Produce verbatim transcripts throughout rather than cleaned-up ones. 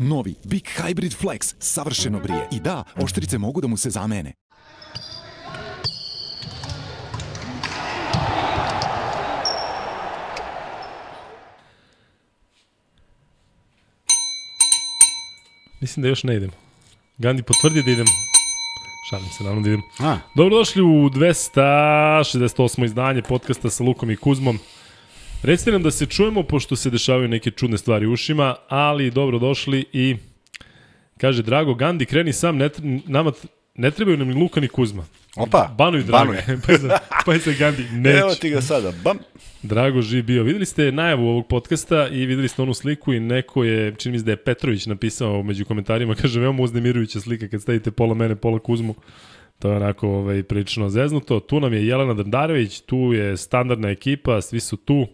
Novi Big Hybrid Flex savršeno brije. I da, oštrice mogu da mu se zamene. Mislim da još ne idemo. Gandhi potvrdi da idemo. Šalim se, naravno da idemo. A. Dobrodošli u dvesta šezdeset osmo izdanje podcasta sa Lukom i Kuzmom. Recite nam da se čujemo, pošto se dešavaju neke čudne stvari u ušima, ali dobrodošli i kaže Drago, Gandhi, kreni sam, ne, nama ne trebaju nam ni Luka ni Kuzma. Opa, banuj Drago. pa, je za, pa je za Gandhi, neće. Evo ti ga sada, bam. Drago živ bio. Videli ste najavu ovog podcasta i videli ste onu sliku i neko je, čini mi se da je Petrović napisao među komentarima, kaže, veoma uznemirujuća slika kad stavite pola mene, pola Kuzmu. To je onako ovaj, prilično zeznuto. Tu nam je Jelena Drndarević, tu je standardna ekipa, svi su tu.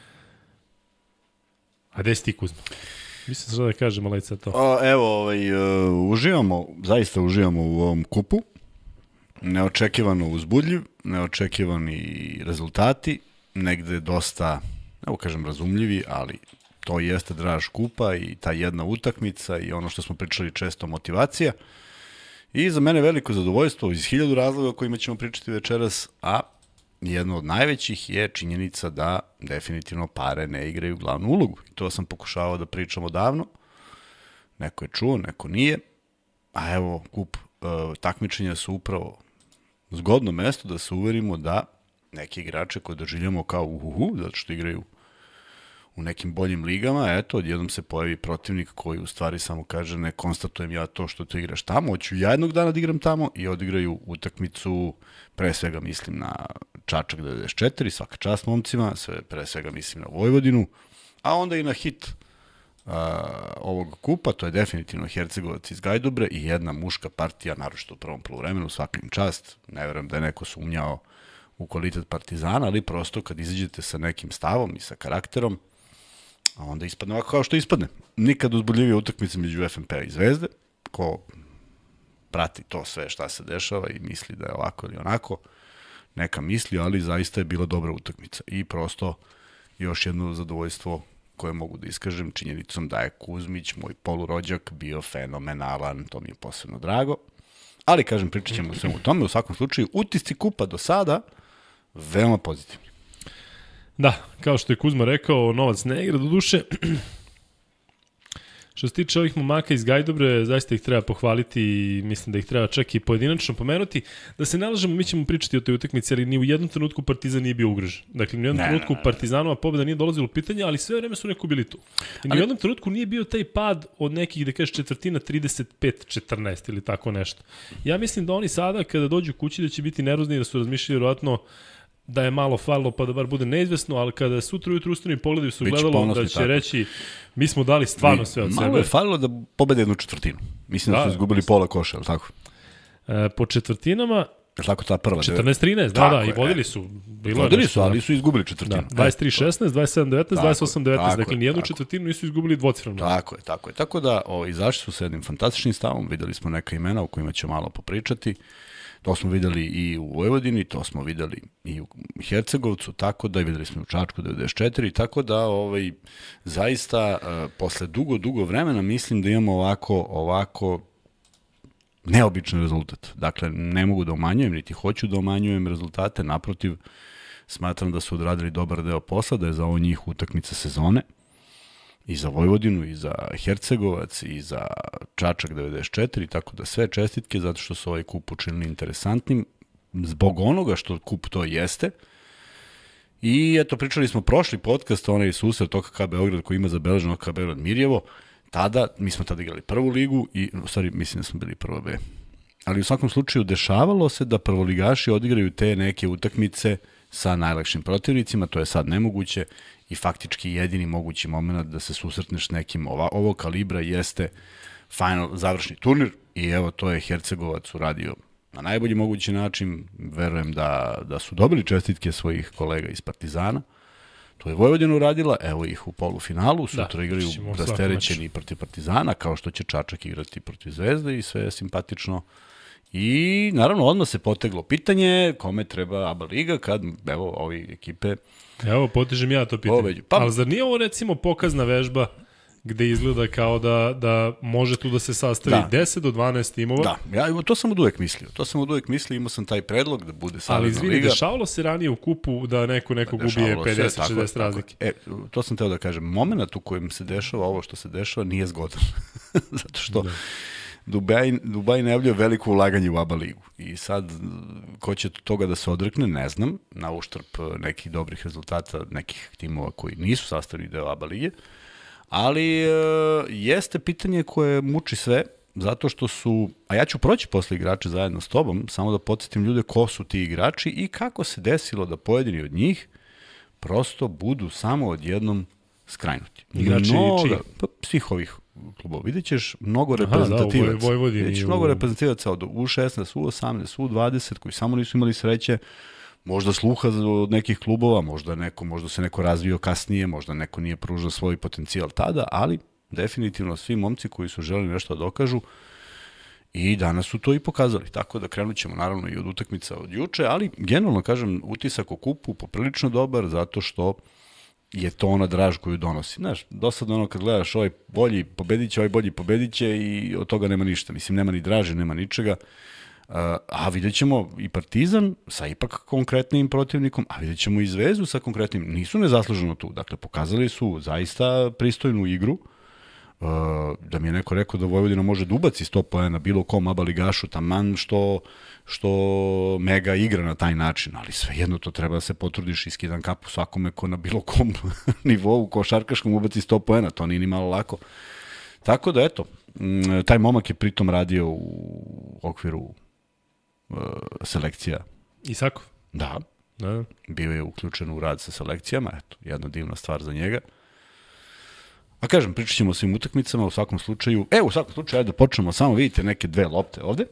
A gde si ti, Kuzma? Mislim sada da kažem, ali sad to. O, evo, ovaj, uh, uživamo, zaista uživamo u ovom kupu. Neočekivano uzbudljiv, neočekivani rezultati, negde dosta, evo kažem, razumljivi, ali to jeste draž kupa i ta jedna utakmica i ono što smo pričali često, motivacija. I za mene veliko zadovoljstvo iz hiljadu razloga o kojima ćemo pričati večeras, a jedno od najvećih je činjenica da definitivno pare ne igraju glavnu ulogu. I to sam pokušavao da pričam odavno. Neko je čuo, neko nije. A evo, kup e, takmičenja su upravo zgodno mesto da se uverimo da neki igrače koje doživljamo kao uhuhu, zato što igraju u nekim boljim ligama, eto, odjednom se pojavi protivnik koji u stvari samo kaže ne konstatujem ja to što ti igraš tamo, hoću ja jednog dana da igram tamo i odigraju utakmicu, pre svega mislim na Čačak devedeset četiri, svaka čast momcima, sve pre svega mislim na Vojvodinu, a onda i na hit a, ovog kupa, to je definitivno Hercegovac iz Gajdobre i jedna muška partija, naročito u prvom poluvremenu, svaka im čast, ne verujem da je neko sumnjao u kvalitet Partizana, ali prosto kad izađete sa nekim stavom i sa karakterom, a onda ispadne ovako kao što ispadne. Nikad uzbudljivije utakmice među F N P-a i Zvezde, ko prati to sve šta se dešava i misli da je ovako ili onako, neka misli, ali zaista je bila dobra utakmica. I prosto još jedno zadovoljstvo koje mogu da iskažem činjenicom da je Kuzmić, moj polurođak, bio fenomenalan, to mi je posebno drago. Ali, kažem, pričat ćemo o svemu tome. U svakom slučaju, utisci kupa do sada veoma pozitivni. Da, kao što je Kuzma rekao, novac ne igra do duše. Što se tiče ovih momaka iz Gajdobre, zaista ih treba pohvaliti i mislim da ih treba čak i pojedinačno pomenuti. Da se ne lažemo, mi ćemo pričati o toj utakmici, ali ni u jednom trenutku Partizan nije bio ugrožen. Dakle, ni u jednom ne, trenutku ne, ne. Partizanova pobjeda nije dolazila u pitanje, ali sve vreme su neko bili tu. I ni ali... u jednom trenutku nije bio taj pad od nekih, da kažeš, četvrtina trideset pet četrnaest ili tako nešto. Ja mislim da oni sada, kada dođu kući, da će biti nervozni, da su razmišljali vjerojatno da je malo falilo pa da bar bude neizvesno, ali kada sutra ujutru ustani pogledaju su gledalo da će tako reći mi smo dali stvarno sve od malo sebe. Malo je falilo da pobede jednu četvrtinu. Mislim da, da su izgubili pola koša, ali tako? E, po četvrtinama je tako ta prva? četrnaest trinaest, da, da, i vodili su. Bilo vodili su, ali su izgubili četvrtinu. Da, dvadeset tri šesnaest, dvadeset sedam devetnaest, dvadeset osam devetnaest, dakle nijednu četvrtinu nisu izgubili dvocifreno. Tako je, tako je. Tako da o, izašli su sa jednim fantastičnim stavom, videli smo neka imena o kojima ćemo malo popričati. To smo videli i u Vojvodini, to smo videli i u Hercegovcu, tako da i videli smo u Čačku devedeset četiri, tako da ovaj, zaista uh, posle dugo, dugo vremena mislim da imamo ovako, ovako neobičan rezultat. Dakle, ne mogu da umanjujem, niti hoću da umanjujem rezultate, naprotiv, smatram da su odradili dobar deo posla, da je za ovo njih utakmica sezone, i za Vojvodinu, i za Hercegovac, i za Čačak devedeset četiri, tako da sve čestitke, zato što su ovaj kup učinili interesantnim, zbog onoga što kup to jeste. I eto, pričali smo prošli podcast, onaj susret O K K Beograd koji ima zabeleženo O K K Beograd Mirjevo, tada, mi smo tada igrali prvu ligu, i, u stvari, mislim da smo bili prva B. Ali u svakom slučaju dešavalo se da prvoligaši odigraju te neke utakmice sa najlakšim protivnicima, to je sad nemoguće, i faktički jedini mogući moment da se susretneš nekim ova, ovog kalibra jeste final, završni turnir, i evo to je Hercegovac uradio na najbolji mogući način. Verujem da, da su dobili čestitke svojih kolega iz Partizana. To je Vojvodina uradila, evo ih u polufinalu, sutra da, igraju rasterećeni protiv Partizana, kao što će Čačak igrati protiv Zvezde, i sve je simpatično. I naravno odmah se poteglo pitanje kome treba A B A liga kad, evo, ovi ekipe... Evo, potežem ja to pitanje. Pa, ali zar nije ovo recimo pokazna vežba gde izgleda kao da, da može tu da se sastavi Da. deset do dvanaest timova. Da, ja to sam od uvek mislio. To sam od uvek mislio, imao sam taj predlog da bude Ali savezna izvini, liga. dešavalo se ranije u kupu da neko nekog ubije Dešavalo se, pedeset tako je, šezdeset tako je. razlike. E, to sam teo da kažem. Moment u kojem se dešava ovo što se dešava nije zgodan. Zato što Da. Dubaj, Dubaj najavljuje veliko ulaganje u A B A ligu. I sad, ko će toga da se odrekne, ne znam, na uštrb nekih dobrih rezultata nekih timova koji nisu sastavni deo A B A lige. Ali e, jeste pitanje koje muči sve, zato što su, a ja ću proći posle igrače zajedno s tobom, samo da podsjetim ljude ko su ti igrači i kako se desilo da pojedini od njih prosto budu samo odjednom skrajnuti. Igrači čiji? Pa, svih ovih klubova. Vidjet ćeš mnogo Aha, reprezentativaca. da, u Vojvodini Vidjet ćeš i u- mnogo reprezentativaca od U šesnaest, U osamnaest, U dvadeset, koji samo nisu imali sreće, možda sluha od nekih klubova, možda, neko, možda se neko razvio kasnije, možda neko nije pružao svoj potencijal tada, ali definitivno svi momci koji su želeli nešto da dokažu i danas su to i pokazali. Tako da krenut ćemo naravno i od utakmica od juče, ali generalno kažem utisak o kupu poprilično dobar zato što je to ona draž koju donosi. Znaš, dosadno ono kad gledaš ovaj bolji pobedit će, ovaj bolji pobedit će i od toga nema ništa. Mislim, nema ni draže, nema ničega. Uh, a vidjet ćemo i Partizan sa ipak konkretnim protivnikom, a vidjet ćemo i Zvezdu sa konkretnim. Nisu nezasluženo tu. Dakle, pokazali su zaista pristojnu igru. Uh, da mi je neko rekao da Vojvodina može da ubaci sto poena bilo kom A B A ligašu, taman što, što mega igra na taj način, ali svejedno to treba da se potrudiš i skidam kapu svakome ko na bilo kom nivou košarkaškom ubaci sto poena, to nije ni malo lako. Tako da, eto, m, taj momak je pritom radio u okviru uh, selekcija. Isakov? Da, Da. bio je uključen u rad sa selekcijama, eto, jedna divna stvar za njega. A kažem, pričat ćemo o svim utakmicama, u svakom slučaju, evo, u svakom slučaju, ajde da počnemo, samo vidite neke dve lopte ovde.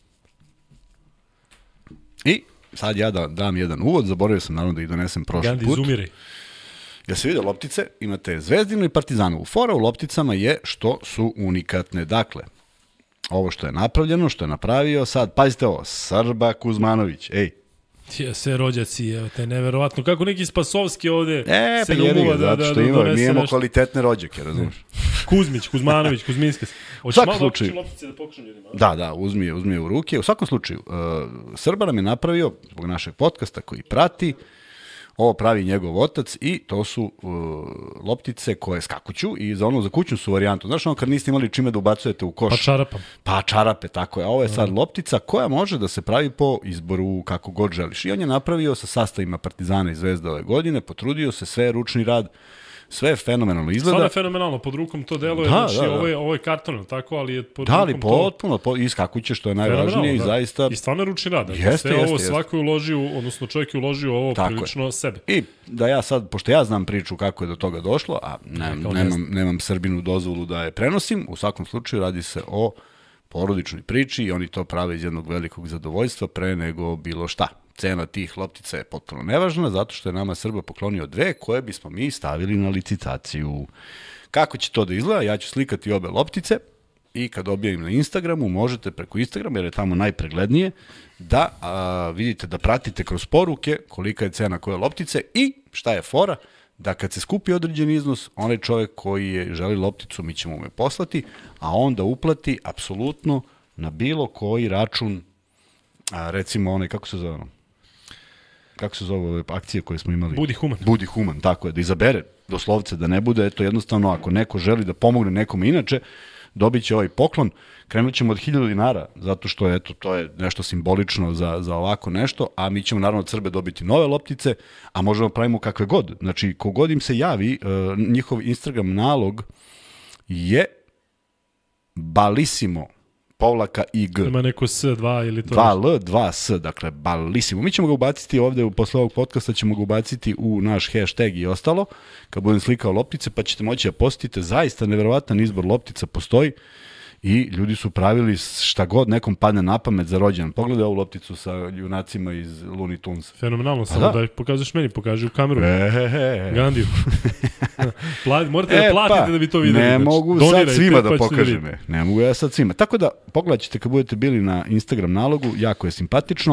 I sad ja da dam jedan uvod, zaboravio sam naravno da ih donesem prošli Gandhi, put. izumiraj. Ja se vide loptice, imate Zvezdinu i Partizanovu. Fora u lopticama je što su unikatne. Dakle, ovo što je napravljeno, što je napravio, sad, pazite ovo, Srba Kuzmanović, ej, Je, sve rođaci, evo te, neverovatno. Kako neki Spasovski ovde E, se pa ne jebi umuva ga, da, zato da, što da ima, donese mi imamo nešto. kvalitetne rođake, razumiješ? Kuzmić, Kuzmanović, Kuzminski. Hoćeš svakom malo da slučaju. okući loptice da pokažem ljudima? Da, da, uzmi je, uzmi je u ruke. U svakom slučaju, uh, Srba nam je napravio, zbog našeg podcasta koji prati, ovo pravi njegov otac i to su uh, loptice koje skakuću i za ono za kućnu su varijantu. Znaš ono kad niste imali čime da ubacujete u koš? Pa čarapam. Pa čarape, tako je. A ovo je sad loptica koja može da se pravi po izboru kako god želiš. I on je napravio sa sastavima Partizana i Zvezda ove godine, potrudio se, sve je ručni rad, sve je fenomenalno izgleda. Stvarno je fenomenalno, pod rukom to deluje, Da, znači da, da. ovo je, ovo je karton, tako, ali je pod Da, ali rukom to potpuno, po, iskakuće što je najvažnije i fenomenalno, da. zaista... I stvarno je ručni rad. Dakle, Jeste, sve jeste, ovo jeste. svako je uložio, odnosno čovjek je uložio ovo Tako je. prilično sebe. I da ja sad, pošto ja znam priču kako je do toga došlo, a nemam, kao ne nemam, nemam Srbinu dozvolu da je prenosim, u svakom slučaju radi se o porodičnoj priči i oni to prave iz jednog velikog zadovoljstva pre nego bilo šta. Cena tih loptica je potpuno nevažna, zato što je nama Srba poklonio dve koje bismo mi stavili na licitaciju. Kako će to da izgleda? Ja ću slikati obe loptice i kad objavim na Instagramu, možete preko Instagrama, jer je tamo najpreglednije, da a, vidite, da pratite kroz poruke kolika je cena koje loptice i šta je fora, da kad se skupi određen iznos, onaj čovjek koji je želi lopticu, mi ćemo mu je poslati, a onda uplati apsolutno na bilo koji račun, a, recimo onaj, kako se zove ono? Kako se zove ove akcije koje smo imali? Budi human. Budi human, tako je, da izabere doslovce, da ne bude, eto jednostavno, ako neko želi da pomogne nekome inače, dobit će ovaj poklon, krenut ćemo od hiljadu dinara, zato što eto, to je nešto simbolično za, za ovako nešto, a mi ćemo naravno od Srbe dobiti nove loptice, a možemo pravimo kakve god. Znači, kogod im se javi, uh, njihov Instagram nalog je Balisimo, povlaka I G. Ima neko S dva ili to dva nešto. L, dva S, dakle, Balisimo. Mi ćemo ga ubaciti ovde, posle ovog podcasta ćemo ga ubaciti u naš hashtag i ostalo, kad budem slikao loptice, pa ćete moći da postite. Zaista neverovatan izbor loptica postoji i ljudi su pravili šta god nekom padne na pamet za rođendan. Pogledaj ovu lopticu sa junacima iz Looney Tunesa. Fenomenalno, samo da. da ih pokažeš meni, pokaži u kameru. E, he, he. Gandiju. Pla, morate E, da platite pa, da bi to videli. Ne znači. mogu Donirajte, sad svima pa da ćete pokažem. vidjeti. je. Ne mogu ja sad svima. Tako da, pogledat ćete kad budete bili na Instagram nalogu, jako je simpatično.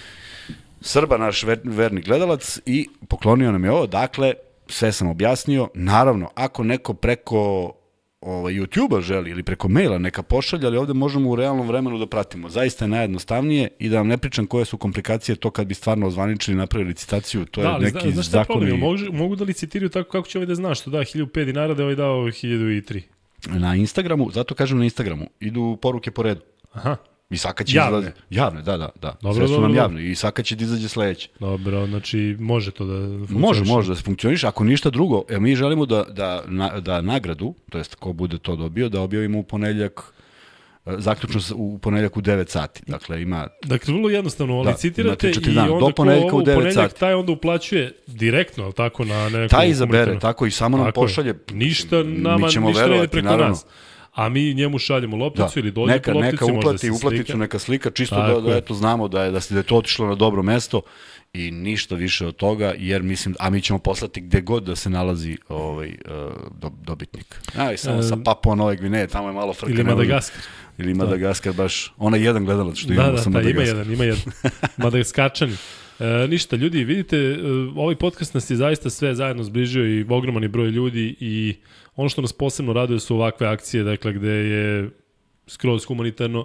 Srba, naš ver, verni gledalac, i poklonio nam je ovo. Dakle, sve sam objasnio. Naravno, ako neko preko ovaj, YouTube-a želi ili preko maila, neka pošalja, ali ovde možemo u realnom vremenu da pratimo. Zaista je najjednostavnije i da vam ne pričam koje su komplikacije to kad bi stvarno ozvaničili i napravili licitaciju, to da, je ali, neki zna, zakoni... Mogu, mogu da licitiraju tako kako će ovaj da zna, što da hiljadu pet dinara da ovaj dao hiljadu tri. Na Instagramu, zato kažem na Instagramu, idu poruke po redu. Aha. I svaka će javne. izlazi. Javne, da, da, da. Dobro, Sve su dobro, nam dobro. javne i svaka će da izađe sledeće. Dobro, znači može to da funkcioniše. Može, može da se funkcioniše. Ako ništa drugo, evo mi želimo da, da, na, da nagradu, to jest ko bude to dobio, da objavimo u ponedeljak, zaključno u ponedeljak u devet sati. Dakle, ima... Dakle, vrlo jednostavno, da, licitirate i dana. onda Do ponedeljka ko ovo u devet ponedeljak, sati. taj onda uplaćuje direktno, ali tako, na neku... Taj izabere, tako i samo nam tako pošalje. Je. Ništa nama, mi ništa ne ide verovati, preko naravno. nas. A mi njemu šaljemo lopticu Da. ili dođe neka, po loptici, neka može da uplati se uplaticu, slika. neka slika, čisto Tako da, da je. eto, znamo da je, da, se, da je to otišlo na dobro mesto i ništa više od toga, jer mislim, a mi ćemo poslati gde god da se nalazi ovaj, uh, do, dobitnik. A, i samo E, sa Papua Nove Gvineje, tamo je malo frka. Ili ne može- Madagaskar. Ili Madagaskar, baš, onaj jedan gledalac što Da, imamo da, sa da, ima Madagaskar. jedan, ima jedan. Madagaskarčani. E, ništa, ljudi, vidite, e, ovaj podcast nas je zaista sve zajedno zbližio i ogroman je broj ljudi i ono što nas posebno raduje su ovakve akcije, dakle, gde je skroz humanitarno.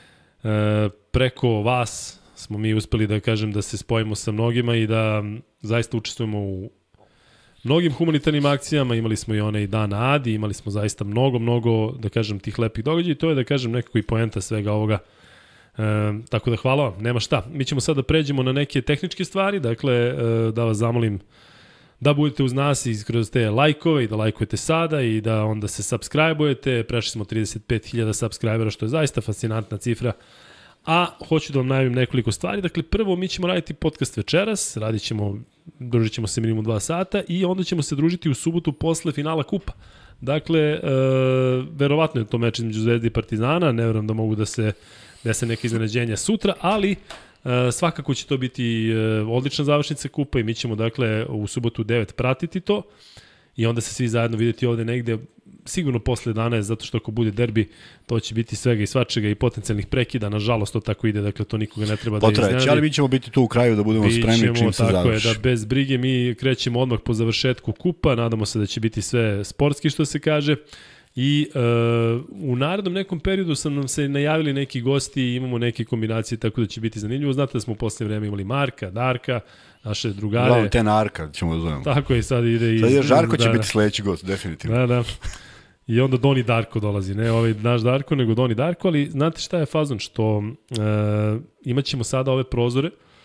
E, preko vas smo mi uspeli da kažem da se spojimo sa mnogima i da m, zaista učestvujemo u mnogim humanitarnim akcijama. Imali smo i onaj dan Adi, imali smo zaista mnogo, mnogo, da kažem, tih lepih događaja i to je, da kažem, nekako i poenta svega ovoga. E, tako da hvala vam, nema šta. Mi ćemo sada da pređemo na neke tehničke stvari, dakle, e, da vas zamolim da budete uz nas i kroz te lajkove i da lajkujete sada i da onda se subscribe-ujete. Prešli smo trideset pet hiljada subscribera, što je zaista fascinantna cifra. A hoću da vam najavim nekoliko stvari. Dakle, prvo mi ćemo raditi podcast večeras, radit ćemo, družit ćemo se minimum dva sata i onda ćemo se družiti u subotu posle finala kupa. Dakle, e, verovatno je to meč između Zvezde i Partizana, ne verujem da mogu da se dese neke iznenađenja sutra, ali e, svakako će to biti e, odlična završnica kupa i mi ćemo dakle u subotu u devet pratiti to i onda se svi zajedno vidjeti ovde negde sigurno posle jedanaest, zato što ako bude derbi, to će biti svega i svačega i potencijalnih prekida, nažalost to tako ide, dakle to nikoga ne treba da iznenadi. Potrajeće, ali mi ćemo biti tu u kraju da budemo Bićemo, spremni čim se tako završi. je, da bez brige mi krećemo odmah po završetku kupa, nadamo se da će biti sve sportski što se kaže. I e, u narednom nekom periodu sam nam se najavili neki gosti i imamo neke kombinacije, tako da će biti zanimljivo. Znate da smo u posljednje vreme imali Marka, Darka, naše drugare. Uglavnom, te Narka ćemo da zovemo. Tako je, sad ide i... Sad je Žarko će da, biti sledeći gost, definitivno. Da, da. I onda Doni Darko dolazi, ne ovaj naš Darko, nego Doni Darko, ali znate šta je fazon, što e, imat ćemo sada ove prozore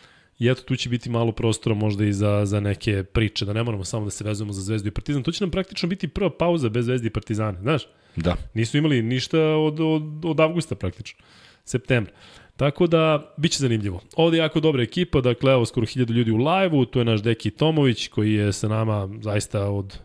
i eto tu će biti malo prostora možda i za, za neke priče, da ne moramo samo da se vezujemo za Zvezdu i Partizan. To će nam praktično biti prva pauza bez Zvezde i Partizana, znaš? Da. Nisu imali ništa od, od, od avgusta praktično, septembra. Tako da, bit će zanimljivo. Ovde je jako dobra ekipa, dakle, evo, skoro hiljadu ljudi u live-u, tu je naš Deki Tomović, koji je sa nama zaista od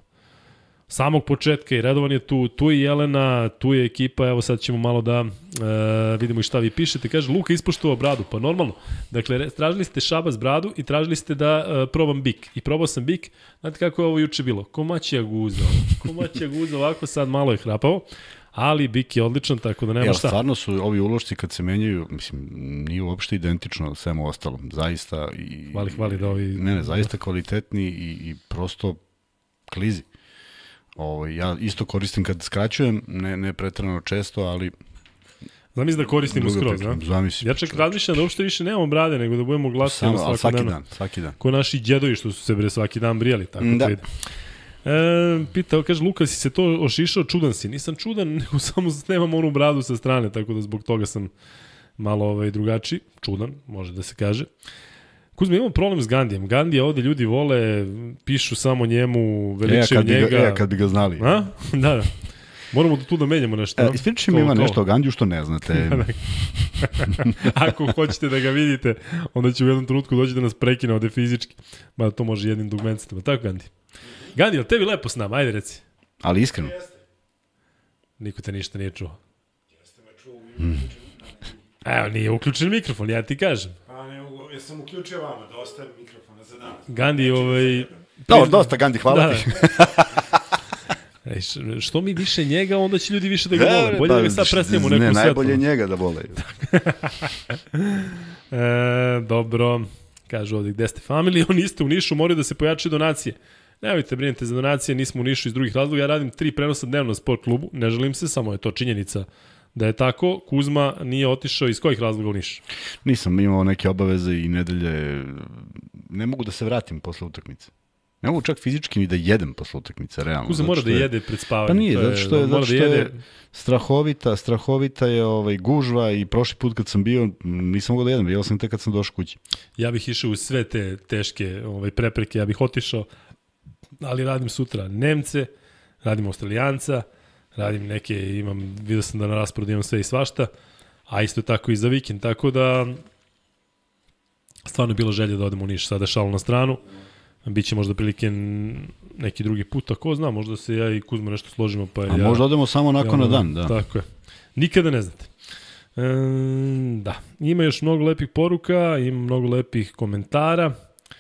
samog početka i redovan je tu, tu je Jelena, tu je ekipa, evo sad ćemo malo da e, vidimo i šta vi pišete. Kaže, Luka ispoštovao bradu, pa normalno. Dakle, tražili ste šabas bradu i tražili ste da e, probam bik. I probao sam bik, znate kako je ovo juče bilo? Komaćija guza, komaćija guza, ovako sad malo je hrapavo, ali bik je odličan, tako da nema Jel, šta. stvarno su ovi ulošci kad se menjaju, mislim, nije uopšte identično svemu ostalom. Zaista i... Hvali, hvali da ovi... Ne, ne, zaista kvalitetni i, i prosto klizi. Ovo, ja isto koristim kad skraćujem, ne, ne pretrano često, ali... Zamisli da koristimo druga skroz, priča, da? zamisli. Ja čak razmišljam da uopšte više nemamo brade, nego da budemo glasni Samo, ali svaki svakodnevno. dan, svaki dan. Ko naši djedovi što su se bre svaki dan brijali, tako Da. to ide. E, pitao, kaže, Luka, si se to ošišao, čudan si. Nisam čudan, nego samo nemam onu bradu sa strane, tako da zbog toga sam malo ovaj, drugačiji. Čudan, može da se kaže. Kuzme, imamo problem s Gandijem. Gandija ovde ljudi vole, pišu samo njemu, E, veličaju kad bi njega. ga, e, kad bi ga znali. A? Da, da. Moramo da tu da menjamo nešto. E, no? ispričaj mi To- ima to. nešto o Gandiju što ne znate. Ako hoćete da ga vidite, onda će u jednom trenutku doći da nas prekine ovde fizički. Ma to može jednim dugmencima. Tako, Gandi? Gandi, jel tebi lepo s nama? Ajde, reci. Ali iskreno. Niko te ništa nije čuo. Evo, nije uključen mikrofon, ja ti kažem. Pa ne mogu, ja sam uključio vama, da ostajem mikrofona za danas. Gandi, ovaj... Dobro, dosta Gandi, hvala Da. ti. Ej, š- što mi više njega, onda će ljudi više da ga vole. Bolje da ga sad predstavimo u Ne, nekom najbolje svetlu. njega da vole. E, dobro, kaže ovdje, gde ste family? Oni isto u Nišu, moraju da se pojačaju donacije. Nemojte, brinite za donacije, nismo u Nišu iz drugih razloga. Ja radim tri prenosa dnevno na sport klubu, ne želim se, samo je to činjenica da je tako. Kuzma nije otišao iz kojih razloga u Niš? Nisam imao neke obaveze i nedelje. Ne mogu da se vratim posle utakmice. Ne mogu čak fizički ni da jedem posle utakmice, realno. Kuzma mora da je... jede pred spavanjem. Pa nije, zato što je, zato što da jede... je strahovita, strahovita je ovaj, gužva i prošli put kad sam bio, nisam mogao da jedem, jel sam tek kad sam došao kući. Ja bih išao u sve te teške ovaj, prepreke, ja bih otišao, ali radim sutra Nemce, radim Australijanca, radim neke, imam, vidio sam da na rasporedu imam sve i svašta, a isto tako i za vikend, tako da stvarno je bilo želje da odemo u Niš, sada šalu na stranu, biće možda prilike neki drugi put, a ko zna, možda se ja i Kuzma nešto složimo. Pa a ja, možda odemo samo nakon ja, na dan, da. Tako je. Nikada ne znate. E, da, ima još mnogo lepih poruka, ima mnogo lepih komentara.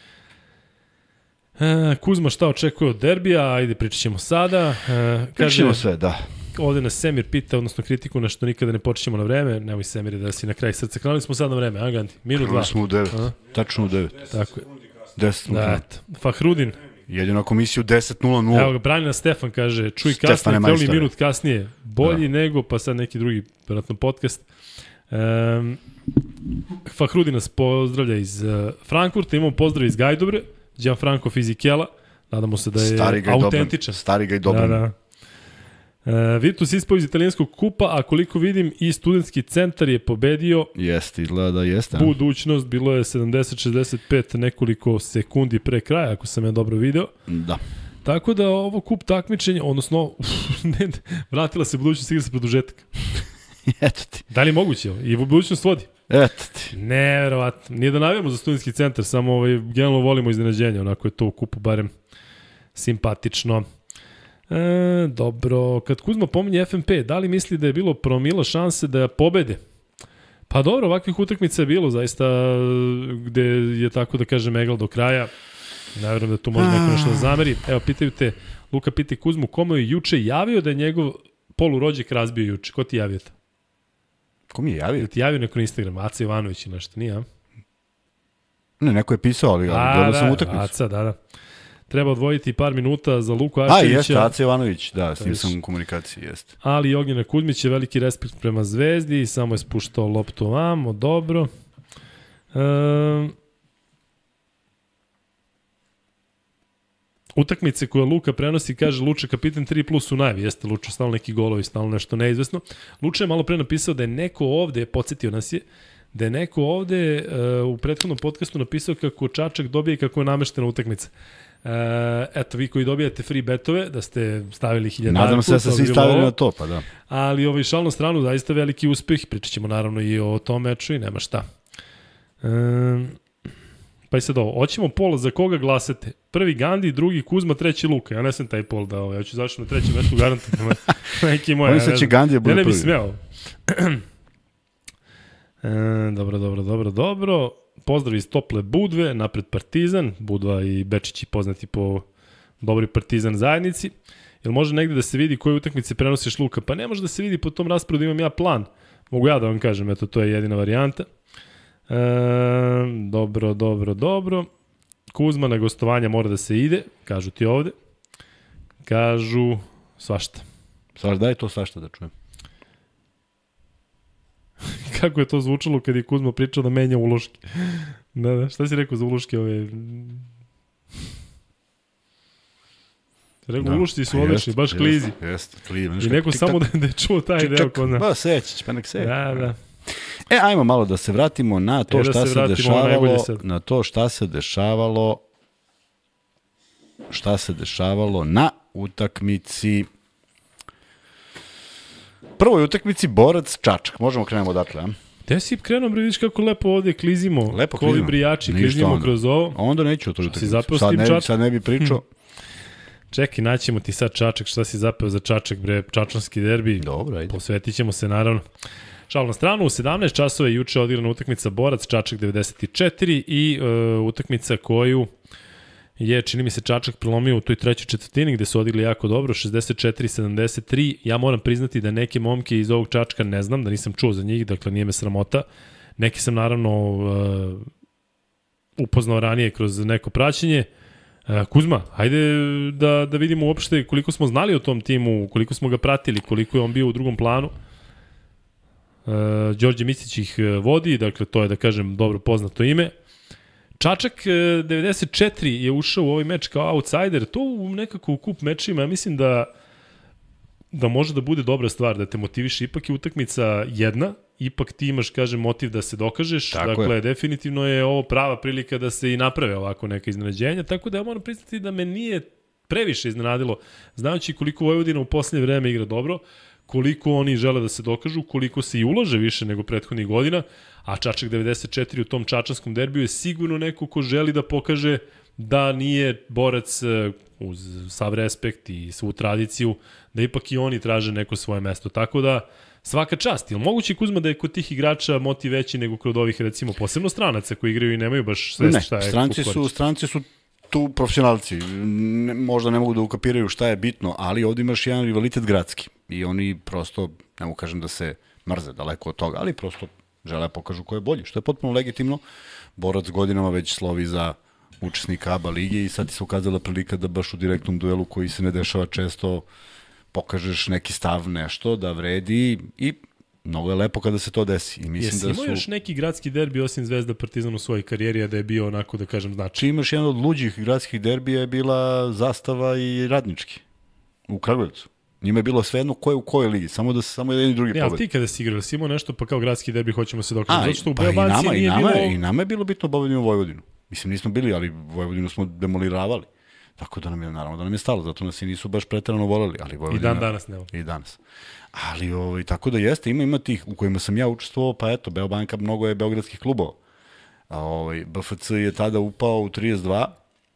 E, Kuzma šta očekuje od derbija, ajde pričat ćemo sada. E, Pričat ćemo sve, da. Ovde nas Semir pita, odnosno kritiku na što nikada ne počinjemo na vreme. Nemoj Semir da si na kraj srca. Krenuli smo sad na vreme, a Gandhi? Minut dva. smo u devet, a? tačno u devet. Tako je. deset Da, eto. Fahrudin. Jedino ako misli u deset nula nula. Evo ga, brani nas Stefan, kaže, čuj kasnije, krenuli minut kasnije. Bolji da. nego, pa sad neki drugi, vjerojatno podcast. Um, Fahrudin nas pozdravlja iz uh, Frankfurta, imamo pozdrav iz Gajdobre, Gianfranco Fizikela, nadamo se da je stari autentičan. Stari ga i dobro. Da, da. Uh, Virtus ispao iz italijanskog kupa, a koliko vidim i studentski centar je pobedio. Jeste, izgleda da jeste. Budućnost, bilo je sedamdeset šezdeset pet nekoliko sekundi pre kraja, ako sam ja dobro video. Da. Tako da ovo kup takmičenja, odnosno, ne, vratila se budućnost igra sa produžetak. Eto ti. Da li je moguće ovo? I budućnost vodi? Eto ti. Neverovatno. Nije da navijamo za studentski centar, samo ovaj, generalno volimo iznenađenje, onako je to u kupu barem simpatično. E, dobro, kad Kuzma pominje F N P, da li misli da je bilo promila šanse da pobede? Pa dobro, ovakvih utakmica je bilo zaista gde je tako da kaže megla do kraja. Ne vjerujem da tu može neko nešto da zameri. Evo, pitaju te, Luka pita Kuzmu, kome je juče javio da je njegov polurođak razbio juče? Ko ti javio to? Ko mi je javio? Da ti javio neko na Instagram, Aca Ivanović ili nešto, nije, a? Ne, neko je pisao, ali gledao sam utakmicu. Aca, da, da. Treba odvojiti par minuta za Luku Aščevića. A, jeste, Aca Ivanović, da, s njim sam u komunikaciji, jeste. Ali i Ognjena Kuzmić je veliki respekt prema Zvezdi, samo je spuštao loptu vamo, dobro. E, utakmice koje Luka prenosi, kaže Luča kapitan tri plus u najavi, jeste Luča, stalno neki golovi, stalno nešto neizvesno. Luča je malo pre napisao da je neko ovde, podsjetio nas je, da je neko ovde uh, u prethodnom podcastu napisao kako Čačak dobije kako je nameštena utakmica. Uh, eto, vi koji dobijate free betove, da ste stavili hiljadu. Nadam se da ste svi stavili na to, pa da. Ali ovaj šalno stranu, zaista veliki uspeh, pričat ćemo naravno i o tom meču i nema šta. Um, pa i sad ovo, hoćemo pola za koga glasate? Prvi Gandhi, drugi Kuzma, treći Luka. Ja ne sam taj pol dao, ja ću završiti na trećem mestu garantujem. Neki moja. Oni se će Gandhi bude prvi. Ja ne prvi. bi smeo. E, dobro, dobro, dobro, dobro. Pozdrav iz tople Budve, napred Partizan. Budva i Bečići poznati po dobri Partizan zajednici. Jel može negde da se vidi koje utakmice prenosiš Luka? Pa ne može da se vidi po tom rasporedu, imam ja plan. Mogu ja da vam kažem, eto, to je jedina varijanta. E, dobro, dobro, dobro. Kuzma na gostovanja mora da se ide, kažu ti ovde. Kažu svašta. Svašta, daj to svašta da čujem. Kako je to zvučalo kad je Kuzma pričao da menja uloške. Da, da, šta si rekao za uloške ove? Rekao, da. Ulošci su odlični, baš klizi. Jeste, jeste, klizi. I neko samo da, da je čuo taj deo kod nas. Ba, sećić, pa nek se. Da, da. E, ajmo malo da se vratimo na to e, šta se, se dešavalo, na to šta se dešavalo, šta se dešavalo na utakmici. Prvoj utakmici Borac Čačak. Možemo krenemo odatle, a? Gde si krenuo, bre, vidiš kako lepo ovde klizimo. Lepo klizimo. Kovi brijači, klizimo onda. Kroz ovo. A onda neću o to utakmicu. Sad, ne, sad ne bi pričao. Čekaj, naćemo ti sad Čačak, šta si zapeo za Čačak, bre, čačanski derbi. Dobro, ajde. Posvetit ćemo se, naravno. Šal na stranu, u sedamnaest časova je juče odigrana utakmica Borac, Čačak devedeset četiri i uh, utakmica koju je, čini mi se, Čačak prelomio u toj trećoj četvrtini gde su odigli jako dobro, šezdeset četiri sedamdeset tri. Ja moram priznati da neke momke iz ovog Čačka ne znam, da nisam čuo za njih, dakle nije me sramota. Neki sam naravno uh, upoznao ranije kroz neko praćenje. Kuzma, hajde da, da vidimo uopšte koliko smo znali o tom timu, koliko smo ga pratili, koliko je on bio u drugom planu. Uh, Đorđe Micić ih vodi, dakle to je da kažem dobro poznato ime. Čačak devedeset četiri je ušao u ovaj meč kao outsider, to u nekako u kup mečima, ja mislim da da može da bude dobra stvar, da te motiviš, ipak je utakmica jedna, ipak ti imaš, kažem, motiv da se dokažeš, tako dakle, je. Definitivno je ovo prava prilika da se i naprave ovako neka iznenađenja, tako da ja moram priznati da me nije previše iznenadilo, znajući koliko Vojvodina u posljednje vreme igra dobro, koliko oni žele da se dokažu, koliko se i ulaže više nego prethodnih godina, a Čačak devedeset četiri u tom čačanskom derbiju je sigurno neko ko želi da pokaže da nije borac uz sav respekt i svu tradiciju, da ipak i oni traže neko svoje mesto. Tako da, svaka čast. Ili moguće, Kuzma, da je kod tih igrača motiv veći nego kod ovih, recimo, posebno stranaca koji igraju i nemaju baš sve šta je. Ne, stranci su, stranci su tu profesionalci. Ne, možda ne mogu da ukapiraju šta je bitno, ali ovdje imaš jedan rivalitet gradski. I oni prosto, ne mogu kažem da se mrze daleko od toga, ali prosto žele pokažu ko je bolji, što je potpuno legitimno. Borac godinama već slovi za učesnika A B A lige i sad ti se ukazala prilika da baš u direktnom duelu koji se ne dešava često pokažeš neki stav, nešto da vredi i mnogo je lepo kada se to desi. I mislim Jesi da imao su... još neki gradski derbi osim Zvezda Partizan u svojoj karijeri, a da je bio onako, da kažem, znači? Či imaš jedan od luđih gradskih derbija je bila Zastava i Radnički u Kragujevcu. Njima je bilo svejedno ko je u kojoj ligi, samo da se samo jedan i drugi pobedi. Ja, ti kada si igrali, si imao nešto pa kao gradski derbi hoćemo se dokažemo. Zato što u pa Beobanci i nije nama, bilo... I nama je bilo bitno pobedimo Vojvodinu. Mislim, nismo bili, ali Vojvodinu smo demoliravali. Tako da nam je, naravno, da nam je stalo, zato nas i nisu baš preterano voleli. Ali Vojvodina, I dan danas ne. I danas. Ali, ovaj, tako da jeste, ima, ima tih u kojima sam ja učestvovao, pa eto, Beobanka, mnogo je beogradskih klubova. A, ovaj, B F C je tada upao u trideset dva,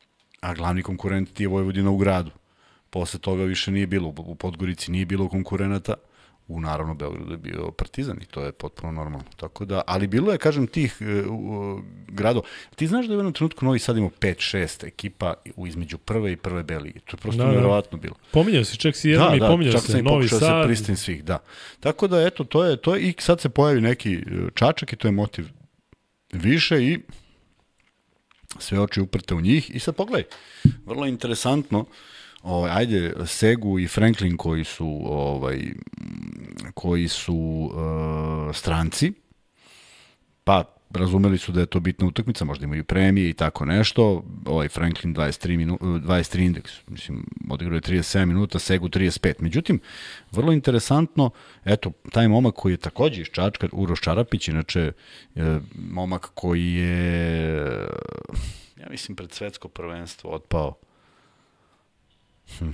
a glavni konkurent ti je Vojvodina u gradu. Posle toga više nije bilo, u Podgorici nije bilo konkurenata, u naravno Beogradu je bio Partizan i to je potpuno normalno. Tako da, ali bilo je, kažem, tih uh, uh, gradova. Ti znaš da je u jednom trenutku Novi Sad imao pet šest ekipa u između prve i prve B lige. To je prosto da, nevjerovatno bilo. Pominjao si, čak si jednom da, i pominjao da, se, sam Novi Sad. Da, se pristim svih, da. Tako da, eto, to je, to je, i sad se pojavi neki Čačak i to je motiv više i sve oči uprte u njih. I sad pogledaj, vrlo interesantno, ovaj, ajde, Segu i Franklin koji su ovaj, koji su uh, stranci, pa razumeli su da je to bitna utakmica, možda imaju premije i tako nešto, ovaj Franklin dvadeset tri, minu, dvadeset tri indeks, mislim, odigrao je trideset sedam minuta, Segu trideset pet, međutim, vrlo interesantno, eto, taj momak koji je takođe iz Čačka, Uroš Čarapić, inače, je momak koji je, ja mislim, pred svetsko prvenstvo otpao, hm.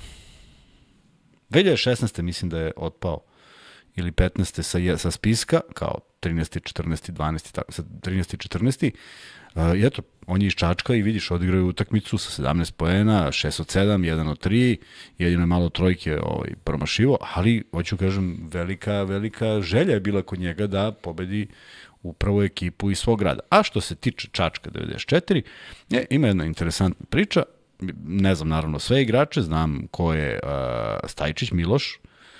dve hiljade šesnaeste mislim da je otpao ili petnaeste sa, sa spiska, kao trinaesti, četrnaesti, dvanaesti, sa trinaesti, četrnaesti. Uh, I eto, on je iz Čačka i vidiš, odigraju utakmicu sa sedamnaest poena, šest od sedam, jedan od tri, jedino je malo trojke ovaj, promašivo, ali, hoću kažem, velika, velika želja je bila kod njega da pobedi upravo ekipu iz svog grada. A što se tiče Čačka devedeset četiri, je, ima jedna interesantna priča, ne znam naravno sve igrače, znam ko je uh, Stajčić, Miloš,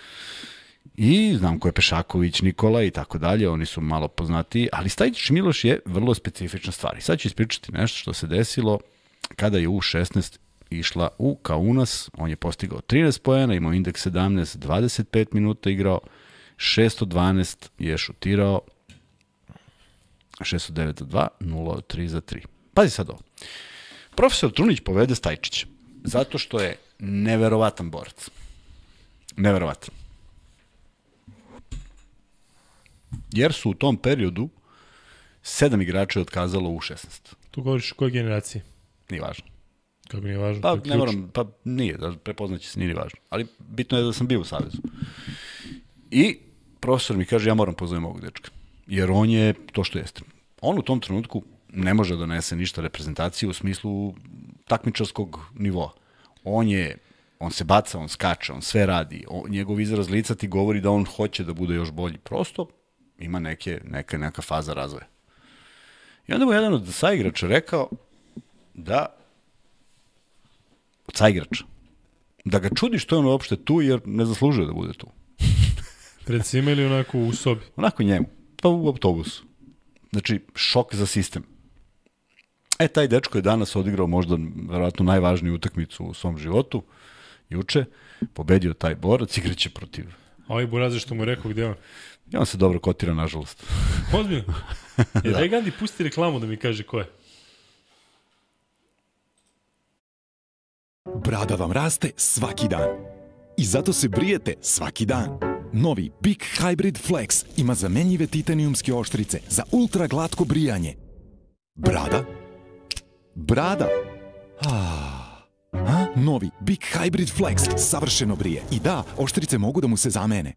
i znam ko je Pešaković, Nikola i tako dalje, oni su malo poznatiji, ali Stajčić Miloš je vrlo specifična stvar. I sad ću ispričati nešto što se desilo kada je U šesnaest išla u Kaunas, on je postigao trinaest poena, imao indeks sedamnaest, dvadeset pet minuta igrao, šest od dvanaest je šutirao, šest od devet za dva, nula od tri za tri. Pazi sad ovo. Profesor Trunić povede Stajčića, zato što je neverovatan borac. Neverovatan. Jer su u tom periodu sedam igrača otkazalo u šesnaest. Tu govoriš o kojoj generaciji? Nije važno. Kako nije važno? Pa ne moram, pa nije, da prepoznaći se, nije važno. Ali bitno je da sam bio u Savezu. I profesor mi kaže, ja moram pozovem ovog dečka. Jer on je to što jeste. On u tom trenutku ne može da donese ništa reprezentaciju u smislu takmičarskog nivoa. On je, on se baca, on skače, on sve radi. On, njegov izraz lica ti govori da on hoće da bude još bolji. Prosto ima neke, neka, neka faza razvoja. I onda mu jedan od saigrača rekao da od saigrača da ga čudi što je on uopšte tu jer ne zaslužuje da bude tu. Pred svima ili onako u sobi? Onako njemu, pa u autobusu. Znači, šok za sistem. E, taj dečko je danas odigrao možda verovatno najvažniju utakmicu u svom životu, juče, pobedio taj borac, igraće protiv. A ovaj Burazer što mu je rekao gde on? I on se dobro kotira, nažalost. Ozbiljno? Jer daj Gandi pusti reklamu da mi kaže ko je. Brada vam raste svaki dan. I zato se brijete svaki dan. Novi Big Hybrid Flex ima zamenjive titanijumske oštrice za ultra glatko brijanje. Brada? Brada? Ah. A? Novi Big Hybrid Flex savršeno brije. I da, oštrice mogu da mu se zamene.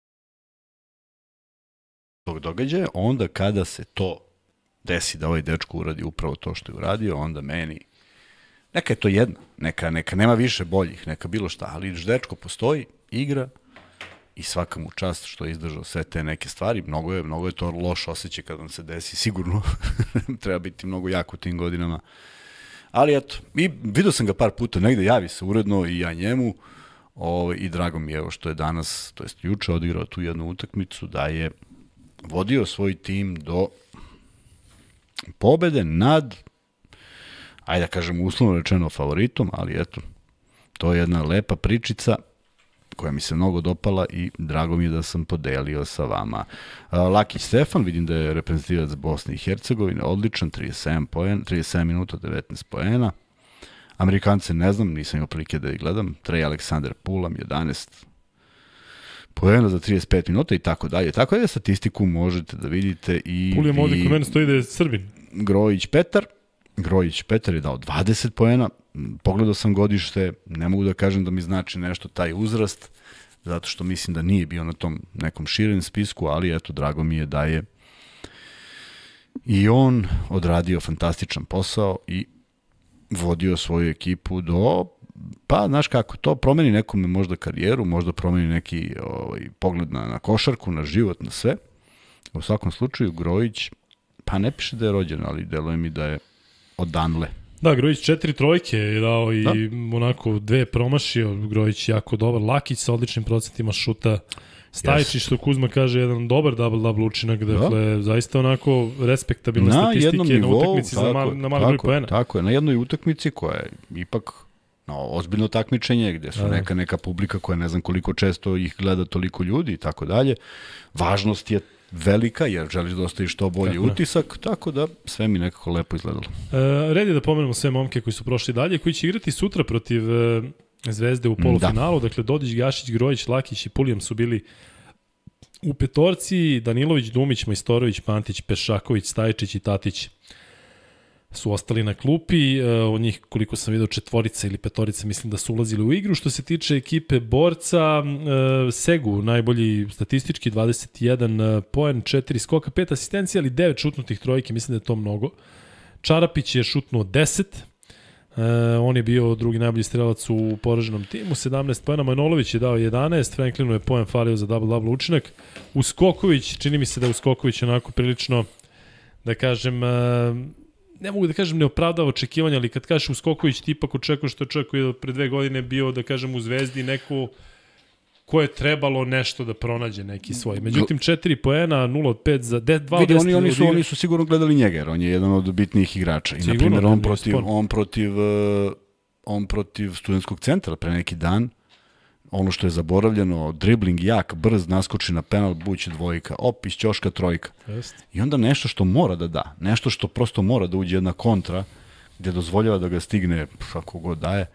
Tog događaja, onda kada se to desi da ovaj dečko uradi upravo to što je uradio, onda meni, neka je to jedna, neka, neka nema više boljih, neka bilo šta, ali dečko postoji, igra i svaka mu čast što je izdržao sve te neke stvari, mnogo je, mnogo je to loš osjećaj kad vam se desi, sigurno treba biti mnogo jak u tim godinama, ali eto, i vidio sam ga par puta, negde javi se uredno i ja njemu, o, i drago mi je evo što je danas, to jest juče odigrao tu jednu utakmicu, da je vodio svoj tim do pobede nad, ajde da kažem uslovno rečeno favoritom, ali eto, to je jedna lepa pričica koja mi se mnogo dopala i drago mi je da sam podelio sa vama. Lakić Stefan, vidim da je reprezentativac Bosne i Hercegovine, odličan, trideset sedam, poen, trideset sedam minuta, devetnaest poena. Amerikance ne znam, nisam imao prilike da ih gledam. Trey Alexander Pulam, jedanaest poena za trideset pet minuta i tako dalje. Tako da statistiku možete da vidite i... Pulijem ovdje kod mene stoji da je Srbin. Grojić Petar. Grojić Petar je dao dvadeset poena. Pogledao sam godište, ne mogu da kažem da mi znači nešto taj uzrast, zato što mislim da nije bio na tom nekom širem spisku, ali eto, drago mi je da je i on odradio fantastičan posao i vodio svoju ekipu do, pa znaš kako, to promeni nekome možda karijeru, možda promeni neki ovaj, pogled na, na košarku, na život, na sve. U svakom slučaju, Grojić, pa ne piše da je rođen, ali deluje mi da je odanle. Da, Grojić četiri trojke je dao i da. onako dve promašio, Grojić jako dobar, Lakić sa odličnim procentima šuta, Stajičić, yes. Što Kuzma kaže, jedan dobar double-double učinak, dakle, da. Zaista onako respektabilne na statistike nivou, na utakmici tako, za mal, na mali broj poena. Tako je, na jednoj utakmici koja je ipak no, ozbiljno takmičenje, gde su da. neka neka publika koja ne znam koliko često ih gleda toliko ljudi i tako dalje. Važnost je velika, jer želiš da ostaviš što bolji tako utisak, tako da sve mi nekako lepo izgledalo. E, red je da pomenemo sve momke koji su prošli dalje, koji će igrati sutra protiv e, Zvezde u polufinalu, da. Dakle Dodić, Gašić, Grojić, Lakić i Pulijem su bili u petorci, Danilović, Dumić, Majstorović, Pantić, Pešaković, Stajičić i Tatić su ostali na klupi, e, od njih koliko sam vidio četvorica ili petorica mislim da su ulazili u igru. Što se tiče ekipe borca, e, Segu najbolji statistički, dvadeset jedan poen, četiri skoka, pet asistencija, ali devet šutnutih trojke, mislim da je to mnogo. Čarapić je šutnuo deset, e, on je bio drugi najbolji strelac u poraženom timu, sedamnaest poena, Manojlović je dao jedanaest, Franklinu je poen falio za double-double učinak. Uskoković, čini mi se da je Uskoković onako prilično, da kažem, e, ne mogu da kažem ne opravdava očekivanja, ali kad kažeš Uskoković, ti ipak očekuješ što čovjek koji je pre dve godine bio, da kažem, u Zvezdi, neku ko je trebalo nešto da pronađe neki svoj. Međutim, četiri poena, nula od pet za dva od deset. Oni, oni, su, oni su sigurno gledali njega, jer on je jedan od bitnijih igrača. I, sigurno, na primjer, on protiv, on, protiv, on protiv studentskog centra pre neki dan, ono što je zaboravljeno, dribling jak, brz, naskoči na penal, buće dvojka, op, iz ćoška trojka. Just. I onda nešto što mora da da, nešto što prosto mora da uđe jedna kontra, gde dozvoljava da ga stigne, ako god daje,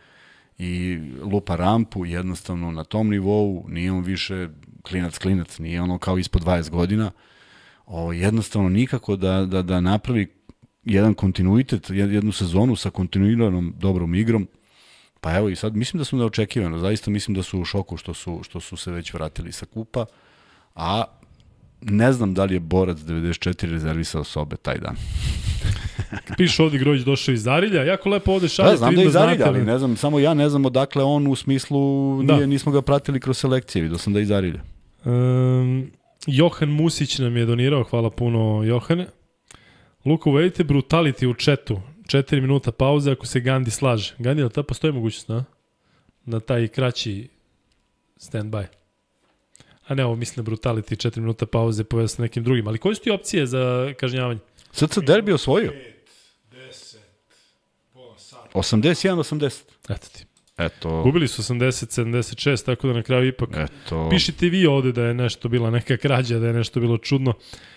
i lupa rampu, jednostavno na tom nivou, nije on više klinac-klinac, nije ono kao ispod dvadeset godina, o, jednostavno nikako da, da, da napravi jedan kontinuitet, jednu sezonu sa kontinuiranom dobrom igrom. Pa evo i sad, mislim da su neočekivano, zaista mislim da su u šoku što su, što su se već vratili sa kupa, a ne znam da li je borac devedeset četiri rezervisao sobe taj dan. Piše ovdje Grojić došao iz Zarilja, jako lepo ovdje šalje. Da, znam da je iz Zarilja, ali ne znam, samo ja ne znam odakle on u smislu, nije, nismo ga pratili kroz selekcije, vidio sam da je iz Zarilja. Um, Johan Musić nam je donirao, hvala puno Johane. Luka, uvedite brutality u chatu. Četiri minuta pauze ako se Gandi slaže. Gandi, da ta postoji mogućnost, na? Na taj kraći stand-by. A ne, ovo mislim na brutality, četiri minuta pauze povezati sa nekim drugim. Ali koje su ti opcije za kažnjavanje? Srca derbi osvojio. pet, deset, osamdeset jedan osamdeset. Eto ti. Eto. Gubili su osamdeset sedamdeset šest, tako da na kraju ipak Eto. pišite vi ovde da je nešto bila neka krađa, da je nešto bilo čudno.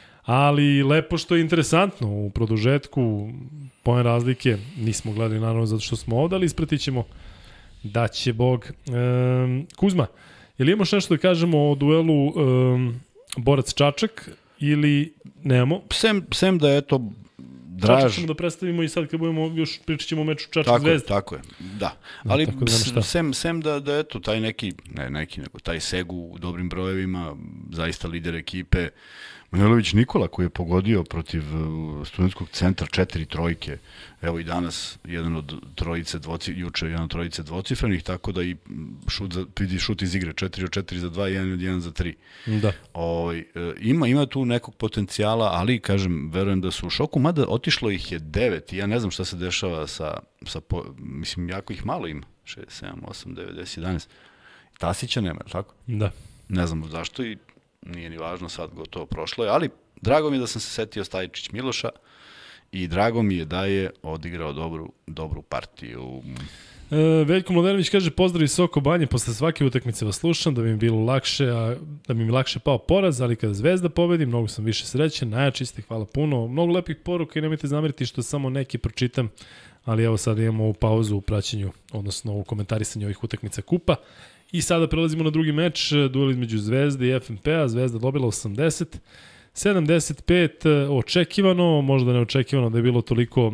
Ali lepo što je interesantno u produžetku, poen razlike, nismo gledali naravno zato što smo ovde, ali ispratit ćemo da će Bog. Um, Kuzma, je li imaš nešto da kažemo o duelu um, Borac-Čačak ili nemamo? Sem, sem da je to Draž. Čačak ćemo da predstavimo i sad kad budemo, još pričat ćemo o meču Čačak Zvezda. Tako je, da. Ali da, da sem, sem da, da eto, taj neki, ne neki, nego taj Segu u dobrim brojevima, zaista lider ekipe, Manojlović Nikola koji je pogodio protiv Studentskog centra četiri trojke, evo i danas jedan od trojice dvoci, juče jedan od trojice dvocifrenih, tako da i šut, za, vidi šut iz igre, četiri od četiri za dva, jedan od jedan za tri. Da. O, ima, ima tu nekog potencijala, ali kažem, verujem da su u šoku, mada otišlo ih je devet i ja ne znam šta se dešava sa, sa po, mislim, jako ih malo ima, šest, sedam, osam, devet, deset, jedanaest. Tasića nema, tako? Da. Ne znam zašto i nije ni važno, sad gotovo prošlo je, ali drago mi je da sam se setio Stajičić Miloša i drago mi je da je odigrao dobru, dobru partiju. E, Veljko Mladenović kaže pozdrav iz Soko Banje, posle svake utakmice vas slušam, da bi mi bilo lakše, a, da bi mi lakše pao poraz, ali kada Zvezda pobedi, mnogo sam više srećen, najjači ste, hvala puno, mnogo lepih poruka i nemojte zameriti što samo neki pročitam, ali evo sad imamo ovu pauzu u praćenju, odnosno u komentarisanju ovih utakmica kupa. I sada prelazimo na drugi meč, duel između Zvezde i F N P-a. Zvezda dobila osamdeset sedamdeset pet, očekivano, možda neočekivano da je bilo toliko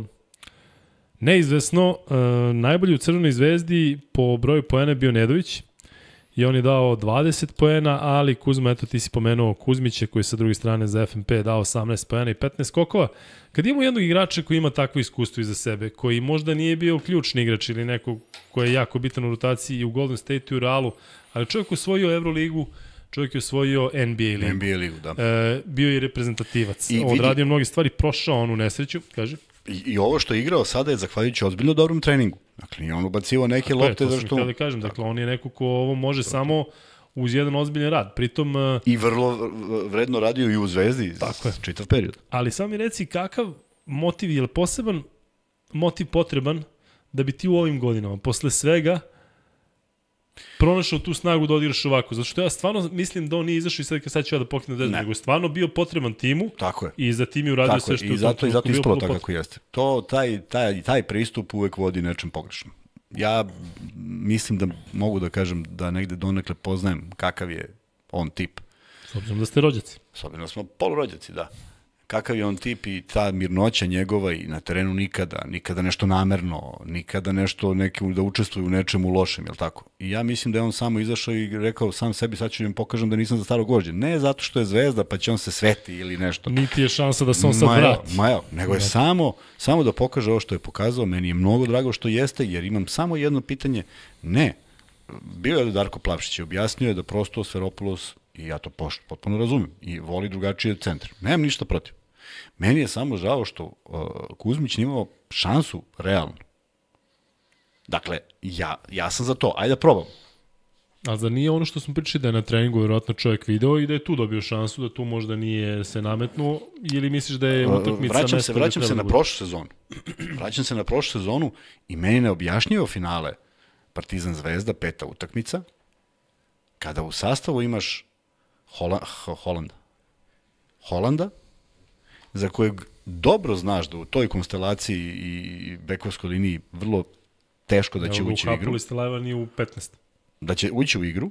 neizvesno. E, najbolji u Crvenoj Zvezdi po broju poena je bio Nedović i on je dao dvadeset poena, ali Kuzma, eto ti si pomenuo Kuzmića koji sa druge strane za F N P dao osamnaest poena i petnaest skokova. Kad imamo jednog igrača koji ima takvo iskustvo iza sebe, koji možda nije bio ključni igrač ili neko koji je jako bitan u rotaciji i u Golden State i u Realu, ali čovjek osvojio Euroligu, čovjek je osvojio N B A ligu. N B A ligu, da. E, bio je reprezentativac. I odradio vidi, mnoge stvari, prošao onu nesreću, kaže. I, I ovo što je igrao sada je zahvaljujući ozbiljno dobrom treningu. Dakle, nije on ubacivo neke Tako lopte je, to zašto... sam htio da kažem, dakle, on je neko ko ovo može Tako. samo uz jedan ozbiljan rad. Pritom... I vrlo vredno radio i u Zvezdi Tako je. čitav period. Ali sam mi reci kakav motiv, je li poseban motiv potreban da bi ti u ovim godinama, posle svega, pronašao tu snagu da odigraš ovako? Zato što ja stvarno mislim da on nije izašao i sad kad sad ću ja da pokinem Zvezdu, nego je stvarno bio potreban timu. Tako je. I za tim je uradio tako sve što je i zato, i zato bio ispalo tako kako jeste. To, taj, taj, taj pristup uvek vodi nečem pogrešno. Ja mislim da mogu da kažem da negde donekle poznajem kakav je on tip. S obzirom da ste rođaci. S obzirom da smo polorođaci, da. Kakav je on tip i ta mirnoća njegova i na terenu nikada, nikada nešto namerno, nikada nešto neki, da učestvuje u nečemu lošem, jel tako? I ja mislim da je on samo izašao i rekao sam sebi, sad ću im pokažem da nisam za staro gvožđe. Ne zato što je Zvezda pa će on se sveti ili nešto. Niti je šansa da se on sad vrati. Majo, nego je samo, samo da pokaže ovo što je pokazao. Meni je mnogo drago što jeste, jer imam samo jedno pitanje. Ne, bio je Darko Plavšić i objasnio je da prosto Sferopoulos, i ja to potpuno razumem, i voli drugačije centre. Nemam ništa protiv. Meni je samo žao što uh, Kuzmić nije imao šansu realno. Dakle, ja, ja sam za to. Ajde da probam. A zar nije ono što smo pričali da je na treningu vjerojatno čovjek video i da je tu dobio šansu, da tu možda nije se nametnuo, ili misliš da je utakmica vraćam mesto se, vraćam da se na bude? prošlu sezonu. Vraćam se na prošlu sezonu i meni ne objašnjivo finale Partizan Zvezda, peta utakmica, kada u sastavu imaš Hola, Holanda. Holanda, za kojeg dobro znaš da u toj konstelaciji i bekovskoj liniji vrlo teško da će Evo, ući u igru. Uhapuli ste Lajva nije u petnaest. Da će ući u igru.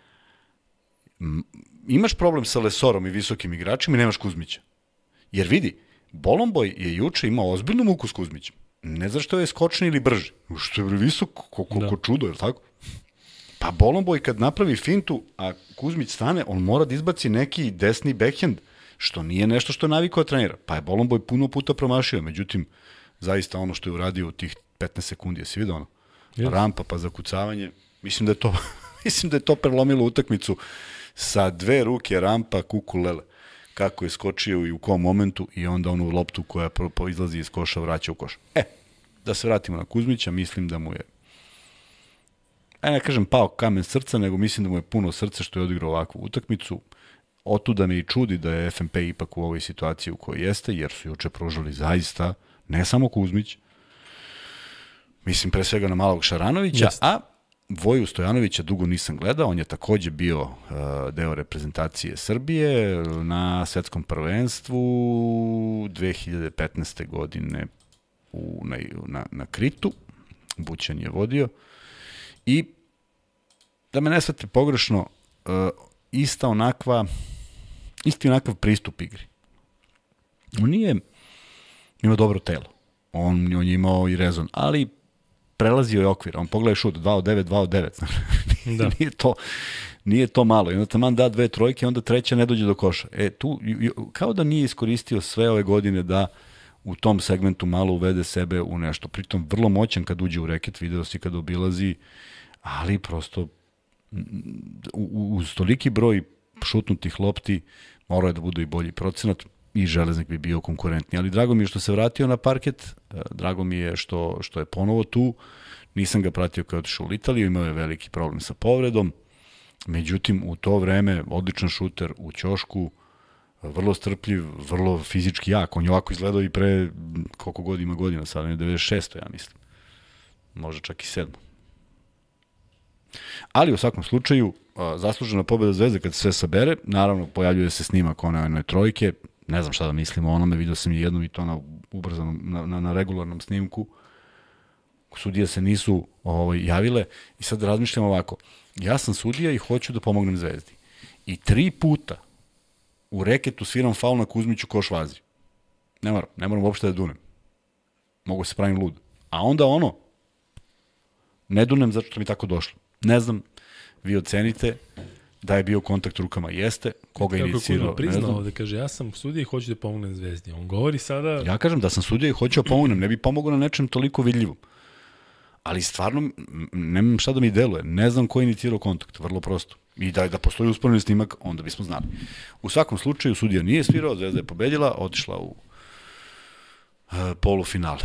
Imaš problem sa Lesorom i visokim igračima i nemaš Kuzmića. Jer vidi, Bolomboj je juče imao ozbiljnu muku s Kuzmićem. Ne znaš što je skočni ili brži. Što je visok, koliko čudo, je li tako? Pa Bolomboj kad napravi fintu, a Kuzmić stane, on mora da izbaci neki desni backhand, što nije nešto što je navikao trenira. Pa je Bolomboj puno puta promašio, međutim, zaista ono što je uradio u tih petnaest sekundi, jesi vidio ono? Yes. Rampa pa zakucavanje, mislim da je to, mislim da je to prelomilo utakmicu sa dve ruke rampa kukulele. Kako je skočio i u kom momentu i onda onu loptu koja izlazi iz koša vraća u koš. E, da se vratimo na Kuzmića, mislim da mu je, aj ne kažem pao kamen srca, nego mislim da mu je puno srca što je odigrao ovakvu utakmicu. Otuda me i čudi da je F N P ipak u ovoj situaciji u kojoj jeste, jer su juče pružali zaista, ne samo Kuzmić, Mislim, pre svega na malog Šaranovića, Jest. a Voju Stojanovića dugo nisam gledao, on je takođe bio uh, deo reprezentacije Srbije na svetskom prvenstvu dve hiljade petnaeste. godine u, na, na, na Kritu. Bućan je vodio. I da me ne shvatite pogrešno, uh, ista onakva, isti onakav pristup igri. On nije, ima dobro telo. On, on je imao i rezon, ali prelazio je okvir. On pogledaj šut, dva od devet, dva od devet. Da. nije, to, nije to malo. I onda taman da dve trojke, onda treća ne dođe do koša. E, tu, kao da nije iskoristio sve ove godine da u tom segmentu malo uvede sebe u nešto. Pritom vrlo moćan kad uđe u reket, video si kad obilazi, ali prosto uz toliki broj šutnutih lopti morao je da bude i bolji procenat i Železnik bi bio konkurentni. Ali drago mi je što se vratio na parket, drago mi je što, što je ponovo tu, nisam ga pratio kad je otišao u Italiju, imao je veliki problem sa povredom, međutim u to vreme odličan šuter u ćošku, vrlo strpljiv, vrlo fizički jak, on je ovako izgledao i pre koliko god ima godina, sada je devedeset šest. ja mislim, možda čak i sedam. Ali u svakom slučaju, zaslužena pobeda Zvezde kad se sve sabere, naravno pojavljuje se snimak one one trojke, ne znam šta da mislim o onome, vidio sam je jednom i to na ubrzanom, na, na, na regularnom snimku, sudije se nisu ovaj, javile i sad razmišljam ovako, ja sam sudija i hoću da pomognem Zvezdi. I tri puta u reketu sviram faul na Kuzmiću, koš vazi. Ne moram, ne moram uopšte da dunem. Mogu se pravim lud. A onda ono, ne dunem zato što mi tako došlo. Ne znam, vi ocenite da je bio kontakt rukama, jeste, koga je inicirao, ne priznao znam. Ovde, kaže, ja sam sudija i hoću da pomognem Zvezdi. On govori sada... Ja kažem da sam sudija i hoću da pomognem, ne bi pomogao na nečem toliko vidljivom. Ali stvarno, nemam šta da mi deluje, ne znam ko je inicirao kontakt, vrlo prosto. I da, da postoji usporeni snimak, onda bismo znali. U svakom slučaju, sudija nije svirao, Zvezda je pobedila, otišla u uh, polufinale.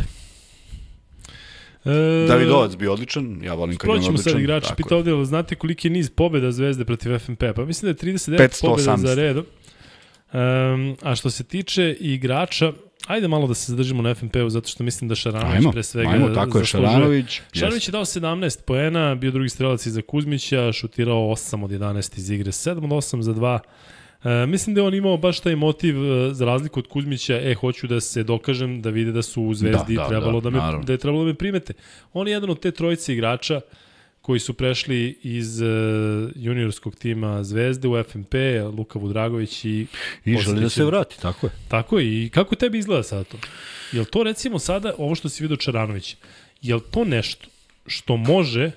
E, Davidovac bio odličan, ja volim kad je on odličan. Proćemo sad igrači, pita ovde, znate koliki je niz pobjeda Zvezde protiv F N P? Pa mislim da je trideset devet pobjeda za redom. Um, a što se tiče igrača, ajde malo da se zadržimo na F N P-u, zato što mislim da Šaranović ajmo, pre svega ajmo, tako je, Šaranović. Šaranović je dao sedamnaest poena, bio drugi strelac iza Kuzmića, šutirao osam od jedanaest iz igre, sedam od osam za dva. E, mislim da je on imao baš taj motiv, za razliku od Kuzmića, e, hoću da se dokažem, da vide da su u Zvezdi da, da, trebalo da, da, me, da je trebalo da me primete. On je jedan od te trojice igrača koji su prešli iz uh, juniorskog tima Zvezde u F N P, Luka Vudragović i... I želi da se vrati, tako je. Tako je, i kako tebi izgleda sada to? Je li to recimo sada, ovo što si vidio Čaranović, je li to nešto što može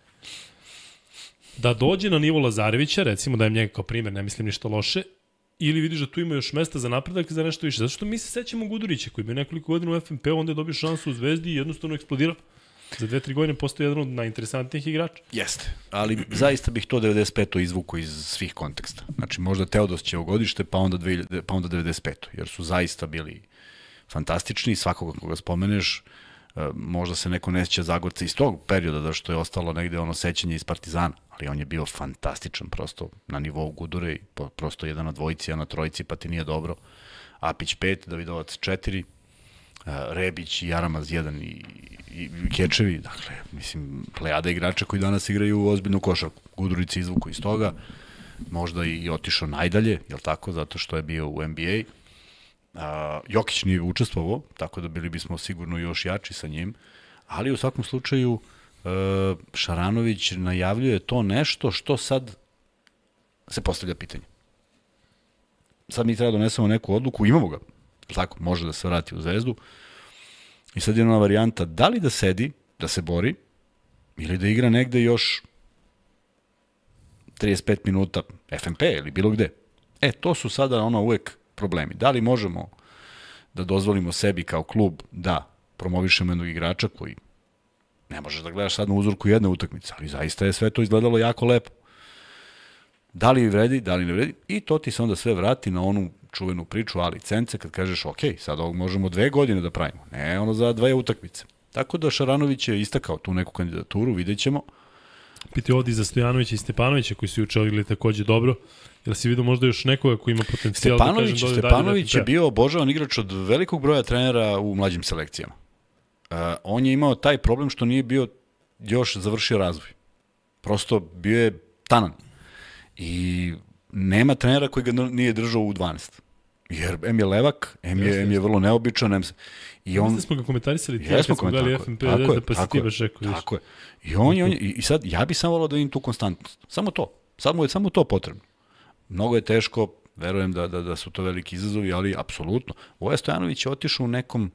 da dođe na nivo Lazarevića, recimo da je njega kao primjer, ne mislim ništa loše, ili vidiš da tu ima još mesta za napredak za nešto više? Zato što mi se sećamo Gudurića koji je nekoliko godina u F N P, onda je dobio šansu u Zvezdi i jednostavno eksplodirao. Za dve, tri godine postoji jedan od najinteresantnijih igrača. Jeste, ali zaista bih to devedeset peto izvuko iz svih konteksta. Znači možda Teodos će godište, pa onda, dve hiljade, pa onda devedeset peto jer su zaista bili fantastični, svakoga koga spomeneš, možda se neko ne sjeća Zagorca iz tog perioda, da što je ostalo negde ono sećanje iz Partizana, ali on je bio fantastičan, prosto na nivou Gudure i prosto jedan na dvojici, jedan na trojici, pa ti nije dobro. Apić pet, Davidovac četiri, Rebić i Jaramaz jedan i, i Kečevi, dakle, mislim, plejada igrača koji danas igraju ozbiljnu košarku. Gudurica izvuku iz toga, možda i otišao najdalje, jel tako, zato što je bio u N B A. Uh, Jokić nije učestvovao, tako da bili bismo sigurno još jači sa njim, ali u svakom slučaju uh, Šaranović najavljuje to nešto što sad se postavlja pitanje. Sad mi treba da donesemo neku odluku, imamo ga, tako, može da se vrati u Zvezdu, i sad je jedna varijanta, da li da sedi, da se bori, ili da igra negde još trideset pet minuta F N P ili bilo gde. E, to su sada ono uvek problemi. Da li možemo da dozvolimo sebi kao klub da promovišemo jednog igrača koji ne možeš da gledaš sad na uzorku jedne utakmice, ali zaista je sve to izgledalo jako lepo. Da li vredi, da li ne vredi, i to ti se onda sve vrati na onu čuvenu priču, ali licence, kad kažeš, ok, sad ovog možemo dve godine da pravimo, ne ono za dve utakmice. Tako da Šaranović je istakao tu neku kandidaturu, vidjet ćemo. Piti ovdje za Stojanovića i Stepanovića koji su juče odigrali takođe dobro. Jel si vidio možda još nekoga koji ima potencijal Stepanović, da kažem Stepanović je bio obožavan igrač od velikog broja trenera u mlađim selekcijama. uh, on je imao taj problem što nije bio još završio razvoj. Prosto bio je tanan. I nema trenera koji ga nije držao u dvanaest. Jer M je levak, M je, M je vrlo neobičan. M se, i on, Mislim smo ga komentarisali tije kad smo gledali F N P, da pa si ti baš rekao. Tako je. I, on, on, I sad, ja bi samo volao da vidim tu konstantnost. Samo to. Samo je samo to potrebno. Mnogo je teško, verujem da, da, da su to veliki izazovi, ali apsolutno. Voja Stojanović je otišao u nekom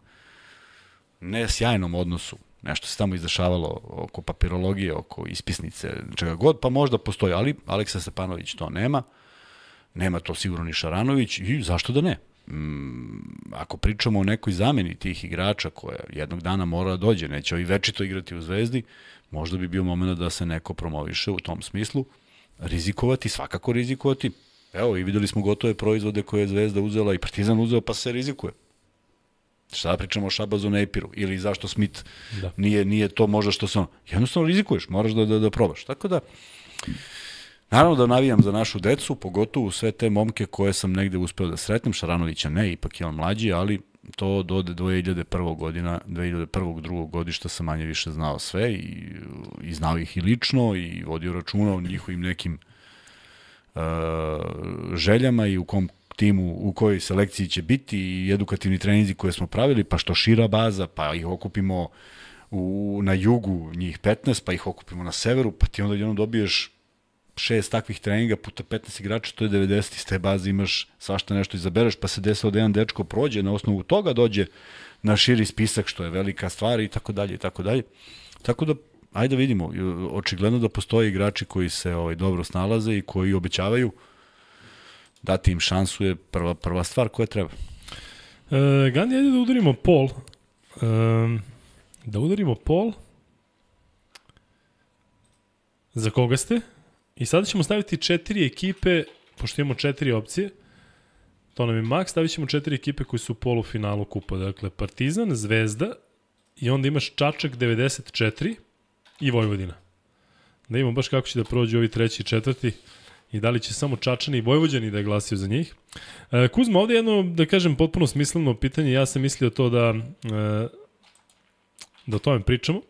ne sjajnom odnosu. Nešto se tamo izdešavalo oko papirologije, oko ispisnice, čega god, pa možda postoji, ali Aleksa Stepanović to nema. Nema to sigurno ni Šaranović i zašto da ne? Mm, ako pričamo o nekoj zameni tih igrača koja jednog dana mora da dođe, neće ovi večito igrati u Zvezdi, možda bi bio moment da se neko promoviše u tom smislu. Rizikovati, svakako rizikovati. Evo, i videli smo gotove proizvode koje je Zvezda uzela i Partizan uzeo, pa se rizikuje. Šta pričamo o Šabazu Nejpiru ili zašto Smith da. nije, nije to možda što se ono... Jednostavno rizikuješ, moraš da, da, da probaš. Tako da, naravno da navijam za našu decu, pogotovo sve te momke koje sam negde uspeo da sretnem, Šaranovića ne, ipak je on mlađi, ali to do dve hiljade prve. godina, dve hiljade prve. drugog godišta sam manje više znao sve i, i znao ih i lično i vodio računa o njihovim nekim uh, željama i u kom timu, u kojoj selekciji će biti i edukativni treninzi koje smo pravili, pa što šira baza, pa ih okupimo u, na jugu njih petnaest, pa ih okupimo na severu, pa ti onda jednom dobiješ šest takvih treninga puta petnaest igrača, to je devedeset, iz te baze imaš svašta nešto izabereš, pa se desilo da jedan dečko prođe, na osnovu toga dođe na širi spisak, što je velika stvar i tako dalje i tako dalje. Tako da, ajde da vidimo, očigledno da postoje igrači koji se ovaj, dobro snalaze i koji obećavaju, dati im šansu je prva, prva stvar koja treba. E, Gandi, ajde da udarimo pol. E, da udarimo pol. Za koga ste? I sada ćemo staviti četiri ekipe, pošto imamo četiri opcije, to nam je maks, stavit ćemo četiri ekipe koji su u polufinalu kupa. Dakle, Partizan, Zvezda i onda imaš Čačak devedeset četiri i Vojvodina. Da imamo baš kako će da prođu ovi treći i četvrti i da li će samo Čačani i Vojvođani da glasaju za njih. E, Kuzma, ovde je jedno, da kažem, potpuno smisleno pitanje. Ja sam mislio to da, e, da o tome pričamo.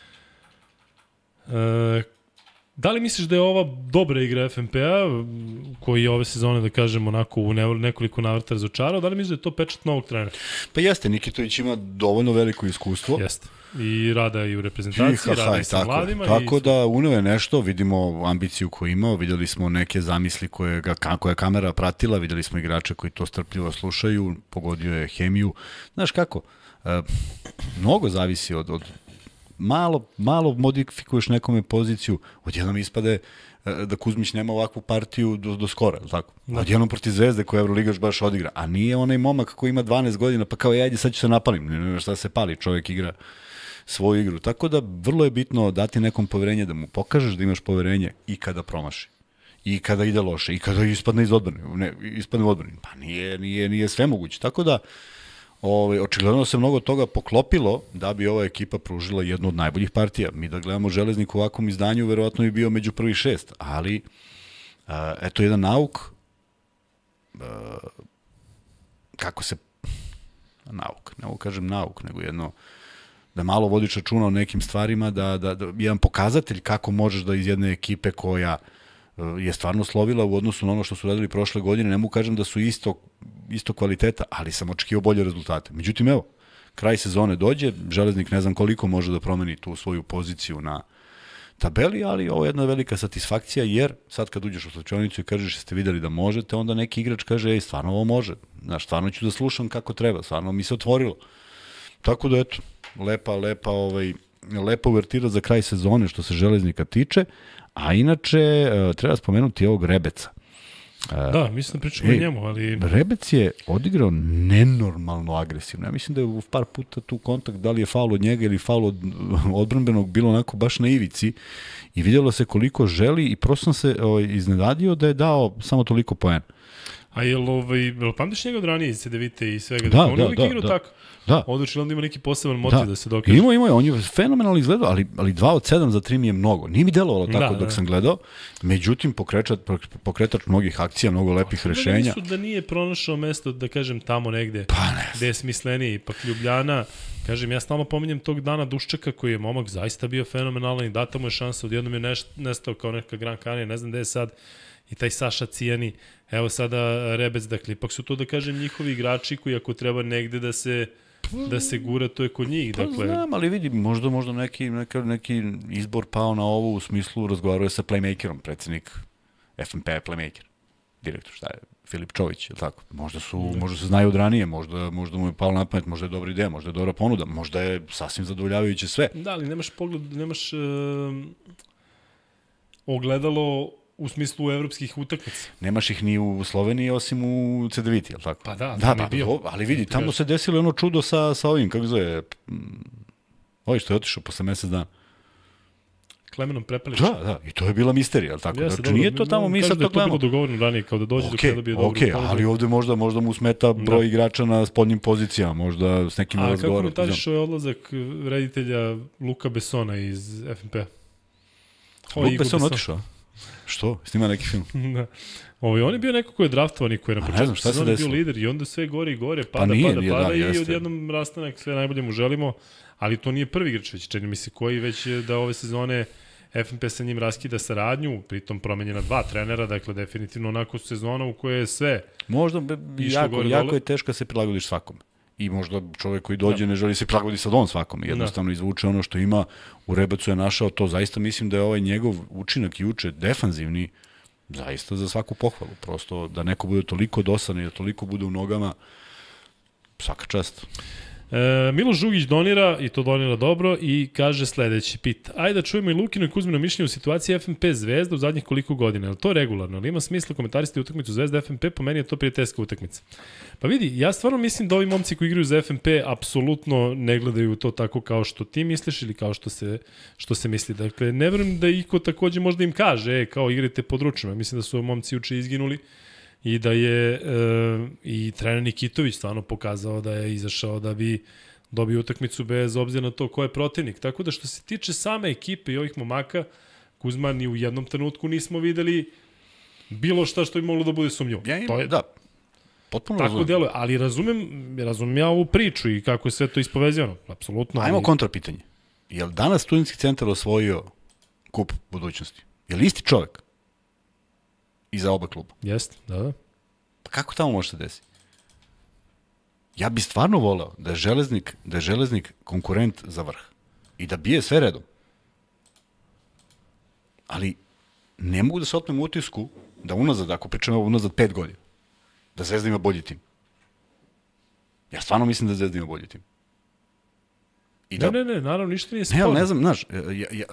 E, Da li misliš da je ova dobra igra F N P-a, koji je ove sezone, da kažem, onako u nekoliko navrata razočarao, da li misliš da je to pečat novog trenera? Pa jeste, Nikitović ima dovoljno veliko iskustvo. Jeste. I rada i u reprezentaciji, I, rada i sa tako, mladima. Tako i... da uneo je nešto, vidimo ambiciju koju imao, videli smo neke zamisli koje, ga, koje je kamera pratila, videli smo igrače koji to strpljivo slušaju, pogodio je hemiju. Znaš kako, e, mnogo zavisi od, od malo, malo modifikuješ nekome poziciju, odjednom ispade da Kuzmić nema ovakvu partiju do, do skora, tako? Odjednom protiv Zvezde koja Evroligaš baš odigra, a nije onaj momak koji ima dvanaest godina, pa kao ja, ajde sad ću se napalim, ne, ne, šta se pali, čovjek igra svoju igru, tako da vrlo je bitno dati nekom poverenje, da mu pokažeš da imaš poverenje i kada promaši, i kada ide loše, i kada ispadne iz odbrane, ne, ispadne u odbrani, pa nije, nije, nije sve moguće, tako da Ove, očigledno se mnogo toga poklopilo da bi ova ekipa pružila jednu od najboljih partija. Mi da gledamo Železnik u ovakvom izdanju, verovatno bi bio među prvih šest, ali a, eto jedan nauk a, kako se nauk, ne mogu kažem nauk, nego jedno da malo vodiš računa o nekim stvarima, da, da, da jedan pokazatelj kako možeš da iz jedne ekipe koja je stvarno slovila u odnosu na ono što su radili prošle godine, ne mogu kažem da su isto, isto kvaliteta, ali sam očekivao bolje rezultate. Međutim, evo, kraj sezone dođe, Železnik ne znam koliko može da promeni tu svoju poziciju na tabeli, ali ovo je jedna velika satisfakcija, jer sad kad uđeš u slučajnicu i kažeš ste videli da možete, onda neki igrač kaže, ej, stvarno ovo može, znaš, stvarno ću da slušam kako treba, stvarno mi se otvorilo. Tako da, eto, lepa, lepa, ovaj, lepa uvertira za kraj sezone što se Železnika tiče. A inače, treba spomenuti ovog Rebeca. Da, mislim da pričamo o njemu, ali... Rebec je odigrao nenormalno agresivno. Ja mislim da je u par puta tu kontakt, da li je faul od njega ili faul od odbranbenog, bilo onako baš na ivici i vidjelo se koliko želi i prosto sam se ovaj, iznenadio da je dao samo toliko poena. A jel, ovaj, jel pamtiš njega od ranije iz C D V-te i svega? Da, on da, uvijek da. igrao da. tako. Da. Ovdje očigledno ima neki poseban motiv da, da se dokaže. Imao, imao je, on je fenomenalno izgledao, ali, ali dva od sedam za tri mi je mnogo. Nije mi delovalo tako da, dok da. sam gledao, međutim pokretač, pokretač mnogih akcija, mnogo lepih rešenja. Da nisu da nije pronašao mesto, da kažem, tamo negde, pa ne. gde je smislenije, ipak Ljubljana, Kažem, ja stalno pominjem tog Dana Duščaka koji je momak zaista bio fenomenalan i data mu je šansa, odjednom je neš, nestao kao neka Gran Canaria, ne znam gde je sad, i taj Saša Cijani, evo sada Rebec, dakle, ipak su to da kažem njihovi igrači koji ako treba negde da se da se gura, to je kod njih. Pa dakle... znam, ali vidi, možda, možda neki, neka, neki izbor pao na ovo u smislu razgovaruje sa playmakerom, predsednik F N P je playmaker, direktor, šta je, Filip Čović, ili tako? Možda su, ne. možda se znaju od ranije, možda, možda mu je palo na pamet, možda je dobra ideja, možda je dobra ponuda, možda je sasvim zadovoljavajuće sve. Da, ali nemaš pogled, nemaš uh, ogledalo u smislu evropskih utakmica. Nemaš ih ni u Sloveniji, osim u Cedeviti, je li tako? Pa da, da pa, bio. Ali vidi, tamo se desilo ono čudo sa, sa ovim, kako zove, ovaj što je otišao posle mesec dana. Klemenom Prepelićem. Da, da, i to je bila misterija, je li tako? Jeste, znači, dobro, nije to tamo, mi sad to gledamo. Kažu da je to bilo dogovoreno ranije, kao da dođe okay, dok je da bio dobro. Ok, ali ovde možda, možda mu smeta broj da. igrača na spodnjim pozicijama, možda s nekim razgovorom. A kako komentariš ovaj odlazak reditelja Luka Bessona iz F N P? Luka Besson otišao? Što? Snima neki film? da. Ovo, on je bio neko ko je draftovan i ko je na početku sezone bio lider i onda sve gore i gore, pada, pa nije, pada, nije, pada da, i jeste. Odjednom rastanak, sve najbolje mu želimo, ali to nije prvi igrač, već čini mi se koji već da ove sezone F N P sa njim raskida saradnju, pritom promenjena dva trenera, dakle definitivno onako sezona u kojoj je sve možda jako, jako je teško se prilagodiš svakome. I možda čovjek koji dođe da. ne želi se prilagodi sad on svakome, jednostavno da. izvuče ono što ima, u Rebacu je našao to, zaista mislim da je ovaj njegov učinak juče defanzivni, zaista za svaku pohvalu, prosto da neko bude toliko dosadan i da toliko bude u nogama, svaka čast. E, Miloš Žugić donira, i to donira dobro, i kaže sledeći, pita, ajde da čujemo i Lukino i Kuzmino mišljenje u situaciji F N P Zvezda u zadnjih koliko godina, je li to regularno, ali ima smisla komentarisati utakmicu Zvezda F N P, po meni je to prijateljska utakmica. Pa vidi, ja stvarno mislim da ovi momci koji igraju za F N P apsolutno ne gledaju to tako kao što ti misliš ili kao što se, što se misli. Dakle, ne verujem da iko takođe možda im kaže, e, kao igrate pod ručima. Mislim da su ovi momci juče izginuli i da je e, i trener Nikitović stvarno pokazao da je izašao da bi dobio utakmicu bez obzira na to ko je protivnik. Tako da što se tiče same ekipe i ovih momaka, Kuzma ni u jednom trenutku nismo videli bilo šta što bi moglo da bude sumnjivo. Ja im, to je, da, potpuno tako razumem. deluje, ali razumem, razumem ja ovu priču i kako je sve to ispovezano. Apsolutno. Ajmo ali... kontrapitanje. Je li danas Studentski centar osvojio kup budućnosti? Je li isti čovek? I za oba kluba. Jeste, da, da. Pa kako tamo može se desiti? Ja bih stvarno voleo da je Železnik, da je Železnik konkurent za vrh. I da bije sve redom. Ali ne mogu da se otmem utisku da unazad, ako pričamo unazad pet godina, da Zvezda ima bolji tim. Ja stvarno mislim da Zvezda ima bolji tim. I da... Ne, ne, ne, naravno ništa nije sporno. Ne, ne znam, znaš, ja, ja,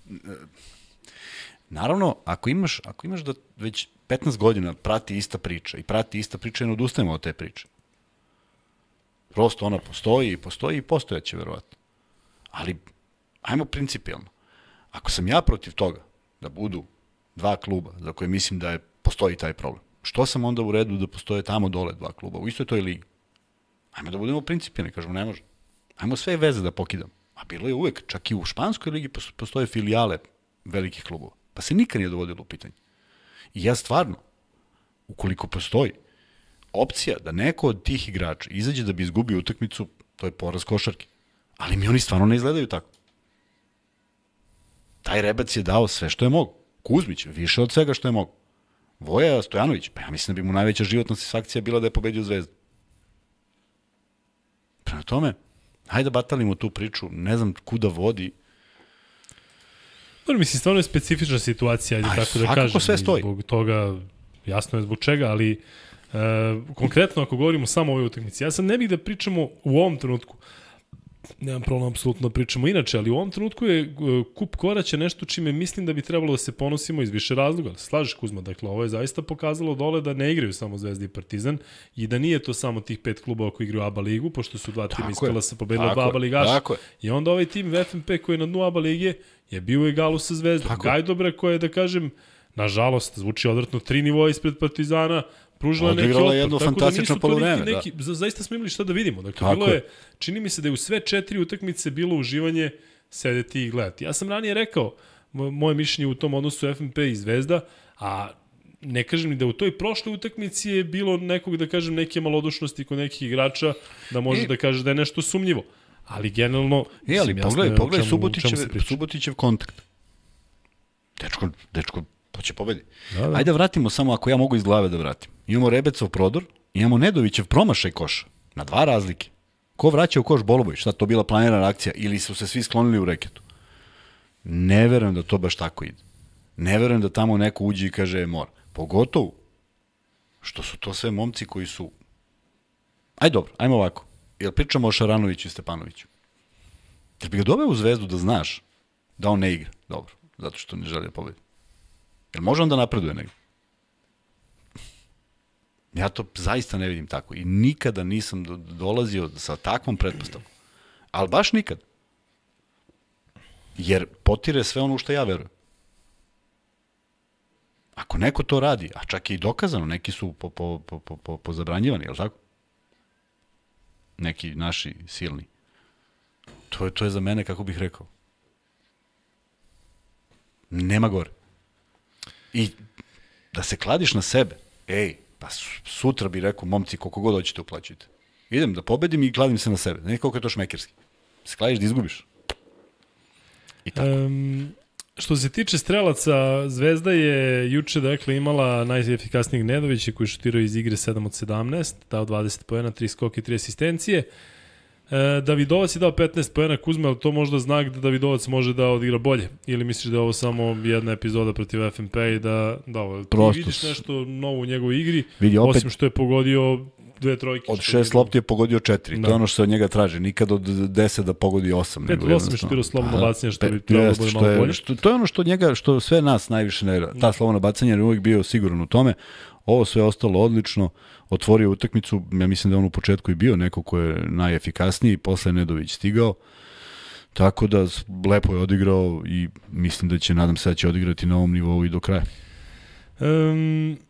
naravno, ako imaš, ako imaš da već petnaest godina prati ista priča i prati ista priča i ne odustajemo od te priče. Prosto ona postoji i postoji i postojaće verovatno. Ali, ajmo principijalno. Ako sam ja protiv toga da budu dva kluba za koje mislim da je, postoji taj problem, što sam onda u redu da postoje tamo dole dva kluba u istoj toj ligi? Ajmo da budemo principijalni, kažemo ne može. Ajmo sve veze da pokidamo. A bilo je uvek, čak i u španskoj ligi postoje filijale velikih klubova. Pa se nikad nije dovodilo u pitanje. I ja stvarno, ukoliko postoji opcija da neko od tih igrača izađe da bi izgubio utakmicu, to je poraz košarke. Ali mi oni stvarno ne izgledaju tako. Taj Rebac je dao sve što je mogo. Kuzmić, više od svega što je mogo. Voja Stojanović, pa ja mislim da bi mu najveća životna satisfakcija bila da je pobedio Zvezdu. Prema tome, hajde da batalimo tu priču, ne znam kuda vodi. Dobro, mislim, stvarno je specifična situacija, ajde tako da kažem. Sve stoji. Zbog toga, jasno je zbog čega, ali e, konkretno ako govorimo samo o ovoj utakmici, ja sad ne bih da pričamo u ovom trenutku, nemam problem apsolutno da pričamo inače, ali u ovom trenutku je kup Koraća nešto čime mislim da bi trebalo da se ponosimo iz više razloga. Slažeš, Kuzma, dakle, ovo je zaista pokazalo dole da ne igraju samo Zvezda i Partizan i da nije to samo tih pet klubova koji igraju ABA ligu, pošto su dva tima iskala sa pobedila dva ABA ligaša. I onda ovaj tim F N P koji je na dnu ABA lige je bio u egalu sa Zvezdom. Gajdobra koja je, da kažem, nažalost, zvuči odvratno, tri nivoa ispred Partizana, pružila neki otpor. Jedno fantastično poluvreme, da. Neki, zaista smo imali šta da vidimo. Dakle, tako bilo je, čini mi se da je u sve četiri utakmice bilo uživanje sedeti i gledati. Ja sam ranije rekao, moje mišljenje u tom odnosu F N P i Zvezda, a ne kažem ni da u toj prošloj utakmici je bilo nekog, da kažem, neke malodušnosti kod nekih igrača, da može I... da kaže da je nešto sumnjivo. Ali generalno... E, ali mislim, pogledaj, jasno je pogledaj o čemu- Subotićev, o čemu se priča. Subotićev kontakt. Dečko, dečko, to će pobedi. Da, da. Ajde da vratimo samo, ako ja mogu iz glave da vratim. Imamo Rebecov prodor, imamo Nedovićev promašaj koša. Na dva razlike. Ko vraća u koš Boloboj? Šta, to bila planirana akcija ili su se svi sklonili u reketu? Ne verujem da to baš tako ide. Ne verujem da tamo neko uđe i kaže mora. Pogotovo što su to sve momci koji su... Aj dobro, ajmo ovako. Jel pričamo o Šaranoviću i Stepanoviću? Jel bi ga doveo u Zvezdu da znaš da on ne igra? Dobro, zato što ne želi da pobedi. Jel može on da napreduje negdje? Ja to zaista ne vidim tako. I nikada nisam do, dolazio sa takvom pretpostavkom. Ali baš nikad. Jer potire sve ono u što ja verujem. Ako neko to radi, a čak je i dokazano, neki su po, po, po, po, po, pozabranjivani, je li tako? Neki naši silni. To je, to je za mene, kako bih rekao, nema gore. I da se kladiš na sebe, ej, pa sutra bi rekao, momci, koliko god hoćete uplaćujte. Idem da pobedim i kladim se na sebe. Ne koliko je to šmekerski. Se kladiš da izgubiš. I tako. Um, što se tiče strelaca, Zvezda je juče dakle imala najefikasnijeg Nedovića koji šutirao iz igre sedam od sedamnaest, dao dvadeset poena, tri skoke i tri asistencije. E, Davidovac je dao petnaest poena, Kuzma, ali to možda znak da Davidovac može da odigra bolje? Ili misliš da je ovo samo jedna epizoda protiv F N P i da, da ovo, ti Prosto. vidiš nešto novo u njegovoj igri, Vidi, opet, osim što je pogodio dve trojke. od šest lopti je pogodio četiri. Da. To je ono što se od njega traži. Nikad od deset da pogodi osam. pet od osam je šutirao slobodno bacanje, što bi Pet- trebalo jest, bude što malo je- bolje. Što, to je ono što njega, što sve nas najviše ne igra. Ta slobodna bacanja je uvijek bio siguran u tome. Ovo sve ostalo odlično. Otvorio utakmicu. Ja mislim da je on u početku i bio neko ko je najefikasniji. Posle je Nedović stigao. Tako da s- lepo je odigrao i mislim da će, nadam se da će odigrati na ovom nivou i do kraja. Um,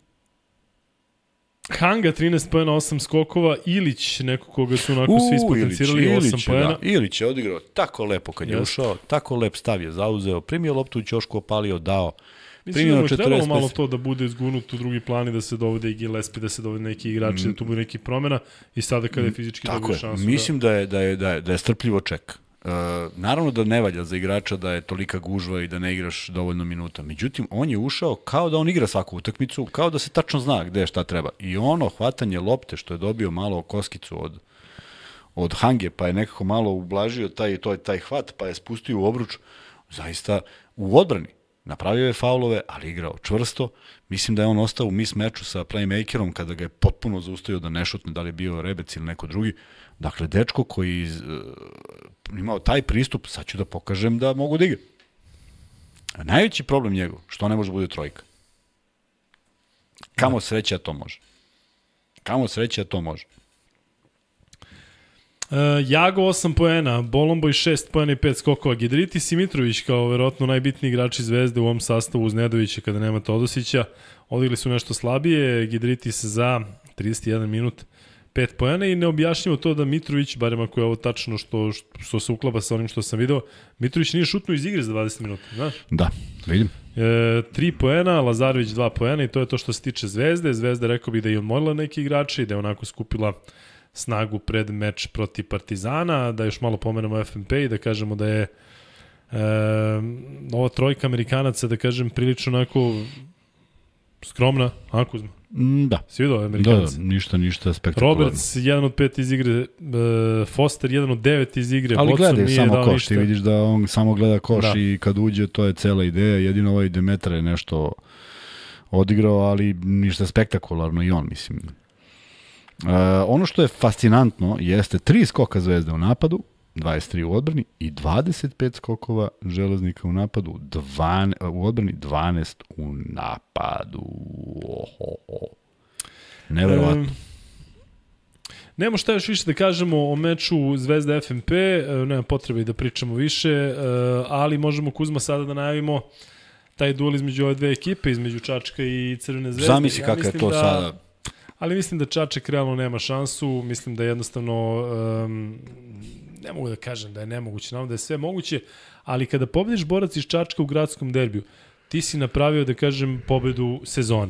Hanga trinaest poena, osam skokova, Ilić, neko koga su onako svi ispotencirali, Ilić, osam Ilić, je, poena. da. Ilić je odigrao tako lepo kad je Jeste. ušao, tako lep stav je zauzeo, primio loptu u ćošku, opalio, dao. Mislim da mu je četrdeset trebalo malo pedeset to da bude zgunut u drugi plan i da se dovode i Gillespie, da se dovode neki igrači, da tu bude neki promena i sada kada je fizički Tako dobio je, šansu. mislim da je, da je, da je, da je strpljivo ček. Uh, naravno da ne valja za igrača da je tolika gužva i da ne igraš dovoljno minuta. Međutim, on je ušao kao da on igra svaku utakmicu, kao da se tačno zna gde je šta treba. I ono hvatanje lopte što je dobio malo koskicu od, od Hange, pa je nekako malo ublažio taj, to je taj hvat, pa je spustio u obruč, zaista u odbrani. Napravio je faulove, ali igrao čvrsto. Mislim da je on ostao u mismeču sa playmakerom kada ga je potpuno zaustavio da ne šutne, da li je bio Rebec ili neko drugi. Dakle, dečko koji iz, uh, imao taj pristup, sad ću da pokažem da mogu da igra. Najveći problem njegov, što ne može da bude trojka. Kamo sreća da to može. Kamo sreća da to može. Uh, Jago osam poena, Bolomboj šest poena i pet skokova, Gidritis i Mitrović kao verovatno najbitniji igrači Zvezde u ovom sastavu uz Nedovića kada nema Todosića. Odigli su nešto slabije, Gidritis za trideset jedan minut, pet poena i neobjašnjivo to da Mitrović, barem ako je ovo tačno što, što se uklapa sa onim što sam video, Mitrović nije šutnuo iz igre za dvadeset minuta, znaš? Da, vidim. E, tri poena, Lazarević dva poena i to je to što se tiče Zvezde. Zvezda rekao bih da je odmorila neki igrači, da je onako skupila snagu pred meč protiv Partizana, da još malo pomenemo F N P i da kažemo da je e, ova trojka Amerikanaca, da kažem, prilično onako skromna, a Kuzma? Mm, da. Si vidio Da, da, Amerikanaca? ništa, ništa spektakularno. Roberts, jedan od pet iz igre, e, Foster, jedan od devet iz igre, Ali Watson gledaj nije samo dao koš, ništa. ti vidiš da on samo gleda koš Da. i kad uđe to je cela ideja, jedino ovaj Demetar je nešto odigrao, ali ništa spektakularno i on, mislim. Uh, ono što je fascinantno jeste tri skoka Zvezde u napadu, dvadeset tri u odbrani i dvadeset pet skokova Železnika u napadu, dvanaest, u odbrani dvanaest u napadu. Ohoho. Neverovatno. Um, Nemo šta još više da kažemo o meču Zvezda F N P, e, nema potrebe i da pričamo više, e, ali možemo, Kuzma, sada da najavimo taj duel između ove dve ekipe, između Čačka i Crvene Zvezde. Zamisli Ja kakav je mislim to da, sada. Ali mislim da Čačak realno nema šansu, mislim da jednostavno, um, ne mogu da kažem da je nemoguće, naravno da je sve moguće, ali kada pobediš borac iz Čačka u gradskom derbiju, ti si napravio, da kažem, pobedu sezone.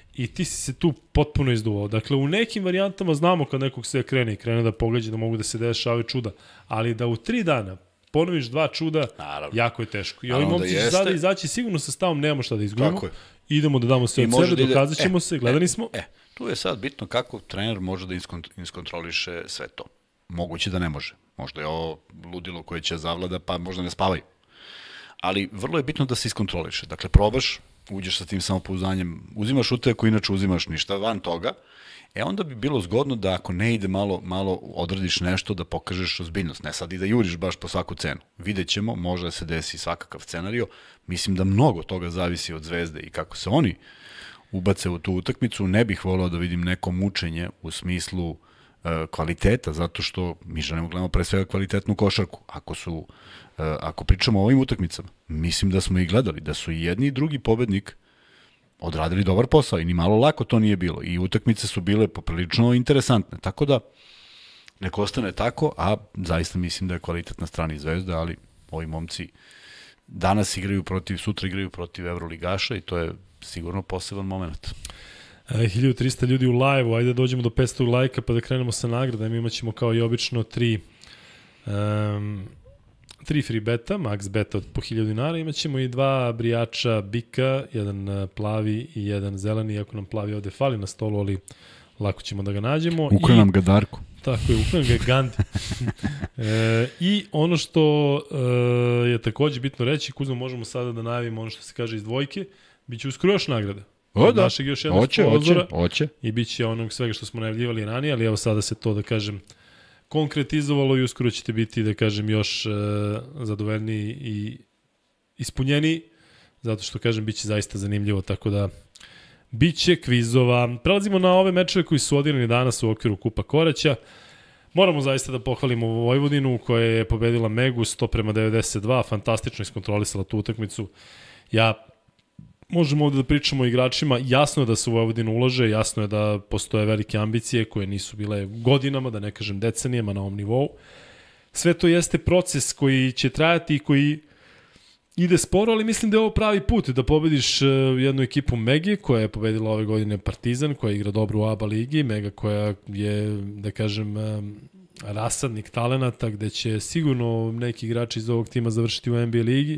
i ti si se tu potpuno izduvao. Dakle, u nekim varijantama znamo kad nekog sve krene i krene da pogađa, da mogu da se dešavaju čuda, ali da u tri dana ponoviš dva čuda, naravno, jako je teško. I ovi momci će sada izaći sigurno sa stavom, nemamo šta da izgubimo, idemo da damo sve od sebe, da dokazat ćemo e, se, gledani smo. E, e, tu je sad bitno kako trener može da iskontroliše sve to. Moguće da ne može. Možda je ovo ludilo koje će zavlada, pa možda ne spavaju. Ali vrlo je bitno da se iskontroliše. Dakle, probaš, uđeš sa tim samopouzdanjem, uzimaš šuteve koji inače uzimaš ništa van toga, e onda bi bilo zgodno da ako ne ide malo, malo odradiš nešto da pokažeš ozbiljnost. Ne sad i da juriš baš po svaku cenu. Vidjet ćemo, može da se desi svakakav scenario. Mislim da mnogo toga zavisi od Zvezde i kako se oni ubace u tu utakmicu. Ne bih volao da vidim neko mučenje u smislu e, kvaliteta, zato što mi želimo gledamo pre svega kvalitetnu košarku. Ako su ako pričamo o ovim utakmicama, mislim da smo i gledali, da su i jedni i drugi pobednik odradili dobar posao i ni malo lako to nije bilo. I utakmice su bile poprilično interesantne. Tako da, neko ostane tako, a zaista mislim da je kvalitet na strani Zvezde, ali ovi momci danas igraju protiv, sutra igraju protiv Evroligaša i to je sigurno poseban moment. hiljadu trista ljudi u live-u, ajde da dođemo do petsto lajka pa da krenemo sa nagradama. Imat ćemo kao i obično tri... Um, Tri free beta, max beta od po hiljadu dinara, imat ćemo i dva brijača bika, jedan plavi i jedan zeleni, iako nam plavi ovde fali na stolu, ali lako ćemo da ga nađemo. Ukra nam ga Darko. Tako je, ukra nam ga Gandhi. e, I ono što e, je takođe bitno reći, Kuzma, možemo sada da najavimo ono što se kaže iz dvojke, bit će uskoro još nagrada. O da, našeg još jednog oće, oće, oće. I bit će onog svega što smo najavljivali ranije, ali evo sada se to, da kažem, konkretizovalo i uskoro ćete biti, da kažem, još uh, zadovoljniji i ispunjeni, zato što, kažem, bit će zaista zanimljivo, tako da bit će kvizova. Prelazimo na ove mečeve koji su odigrani danas u okviru Kupa Koraća. Moramo zaista da pohvalimo Vojvodinu koja je pobedila Megu sto prema devedeset dva, fantastično iskontrolisala tu utakmicu. Ja možemo ovde da pričamo o igračima, jasno je da se u Vojvodinu ulaže, jasno je da postoje velike ambicije koje nisu bile godinama, da ne kažem decenijama na ovom nivou. Sve to jeste proces koji će trajati i koji ide sporo, ali mislim da je ovo pravi put da pobediš jednu ekipu Mege koja je pobedila ove godine Partizan, koja igra dobro u A B A ligi, Mega koja je, da kažem, rasadnik talenata gde će sigurno neki igrači iz ovog tima završiti u N B A ligi.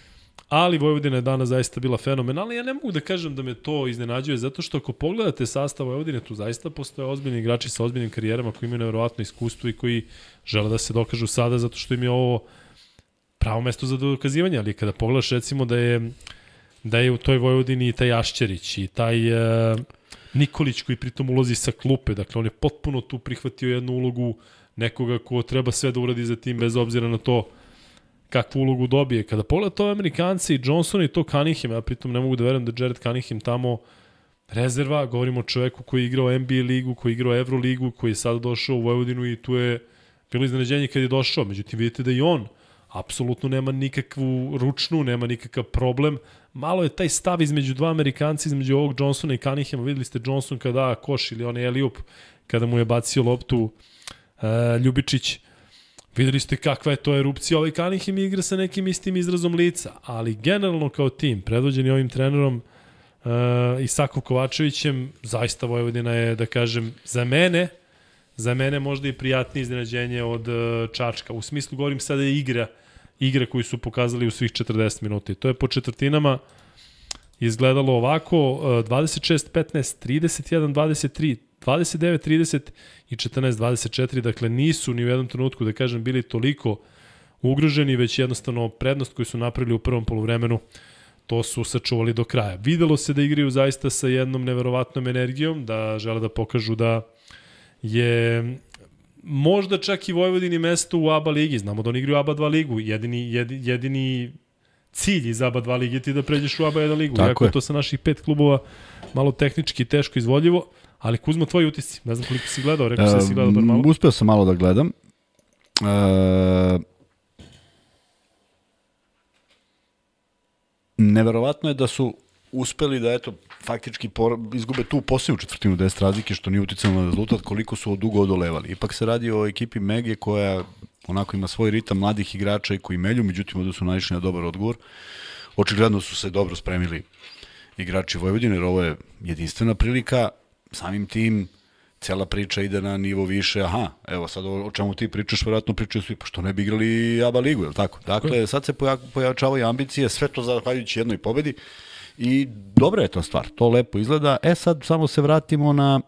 Ali Vojvodina je danas zaista bila fenomenalna. Ja ne mogu da kažem da me to iznenađuje, zato što ako pogledate sastav Vojvodine, tu zaista postoje ozbiljni igrači sa ozbiljnim karijerama koji imaju nevjerovatno iskustvo i koji žele da se dokažu sada, zato što im je ovo pravo mesto za dokazivanje. Ali kada pogledaš recimo da je, da je u toj Vojvodini i taj Ašćerić i taj uh, Nikolić koji pritom ulazi sa klupe, dakle on je potpuno tu prihvatio jednu ulogu nekoga ko treba sve da uradi za tim bez obzira na to kakvu ulogu dobije. Kada pogleda to Amerikanci i Johnson i to Cunningham, ja pritom ne mogu da verujem da Jared Cunningham tamo rezerva, govorimo o čoveku koji je igrao N B A ligu, koji je igrao Evroligu, koji je sad došao u Vojvodinu i tu je bilo iznenađenje kad je došao. Međutim, vidite da i on apsolutno nema nikakvu ručnu, nema nikakav problem. Malo je taj stav između dva Amerikanci, između ovog Johnsona i Cunninghama. Videli ste Johnson kada koš ili onaj alley-oop, kada mu je bacio loptu uh, Ljubičić. Videli ste kakva je to erupcija. Ovaj Cunningham igra sa nekim istim izrazom lica, ali generalno kao tim, predvođeni ovim trenerom uh, Isakom Kovačevićem, zaista Vojvodina je, da kažem, za mene, za mene možda i prijatnije iznenađenje od uh, Čačka. U smislu, govorim sada je igra, igra koju su pokazali u svih četrdeset minuta. I to je po četvrtinama izgledalo ovako, uh, dvadeset šest petnaest, trideset jedan dvadeset tri, dvadeset devet trideset i četrnaest dvadeset četiri, dakle nisu ni u jednom trenutku, da kažem, bili toliko ugroženi, već jednostavno prednost koju su napravili u prvom poluvremenu, to su sačuvali do kraja. Videlo se da igraju zaista sa jednom neverovatnom energijom, da žele da pokažu da je možda čak i Vojvodini mesto u A B A ligi, znamo da oni igraju A B A dva ligu, jedini, jedini, jedini cilj iz A B A dva lige je ti da pređeš u A B A jedan ligu, tako je to sa naših pet klubova malo tehnički teško izvodljivo. Ali Kuzma, tvoji utisci, ne znam koliko si gledao, rekao um, si da si gledao bar malo. Uspeo sam malo da gledam. Uh, neverovatno je da su uspeli da, eto, faktički por, izgube tu posljednju četvrtinu deset razlike, što nije uticalo na rezultat, koliko su dugo odolevali. Ipak se radi o ekipi Mege koja onako ima svoj ritam mladih igrača i koji melju, međutim ovdje su naišli na dobar odgovor. Očigledno su se dobro spremili igrači Vojvodine, jer ovo je jedinstvena prilika, samim tim cela priča ide na nivo više, aha, evo sad o, o čemu ti pričaš, vjerojatno pričaju svi, pa što ne bi igrali A B A ligu, je li tako? Dakle, sad se poja, pojačavaju ambicije, sve to zahvaljujući jednoj pobedi i dobra je to stvar, to lepo izgleda. E sad samo se vratimo na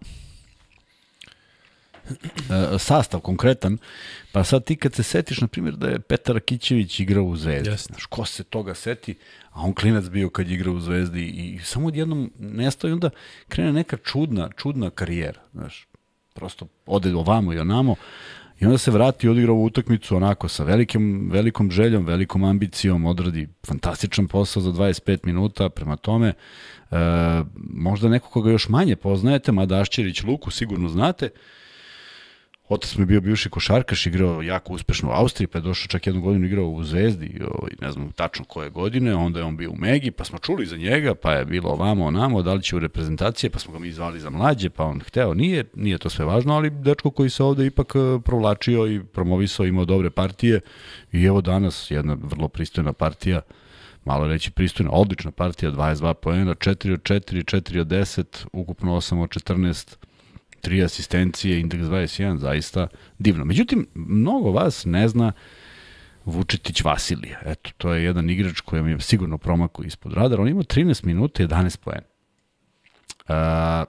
e, sastav konkretan, pa sad ti kad se setiš, na primjer, da je Petar Rakićević igrao u Zvezdi, Yes. znaš, ko se toga seti, a on klinac bio kad je igrao u Zvezdi i samo odjednom nestao i onda krene neka čudna, čudna karijera, znaš, prosto ode ovamo i onamo i onda se vrati i odigra ovu utakmicu onako sa velikim, velikom željom, velikom ambicijom, odradi fantastičan posao za dvadeset pet minuta, prema tome e, možda neko koga još manje poznajete, mada Ašćerić Luku sigurno znate. Otac mi je bio bivši košarkaš, igrao jako uspešno u Austriji, pa je došao čak jednu godinu igrao u Zvezdi, ovaj, ne znam tačno koje godine, onda je on bio u Megi, pa smo čuli za njega, pa je bilo ovamo, onamo, da li će u reprezentacije, pa smo ga mi zvali za mlađe, pa on hteo, nije, nije to sve važno, ali dečko koji se ovde ipak provlačio i promovisao, imao dobre partije i evo danas jedna vrlo pristojna partija, malo reći pristojna, odlična partija, dvadeset dva poena, četiri od četiri, četiri od deset, ukupno osam od četrnaest, tri asistencije, indeks dvadeset jedan, zaista divno. Međutim, mnogo vas ne zna Vučetić Vasilija. Eto, to je jedan igrač koji mi je sigurno promakao ispod radara. On ima trinaest minuta, jedanaest poena. Uh,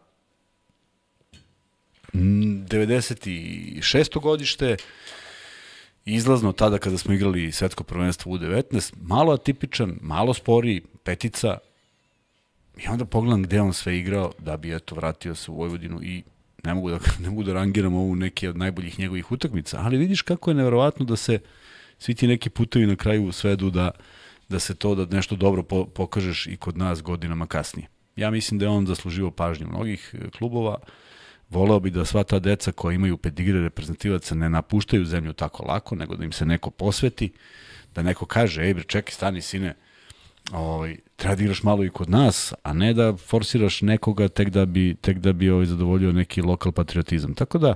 devedeset šesto godište, izlazno tada kada smo igrali svetsko prvenstvo U devetnaest, malo atipičan, malo sporiji, petica, i onda pogledam gde on sve igrao da bi eto vratio se u Vojvodinu i ne mogu da, ne mogu da rangiram ovu neke od najboljih njegovih utakmica, ali vidiš kako je neverovatno da se svi ti neki putevi na kraju svedu da, da se to, da nešto dobro po, pokažeš i kod nas godinama kasnije. Ja mislim da je on zaslužio pažnju mnogih klubova, voleo bi da sva ta deca koja imaju pedigre reprezentativaca ne napuštaju zemlju tako lako, nego da im se neko posveti, da neko kaže, ej bre, čekaj, stani sine, ovaj, treba da igraš malo i kod nas, a ne da forsiraš nekoga tek da bi, tek da bi ovaj, zadovoljio neki lokal patriotizam. Tako da,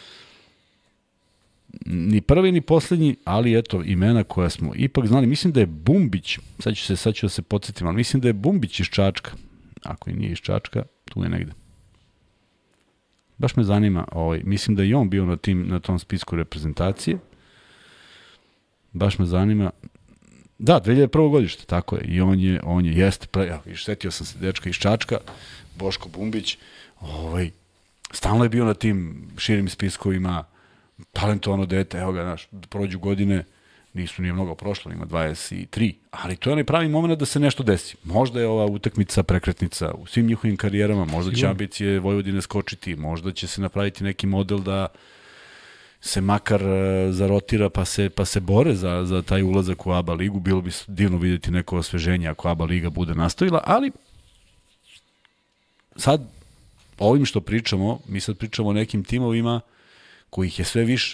ni prvi ni poslednji, ali eto, imena koja smo ipak znali, mislim da je Bumbić, sad ću se, sad ću da se podsjetim, ali mislim da je Bumbić iz Čačka, ako i nije iz Čačka, tu je negde. Baš me zanima, ovaj, mislim da je on bio na, tim, na tom spisku reprezentacije, baš me zanima. Da, dve hiljade prvo godište, tako je. I on je, on je, jeste, pre, ja, viš, setio sam se dečka iz Čačka, Boško Bumbić, ovaj, stalno je bio na tim širim spiskovima, talentovano dete, evo ga, naš, prođu godine, nisu nije mnogo prošlo, ima dvadeset tri, ali to je onaj pravi moment da se nešto desi. Možda je ova utakmica prekretnica u svim njihovim karijerama, možda će ambicije Vojvodine skočiti, možda će se napraviti neki model da se makar zarotira pa se, pa se bore za, za taj ulazak u A B A ligu. Bilo bi divno vidjeti neko osveženje ako A B A liga bude nastavila, ali sad ovim što pričamo, mi sad pričamo o nekim timovima kojih je sve više.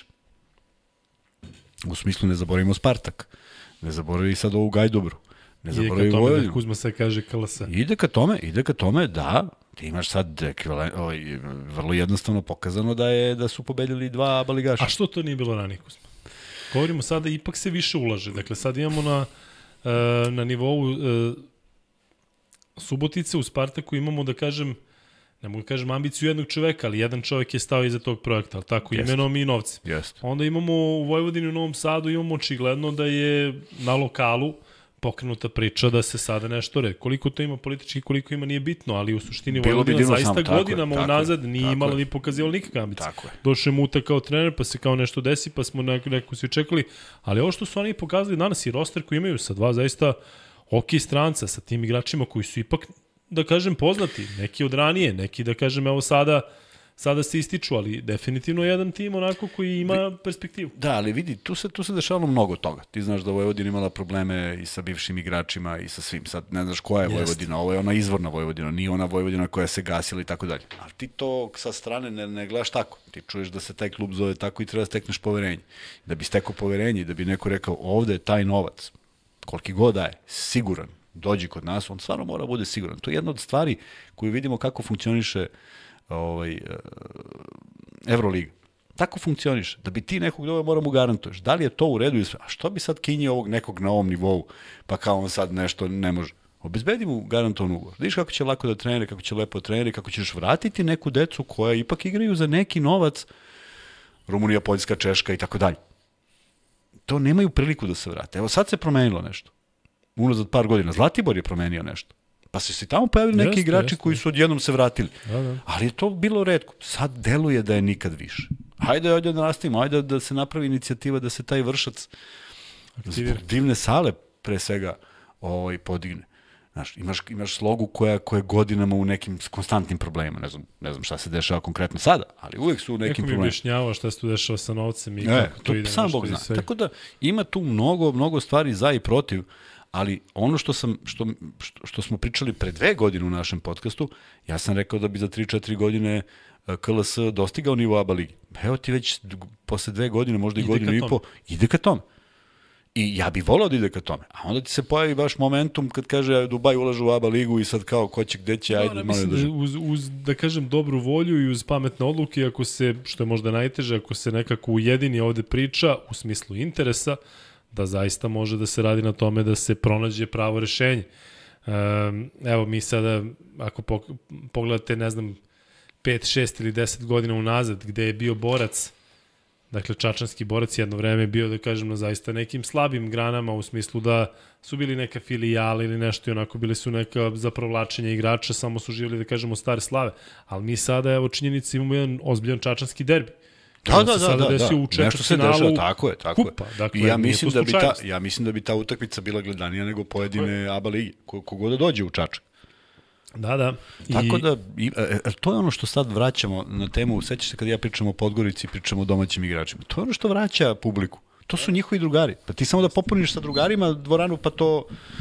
U smislu ne zaboravimo Spartak, ne zaboravi sad ovu Gajdobru, ne zaboravi Vojvodinu. Ide ka tome da Kuzma se kaže K L S. Ide ka tome, ide ka tome da ti imaš sad ekvivalent, ovaj, vrlo jednostavno pokazano da je da su pobedili dva A B A ligaša. A što to nije bilo ranije, Kuzma? Govorimo sada, ipak se više ulaže. Dakle, sad imamo na, na nivou Subotice u Spartaku imamo, da kažem, ne mogu da kažem ambiciju jednog čoveka, ali jedan čovek je stao iza tog projekta, ali tako, Jest. imenom i novcem. Jest. Onda imamo u Vojvodini u Novom Sadu, imamo očigledno da je na lokalu pokrenuta priča da se sada nešto re. Koliko to ima politički, koliko ima nije bitno, ali u suštini Bilo Vojvodina bi zaista sam, godinama tako unazad je, nije imala ni pokazivalo nikakve ambicije. je. Došao je Muta kao trener, pa se kao nešto desi, pa smo neko, neko svi čekali, ali ovo što su oni pokazali danas i roster koji imaju sa dva zaista ok stranca, sa tim igračima koji su ipak, da kažem, poznati, neki od ranije, neki, da kažem, evo sada sada se ističu, ali definitivno jedan tim onako koji ima perspektivu. Da, ali vidi, tu se, tu se dešavalo mnogo toga. Ti znaš da Vojvodina imala probleme i sa bivšim igračima i sa svim. Sad ne znaš koja je Vojvodina, ovo je ona izvorna Vojvodina, nije ona Vojvodina koja se gasila i tako dalje. Ali ti to sa strane ne, ne gledaš tako. Ti čuješ da se taj klub zove tako i treba da stekneš poverenje. Da bi stekao poverenje i da bi neko rekao ovde je taj novac, koliki god daje, siguran, dođi kod nas, on stvarno mora bude siguran. To je jedna od stvari koju vidimo kako funkcioniše ovaj, Evroliga. Tako funkcioniše. Da bi ti nekog doveo mora mu garantuješ. Da li je to u redu i sve? A što bi sad kinji ovog nekog na ovom nivou, pa kao on sad nešto ne može? Obezbedi mu garantovan ugovor. Vidiš kako će lako da trenere, kako će lepo trenere, kako ćeš vratiti neku decu koja ipak igraju za neki novac, Rumunija, Poljska, Češka i tako dalje. To nemaju priliku da se vrate. Evo sad se promenilo nešto. Unazad par godina. Zlatibor je promenio nešto. Pa su se tamo pojavili neki jeste, igrači jeste. koji su odjednom se vratili. Da, da. Ali je to bilo retko. Sad deluje da je nikad više. Hajde, hajde da nastavimo, hajde da se napravi inicijativa da se taj vršac Aktivira. zbog divne sale pre svega ovaj, podigne. Znaš, imaš, imaš slogu koja, koja je godinama u nekim konstantnim problemima. Ne znam, ne znam šta se dešava konkretno sada, ali uvek su u nekim Neko mi problemima. objašnjavao šta se tu dešava sa novcem i E, kako to, to ide. sam nešto Bog i zna. sve. Tako da ima tu mnogo, mnogo stvari za i protiv, ali ono što, sam, što, što, što smo pričali pre dve godine u našem podcastu, ja sam rekao da bi za tri četiri godine K L S dostigao nivo A B A ligi. Evo ti već posle dve godine, možda i Ide godinu ka i tome. po, ide ka tome. I ja bih volao da ide ka tome. A onda ti se pojavi baš momentum kad kaže Dubaj ulažu u A B A ligu i sad kao ko će, gde će, ajde, Da, malo mislim da... da uz, uz, da kažem, dobru volju i uz pametne odluke, ako se, što je možda najteže, ako se nekako ujedini ovde priča u smislu interesa, da zaista može da se radi na tome da se pronađe pravo rešenje. Um, evo mi sada, ako pogledate, ne znam, pet, šest ili deset godina unazad, gde je bio borac, dakle čačanski borac jedno vreme je bio, da kažem, na zaista nekim slabim granama u smislu da su bili neka filijala ili nešto i onako bili su neka za provlačenje igrača, samo su živjeli, da kažemo, stare slave. Ali mi sada, evo, činjenica, imamo jedan ozbiljan čačanski derbi. Da, da, da, da, da. U nešto se dešava, tako je, tako kupa. je. Dakle, I ja mislim, da bi ta, slučajnost. ja mislim da bi ta utakmica bila gledanija nego pojedine A B A lige, kogod da dođe u Čačak. Da, da. I... Tako da, i, e, to je ono što sad vraćamo na temu, sećaš se kad ja pričam o Podgorici, pričam o domaćim igračima, to je ono što vraća publiku. To su njihovi drugari. Pa ti samo da popuniš sa drugarima dvoranu, pa to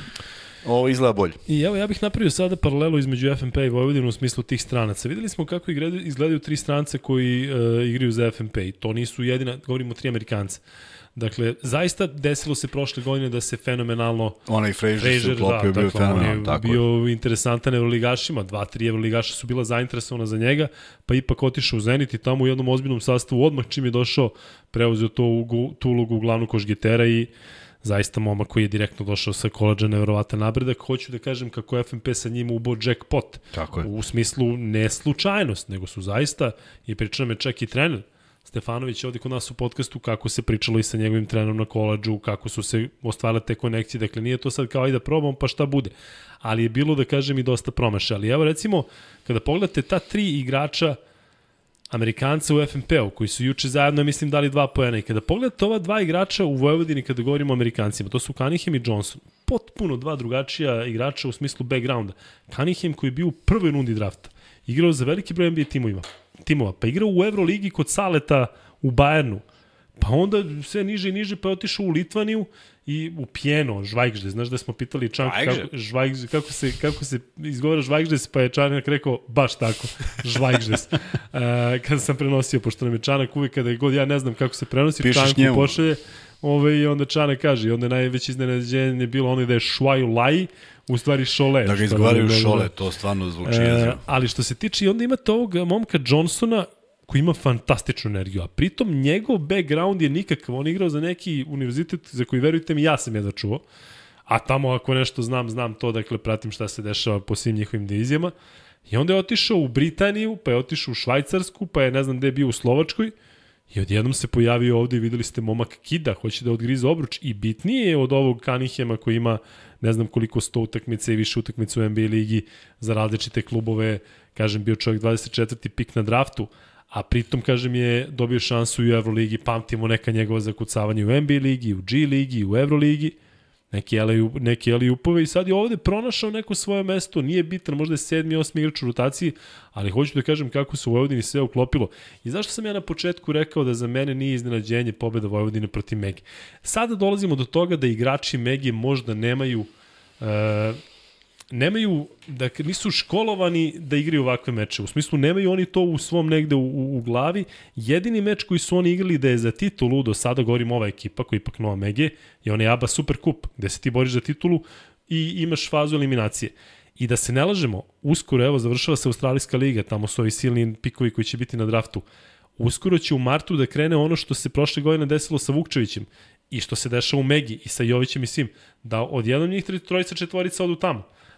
ovo izgleda bolje. I evo, ja bih napravio sada paralelu između F N P i Vojvodinu u smislu tih stranaca. Videli smo kako izgledaju tri stranca koji uh, igraju za F N P i to nisu jedina, govorimo o tri Amerikanca. Dakle, zaista desilo se prošle godine da se fenomenalno... Onaj Frazier se uklopio, da, bio dakle, fenomenalno. On je tako bio je. interesantan evroligašima, dva, tri evroligaša su bila zainteresovana za njega, pa ipak otišao u Zenit i tamo u jednom ozbiljnom sastavu odmah čim je došao, preuzeo to u, tu ulogu glavnog košgetera i zaista momak koji je direktno došao sa koleđa, nevjerovatan napredak. Hoću da kažem kako F N P sa njima ubao jackpot. Tako je. U smislu ne slučajnost, nego su zaista, i pričao me čak i trener Stefanović ovdje kod nas u podcastu, kako se pričalo i sa njegovim trenerom na koleđu, kako su se ostvarile te konekcije. Dakle, nije to sad kao ajde da probamo pa šta bude. Ali je bilo, da kažem, i dosta promaša. Ali evo recimo, kada pogledate ta tri igrača Amerikanca u F N P-u, koji su juče zajedno, mislim, dali dva poena. I kada pogledate ova dva igrača u Vojvodini, kada govorimo o Amerikancima, to su Cunningham i Johnson. Potpuno dva drugačija igrača u smislu backgrounda. Cunningham koji je bio u prvoj rundi drafta, igrao za veliki broj N B A timovima, timova, pa igrao u Euroligi kod Saleta u Bayernu, pa onda sve niže i niže, pa je otišao u Litvaniju i u Pjeno, Žvajgžde. Znaš da smo pitali Čanku kako, Žvajgžde, kako, se, kako se izgovara Žvajgždes, pa je Čanak rekao baš tako, Žvajgždes. Uh, kada sam prenosio, pošto nam je Čanak uvijek, kada je god ja ne znam kako se prenosi, Čanku pošalje, ove, i onda Čanak kaže, i onda je najveće iznenađenje je bilo ono da je Švaju Laji, u stvari Šole. Da ga izgovaraju Šole, to stvarno zvuči jezivo. E, ali što se tiče, i onda imate ovog momka Johnsona, koji ima fantastičnu energiju, a pritom njegov background je nikakav, on igrao za neki univerzitet za koji, verujte mi, ja sam jedva čuo, a tamo ako nešto znam, znam to, dakle pratim šta se dešava po svim njihovim divizijama, i onda je otišao u Britaniju, pa je otišao u Švajcarsku, pa je ne znam gde je bio u Slovačkoj, i odjednom se pojavio ovde i videli ste momak kida, hoće da odgrize obruč, i bitnije je od ovog Cunninghama koji ima ne znam koliko sto utakmice i više utakmice u N B A ligi za različite klubove, kažem, bio čovjek dvadeset četvrti pik na draftu, a pritom, kažem, je dobio šansu i u Euroligi, pamtimo neka njegova zakucavanja u N B A ligi, u G ligi, u Euroligi, neki neki alley-oopove, i sad je ovde pronašao neko svoje mesto, nije bitan, možda je sedmi, osmi igrač u rotaciji, ali hoću da kažem kako se u Vojvodini sve uklopilo. I zašto sam ja na početku rekao da za mene nije iznenađenje pobeda Vojvodine protiv Megi? Sada dolazimo do toga da igrači Megi možda nemaju uh, nemaju, da nisu školovani da igraju ovakve meče. U smislu, nemaju oni to u svom negde u, u, u glavi. Jedini meč koji su oni igrali da je za titulu, do sada govorim ova ekipa, koja je ipak Nova Mege, je onaj A B A Super Kup, gde se ti boriš za titulu i imaš fazu eliminacije. I da se ne lažemo, uskoro, evo, završava se Australijska liga, tamo su ovi silni pikovi koji će biti na draftu. Uskoro će u martu da krene ono što se prošle godine desilo sa Vukčevićem i što se dešava u Megi i sa Jovićem i svim, da odjednom njih trojica četvorica odu tamo.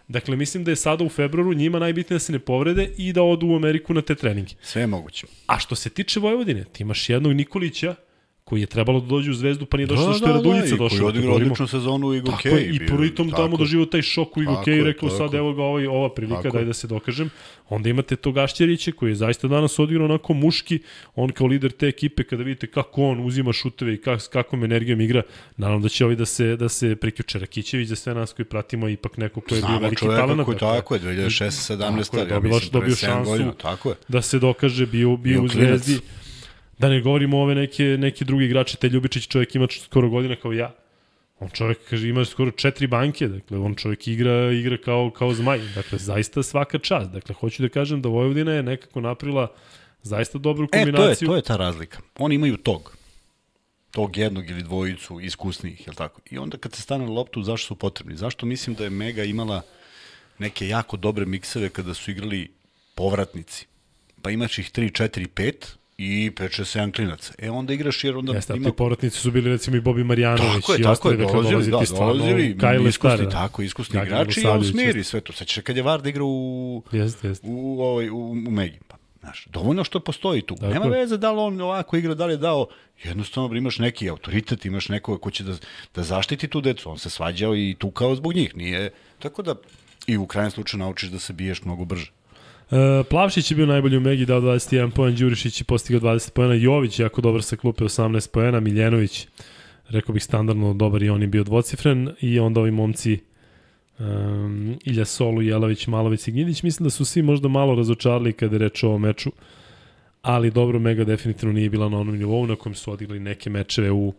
Dakle, mislim da je sada u februaru njima najbitnije da se ne povrede i da odu u Ameriku na te treninge. Sve je moguće. A što se tiče Vojvodine, ti imaš jednog Nikolića koji je trebalo da dođe u Zvezdu, pa nije došao da, što je Raduljica da, da, došao. I koji je odigrao odličnu sezonu u Igo Kej. Tako je, i pritom tamo doživio taj šok u Igo Kej i rekao sad evo ga ovaj, ova prilika, tako daj da se dokažem. Onda imate tog Ašćerića koji je zaista danas odigrao onako muški, on kao lider te ekipe, kada vidite kako on uzima šuteve i kak, s kakvom energijom igra, naravno da će ovi da se, da se priključe. Rakićević za sve nas koji pratimo ipak neko ko je bio veliki talent. Koji tako je, dve hiljade šesnaeste sedamnaeste ja mislim, dobio šansu da se dokaže, bio, bio u Zvezdi. Da ne govorimo ove neke, neki drugi igrači, te Ljubičić čovjek ima skoro godina kao ja. On čovjek kaže, ima skoro četiri banke, dakle on čovjek igra, igra kao, kao zmaj. Dakle, zaista svaka čast. Dakle, hoću da kažem da Vojvodina je nekako napravila zaista dobru kombinaciju. E, to je, to je ta razlika. Oni imaju tog. Tog jednog ili dvojicu iskusnijih, jel tako? I onda kad se stane na loptu, zašto su potrebni? Zašto mislim da je Mega imala neke jako dobre mikseve kada su igrali povratnici? Pa imaš ih tri, četiri, pet i pet šest sedam klinaca. E onda igraš jer onda Jeste, ima... ti povratnici su bili recimo i Bobi Marjanović tako je, i tako ostali, je, dakle dolazili, dolaziti da, stvarno dolazili, Kajle iskusni, Stara. tako, iskusni Gagi igrači i on Milosavljević, smiri sve to. Sećaš kad je Varda igra u, jest, jest. u, ovaj, u, u Megi. Pa, znaš, dovoljno što postoji tu. Tako Nema je. veze da li on ovako igra, da li je dao, jednostavno imaš neki autoritet, imaš nekoga ko će da, da zaštiti tu decu. On se svađao i tukao zbog njih. Nije, tako da i u krajnjem slučaju naučiš da se biješ mnogo brže. Uh, Plavšić je bio najbolji u Megi, dao dvadeset jedan poen, Đurišić je postigao dvadeset poena, Jović jako dobar sa klupe, osamnaest poena, Miljenović, rekao bih standardno dobar i on je bio dvocifren i onda ovi momci um, Ilja Solu, Jelavić, Malović i Gnjidić, mislim da su svi možda malo razočarali kada je reč o ovom meču, ali dobro, Mega definitivno nije bila na onom nivou na kojem su odigrali neke mečeve u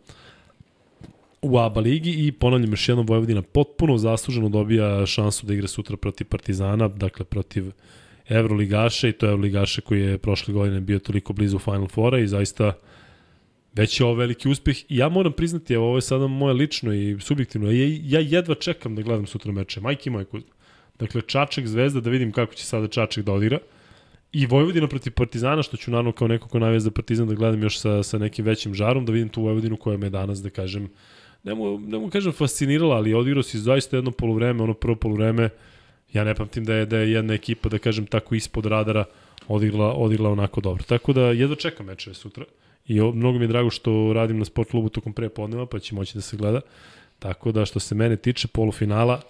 u A B A ligi i ponavljam još jednom, Vojvodina potpuno zasluženo dobija šansu da igra sutra protiv Partizana, dakle protiv Evroligaša i to je Evroligaša koji je prošle godine bio toliko blizu Final Fora i zaista već je ovo veliki uspeh i ja moram priznati, evo ovo je sada moje lično i subjektivno, ja, ja jedva čekam da gledam sutra meče, majke moje Kuzma. Dakle, Čačak Zvezda, da vidim kako će sada Čačak da odigra i Vojvodina protiv Partizana, što ću naravno kao neko ko navija za Partizan da gledam još sa, sa nekim većim žarom, da vidim tu Vojvodinu koja me danas, da kažem, ne mu, ne mu kažem fascinirala, ali odigrao si zaista jedno poluvreme, ono prvo poluvreme. Ja ne pamtim da je, da je jedna ekipa, da kažem tako, ispod radara odigrala, odigrala onako dobro. Tako da jedva čekam mečeve sutra i o, mnogo mi je drago što radim na sport klubu tokom pre podneva, pa će moći da se gleda. Tako da što se mene tiče polufinala,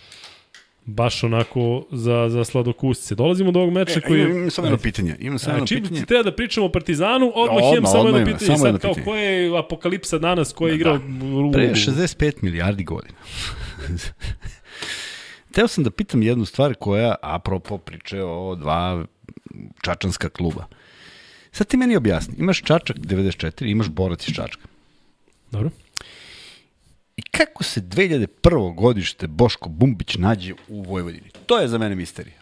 baš onako za, za sladokusce. Dolazimo do ovog meča e, koji je... Imam samo jedno pitanje. Imam samo jedno čim pitanje. ti treba da pričamo o Partizanu, odmah odmah, imam samo odmah jedno ima, pitanje. samo jedno Sad kao pitanje. ko je apokalipsa danas, ko je Da, igrao... da. Pre šezdeset pet milijardi godina. Teo sam da pitam jednu stvar koja, apropo priče o dva čačanska kluba. Sad ti meni objasni. Imaš Čačak devedeset četiri, imaš Borac iz Čačka. Dobro. I kako se dve hiljade prvo godište Boško Bumbić nađe u Vojvodini? To je za mene misterija.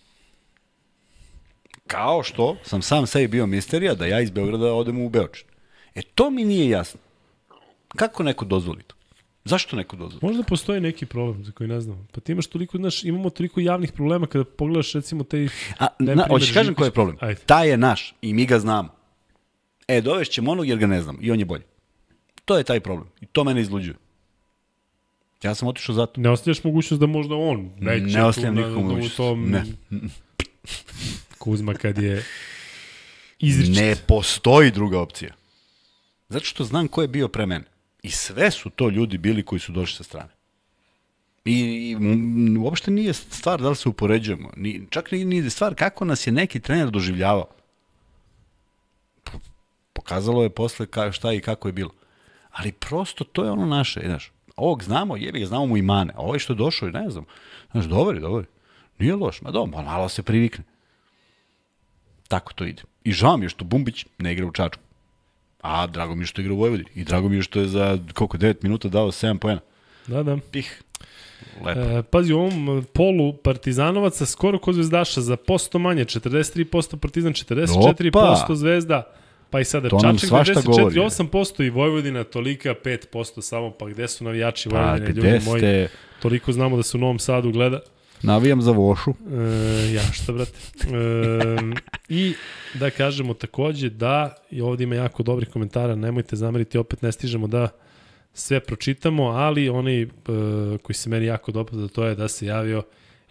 Kao što sam sam sebi bio misterija da ja iz Beograda odem u Beočin. E to mi nije jasno. Kako neko dozvoli to? Zašto neko dozvoli? Možda postoji neki problem za koji ne znam. Pa ti imaš toliko, znaš, imamo toliko javnih problema kada pogledaš recimo taj... A, na, hoćeš kažem koji je problem? Ajde. Taj je naš i mi ga znamo. E, dovešćemo onog jer ga ne znamo i on je bolji. To je taj problem. I to mene izluđuje. Ja sam otišao zato. Ne ostavljaš mogućnost da možda on već ne ostavljam tu nikakvu na, mogućnost. tom... Ne. Kuzma kad je izričit. Ne postoji druga opcija. Zato što znam ko je bio pre mene. I sve su to ljudi bili koji su došli sa strane. I, i m, uopšte nije stvar da li se upoređujemo. Ni, čak ni, ni stvar kako nas je neki trener doživljavao. Po, pokazalo je posle ka, šta i kako je bilo. Ali prosto to je ono naše. Znaš, ovog znamo, jebi ga, znamo mu imane. A ovaj što je došao, ne znam. Znaš, dobar je, dobar je. Nije loš, ma dobro, malo se privikne. Tako to ide. I žao mi je što Bumbić ne igra u Čačku. A drago mi je što igra u Vojvodini. I drago mi je što je za koliko, devet minuta dao sedam poena. Da, da. Pih. Lepo. E, pazi, u ovom polu Partizanovaca skoro kod Zvezdaša za posto manje, četrdeset tri posto Partizan, četrdeset četiri posto Opa! Zvezda, pa i sada To nam Čačak svašta devedeset četiri, govori. osam posto i Vojvodina tolika pet posto samo, pa gde su navijači Pa Vojvodine, gde ljudi moji, ste? toliko znamo da se u Novom Sadu gleda. Navijam za Vošu. E, ja šta, brate. E, I da kažemo takođe da, i ovdje ima jako dobrih komentara, nemojte zameriti, opet ne stižemo da sve pročitamo, ali onaj e, koji se meni jako dopada, to je da se javio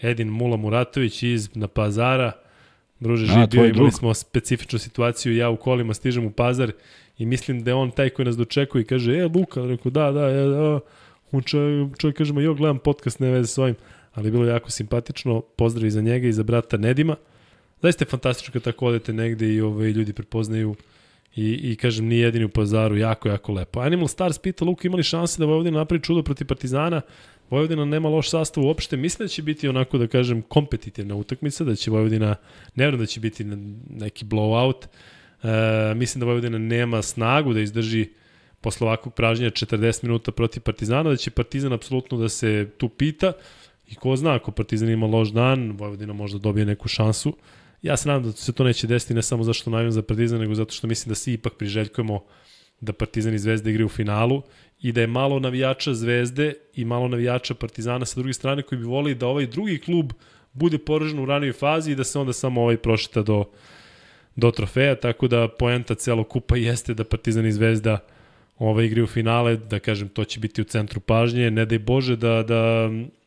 Edin Mula Muratović iz na Pazara. Druže, živ A, bio, imali drug. smo specifičnu situaciju, ja u kolima stižem u Pazar i mislim da je on taj koji nas dočekuje i kaže, e, Luka, rekao, da, da, ja, da. On čovjek, čovjek kaže, ma jo, gledam podcast, ne veze s ovim, ali bilo jako simpatično, pozdrav i za njega i za brata Nedima. Zaista je fantastično kad tako odete negde i ovaj, ljudi prepoznaju i, i kažem, nije jedini u Pazaru, jako, jako lepo. Animal Stars pita, Luka, imali šanse da Vojvodina napravi čudo protiv Partizana? Vojvodina nema loš sastav uopšte, mislim da će biti onako, da kažem, kompetitivna utakmica, da će Vojvodina, ne vjerujem da će biti neki blowout, e, mislim da Vojvodina nema snagu da izdrži posle ovakvog pražnjenja četrdeset minuta protiv Partizana, da će Partizan apsolutno da se tu pita i ko zna, ako Partizan ima loš dan, Vojvodina možda dobije neku šansu. Ja se nadam da se to neće desiti ne samo zašto navijam za Partizan, nego zato što mislim da svi ipak priželjkujemo da Partizan i Zvezda igri u finalu i da je malo navijača Zvezde i malo navijača Partizana sa druge strane koji bi volili da ovaj drugi klub bude poražen u ranijoj fazi i da se onda samo ovaj prošeta do, do trofeja, tako da poenta celog kupa jeste da Partizan i Zvezda ove igri u finale, da kažem, to će biti u centru pažnje, ne daj Bože da, da,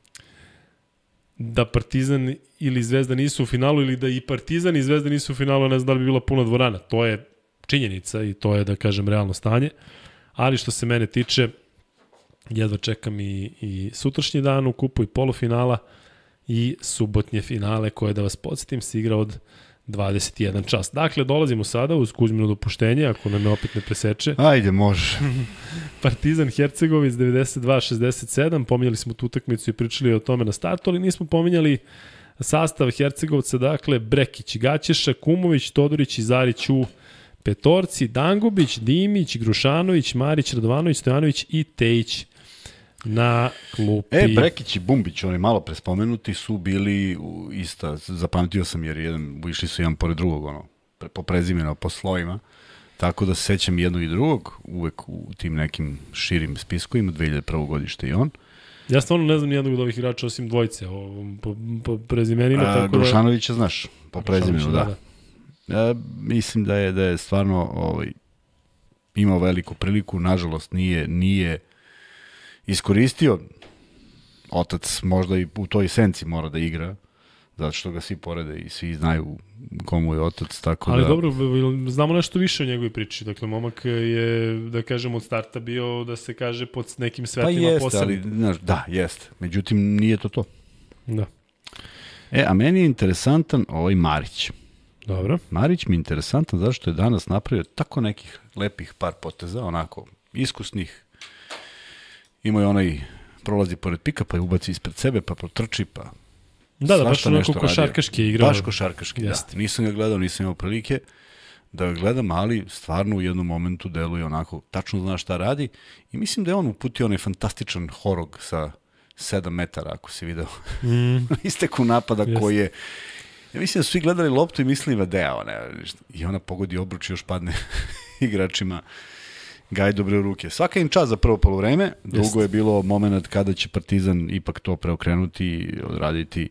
da Partizan ili Zvezda nisu u finalu ili da i Partizan i Zvezda nisu u finalu, ne znam da li bi bila puna dvorana. To je činjenica i to je, da kažem, realno stanje. Ali što se mene tiče, jedva čekam i, i sutrašnji dan u kupu i polufinala i subotnje finale koje, da vas podsjetim, se igra od dvadeset jedan čas. Dakle, dolazimo sada uz Kuzmino dopuštenje, ako nam je opet ne preseče. Ajde, može. Partizan Hercegovic devedeset dva šezdeset sedam, pominjali smo tu utakmicu i pričali o tome na startu, ali nismo pominjali sastav Hercegovca, dakle, Brekić, Gaćeša, Kumović, Todorić i Zarić u petorci, Dangubić, Dimić, Grušanović, Marić, Radovanović, Stojanović i Tejić na klupi. E, Brekić i Bumbić, oni malo prespomenuti, su bili u ista, zapamtio sam jer jedan, išli su jedan pored drugog, ono, pre, po prezimenu, po slojima, tako da se sećam jednog i drugog, uvek u tim nekim širim spiskovima, dve hiljade prvo godište i on. Ja stvarno ne znam nijednog od ovih igrača osim dvojice, o, po, po prezimenima. A, tako Grušanovića da, znaš, po prezimenu, da. da. Ja, mislim da je, da je stvarno ovaj, imao veliku priliku, nažalost nije, nije iskoristio. Otac možda i u toj senci mora da igra, zato što ga svi porede i svi znaju komu je otac, tako ali da... dobro, znamo nešto više o njegovoj priči. Dakle, momak je, da kažem, od starta bio, da se kaže, pod nekim svetlima pa jeste, posebnim. ali, znaš, da, jeste. Međutim, nije to to. Da. E, a meni je interesantan ovaj Marić. Dobro. Marić mi je interesantan zato što je danas napravio tako nekih lepih par poteza, onako iskusnih. Imao je onaj, prolazi pored pika, pa je ubaci ispred sebe, pa protrči, pa... Da, da, baš onako košarkaški je igrao. Baš košarkaški, da. Nisam ga gledao, nisam imao prilike da ga gledam, ali stvarno u jednom momentu deluje onako, tačno zna šta radi i mislim da je on uputio onaj fantastičan horog sa sedam metara, ako si video. Mm. Isteku napada yes. koji je... Ja mislim da su svi gledali loptu i mislili Vadea, ne, i ona pogodi obruč i još padne igračima Gajdobre u ruke. Svaka im čast za prvo poluvreme, drugo je bilo moment kada će Partizan ipak to preokrenuti i odraditi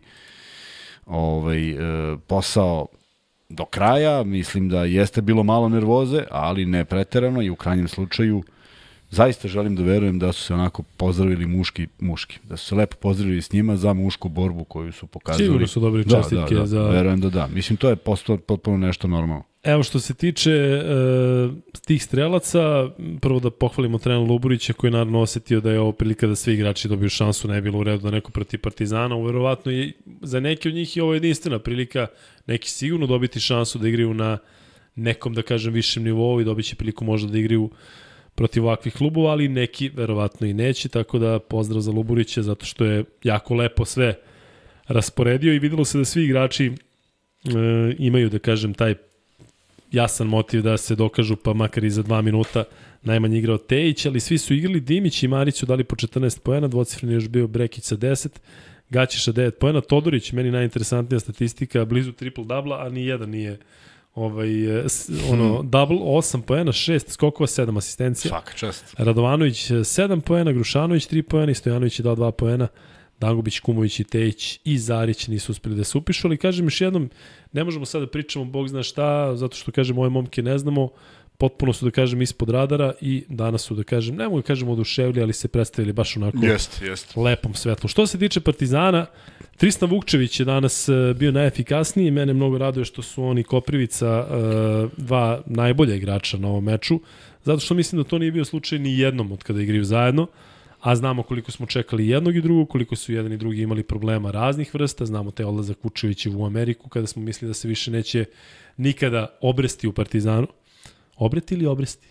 ovaj, e, posao do kraja. Mislim da jeste bilo malo nervoze, ali ne preterano i u krajnjem slučaju zaista želim da verujem da su se onako pozdravili muški, muški, da su se lepo pozdravili s njima za mušku borbu koju su pokazali. Sigurno su dobri čestitke da, da, da, za... Verujem da da. Mislim, to je postao potpuno nešto normalno. Evo što se tiče e, tih strelaca, prvo da pohvalimo trenera Luburića koji je naravno osetio da je ovo prilika da svi igrači dobiju šansu, ne je bilo u redu da neko protiv Partizana, uverovatno i za neki od njih je ovo jedinstvena prilika, neki sigurno dobiti šansu da igraju na nekom, da kažem, višem nivou i dobit će priliku možda da igraju protiv ovakvih klubova, ali neki verovatno i neće, tako da pozdrav za Luburića zato što je jako lepo sve rasporedio i videlo se da svi igrači e, imaju, da kažem, taj jasan motiv da se dokažu, pa makar i za dva minuta najmanje igrao Tejić, ali svi su igrali. Dimić i Marić su dali po četrnaest poena, dvocifreni je još bio Brekić sa deset, Gaćeša devet poena, Todorić, meni najinteresantnija statistika, blizu triple-dubla, a ni jedan nije ovaj, ono, double, osam poena, šest skokova, sedam asistencija. Svaka čast. Radovanović sedam poena, Grušanović tri poena i Stojanović je dao dva poena. Dangubić, Kumović i Tejić i Zarić nisu uspeli da se upišu, ali kažem još jednom, ne možemo sad da pričamo, Bog zna šta, zato što kažem ove momke ne znamo, potpuno su, da kažem, ispod radara i danas su, da kažem, ne mogu da kažem oduševili, ali se predstavili baš onako jest, jest. lepom svetlu. Što se tiče Partizana, Tristan Vukčević je danas bio najefikasniji, mene mnogo raduje što su oni Koprivica dva najbolja igrača na ovom meču, zato što mislim da to nije bio slučaj ni jednom od kada igraju zajedno, a znamo koliko smo čekali jednog i drugog, koliko su jedan i drugi imali problema raznih vrsta, znamo te odlazak Vučevića u Ameriku, kada smo mislili da se više neće nikada obresti u Partizanu. Obreti ili obresti?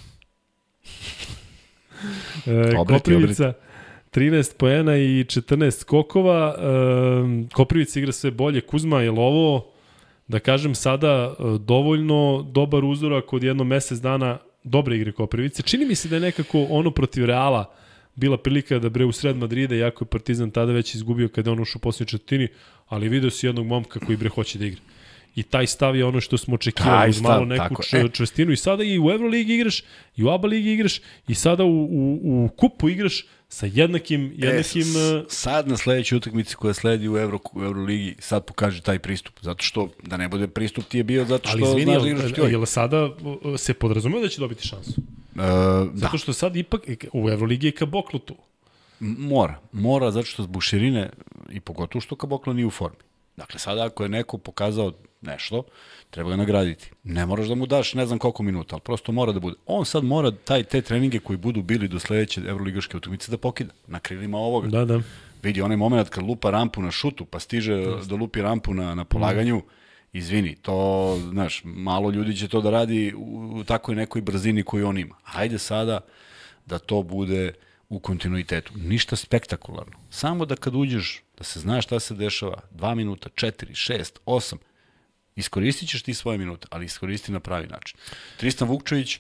e, obreti, Koprivica, obreti. trinaest poena i četrnaest skokova. E, Koprivica igra sve bolje. Kuzma, je li ovo, da kažem sada, dovoljno dobar uzorak od jedno mesec dana dobre igre Koprivice? Čini mi se da je nekako ono protiv Reala bila prilika da bre u sred Madrida, iako je Partizan tada već izgubio kada je on ušao u posljednji četvrtini, ali video si jednog momka koji bre hoće da igra. I taj stav je ono što smo očekivali, uz malo neku č, čvrstinu. I sada i u Euroligi igraš, i u A B A ligi igraš, i sada u, u, u kupu igraš sa jednakim... jednakim e, sad na sledećoj utakmici koja sledi u, Euro, u Euroligi, sad pokaže taj pristup. Zato što, da ne bude pristup ti je bio zato što... Ali izvini, znaš da igraš jel, jel sada se podrazumeo da će dobiti šansu? E, zato da. što sad ipak u Euroligi je Kaboklo tu. Mora. Mora zato što zbog širine i pogotovo što Kaboklo nije u formi. Dakle, sada ako je neko pokazao nešto, treba ga nagraditi. Ne moraš da mu daš ne znam koliko minuta, ali prosto mora da bude. On sad mora taj, te treninge koji budu bili do sledeće evroligaške utakmice da pokida na krilima ovoga. Da, da. Vidi onaj moment kad lupa rampu na šutu, pa stiže Just. da lupi rampu na, na polaganju, mm. izvini, to, znaš, malo ljudi će to da radi u, u takvoj nekoj brzini koju on ima. Hajde sada da to bude u kontinuitetu. Ništa spektakularno. Samo da kad uđeš, da se zna šta se dešava, dva minuta, četiri, šest, osam, iskoristit ćeš ti svoje minute, ali iskoristi na pravi način. Tristan Vukčević,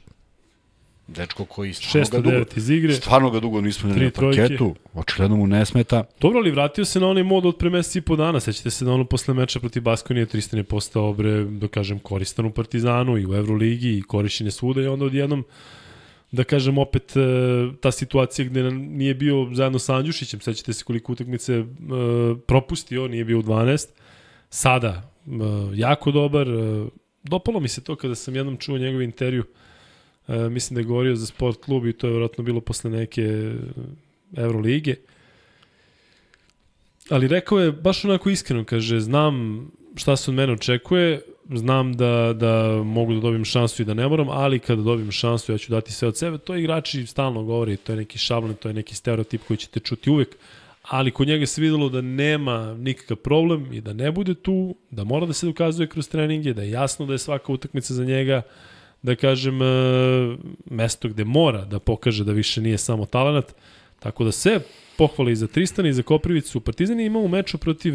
dečko koji stvarno ga dugo, iz igre, stvarno ga dugo nismo na parketu, očigledno mu ne smeta. Dobro, ali vratio se na onaj mod od pre meseci i po dana, sećate se da ono posle meča protiv Baskonije, Tristan je postao, bre, da kažem, koristan u Partizanu i u Euroligi i korišćen je svuda i onda odjednom, da kažem, opet ta situacija gde nije bio zajedno sa Andjušićem, sećate se koliko utakmice uh, propustio, nije bio u dvanaest, sada uh, jako dobar, uh, dopalo mi se to kada sam jednom čuo njegov intervju, uh, mislim da je govorio za Sport klub i to je vjerojatno bilo posle neke Eurolige, ali rekao je baš onako iskreno, kaže, znam šta se od mene očekuje, znam da, da mogu da dobijem šansu i da ne moram, ali kada dobijem šansu ja ću dati sve od sebe. To igrači stalno govori, to je neki šablon, to je neki stereotip koji ćete čuti uvek, ali kod njega se videlo da nema nikakav problem i da ne bude tu, da mora da se dokazuje kroz treninge, da je jasno da je svaka utakmica za njega, da kažem, mesto gde mora da pokaže da više nije samo talenat. Tako da sve pohvale i za Tristana i za Koprivicu. Partizan je imao u meču protiv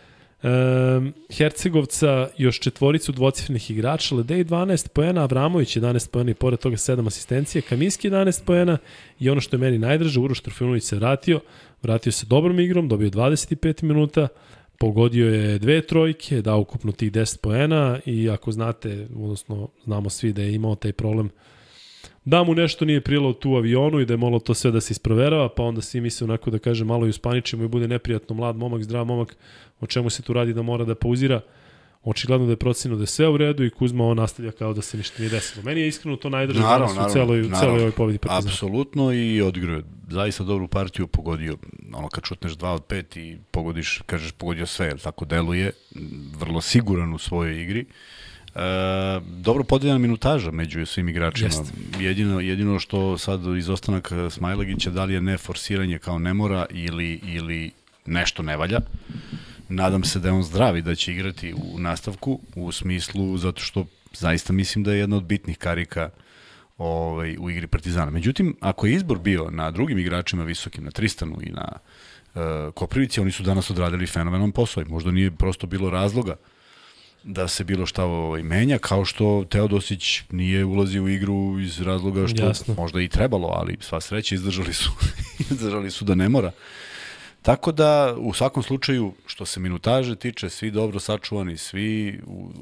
Um, Hercegovca još četvoricu dvocifrenih igrača, Ledej dvanaest poena, Avramović jedanaest poena i pored toga sedam asistencija, Kaminski jedanaest poena i ono što je meni najdraže, Uroš Trofimović se vratio, vratio se dobrom igrom, dobio dvadeset pet minuta, pogodio je dve trojke, dao ukupno tih deset poena i ako znate, odnosno znamo svi da je imao taj problem da mu nešto nije prijelo tu avionu i da je moralo to sve da se isproverava, pa onda svi misle onako da kaže malo i uspaničimo i bude neprijatno mlad momak, zdrav momak, o čemu se tu radi da mora da pauzira. Očigledno da je procenio da je sve u redu i Kuzma on nastavlja kao da se ništa nije desilo. Meni je iskreno to najdraže danas u celoj, u celoj ovoj pobedi Partizana. Apsolutno i odigrao zaista dobru partiju, pogodio, ono kad šutneš dva od pet i pogodiš, kažeš pogodio sve, jer tako deluje, vrlo siguran u svojoj igri. E, dobro podeljena minutaža među svim igračima. Jedino, jedino što sad izostanak Smajlagića, da li je ne forsiranje kao ne mora ili, ili nešto ne valja. Nadam se da je on zdrav i da će igrati u nastavku, u smislu zato što zaista mislim da je jedna od bitnih karika ovaj, u igri Partizana. Međutim, ako je izbor bio na drugim igračima visokim, na Tristanu i na uh, Koprivici, oni su danas odradili fenomenalan posao. Možda nije prosto bilo razloga da se bilo šta ovaj, menja, kao što Teodosić nije ulazio u igru iz razloga što Jasno. možda i trebalo, ali sva sreća izdržali su, izdržali su da ne mora. Tako da, u svakom slučaju, što se minutaže tiče, svi dobro sačuvani, svi u,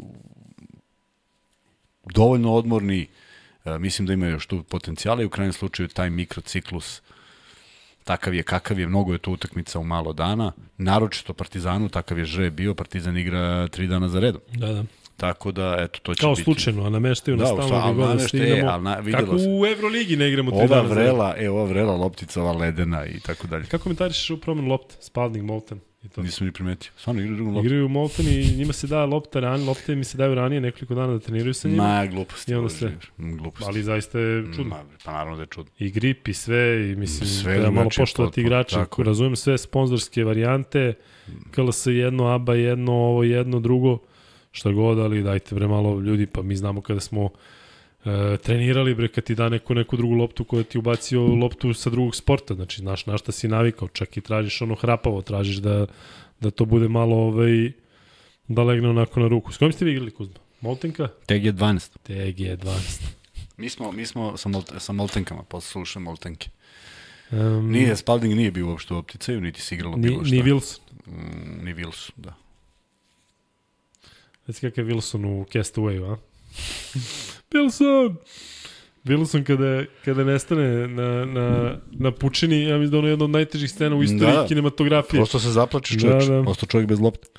dovoljno odmorni, e, mislim da imaju još tu potencijala i u krajnjem slučaju taj mikrociklus takav je kakav je, mnogo je to utakmica u malo dana, naročito Partizanu, takav je Ž bio, Partizan igra tri dana za redom. Da, da. Tako da, eto, to će Kao biti... slučajno, a nameštaju na Da, stalno ali gde god da nameštaje, stignemo. ali na- videlo Kako se. u Euroligi ne igramo tri Ova dana za redom. vrela, e, ova vrela loptica, ova ledena i tako dalje. Kako komentarišeš u promenu lopte? Spalding, Molten i to. Nisam ni primetio. Stvarno igraju drugom loptu. Igraju Molten i njima se da lopta ranije, lopte mi se daju ranije nekoliko dana da treniraju sa njima. Ma, gluposti. I onda Bože, sve. Gluposti. Ali zaista je čudno. Ma, pa naravno da je čudno. I grip i sve, i mislim, Sve sve treba malo drugačije poštovati potpuno, igrače. tako je. Razumem sve sponzorske varijante, K L S jedno, A B A jedno, ovo jedno, drugo, šta god, ali dajte bre malo ljudi, pa mi znamo kada smo e, trenirali, bre, kad ti da neku, neku drugu loptu koja ti ubacio loptu sa drugog sporta, znači znaš na šta si navikao, čak i tražiš ono hrapavo, tražiš da, da to bude malo ovaj, da legne onako na ruku. S kojim ste vi igrali, Kuzma? Moltenka? T G dvanaest. T G dvanaest. Mi smo, mi smo sa, molt, sa Moltenkama, posle slušam Moltenke. Um, Nije, Spalding nije bio uopšte u opticaju, niti se igralo ni, bilo šta. ni Wilson. Mm, ni Wilson, da. Reci kakav je Wilson u Castawayu, a? Wilson! Wilson kada, kada nestane na, na, na pučini, ja mislim da ono je jedna od najtežih scena u istoriji Da. kinematografije. Prosto se zaplače čovječ, Da, da. ostao čovjek bez lopte.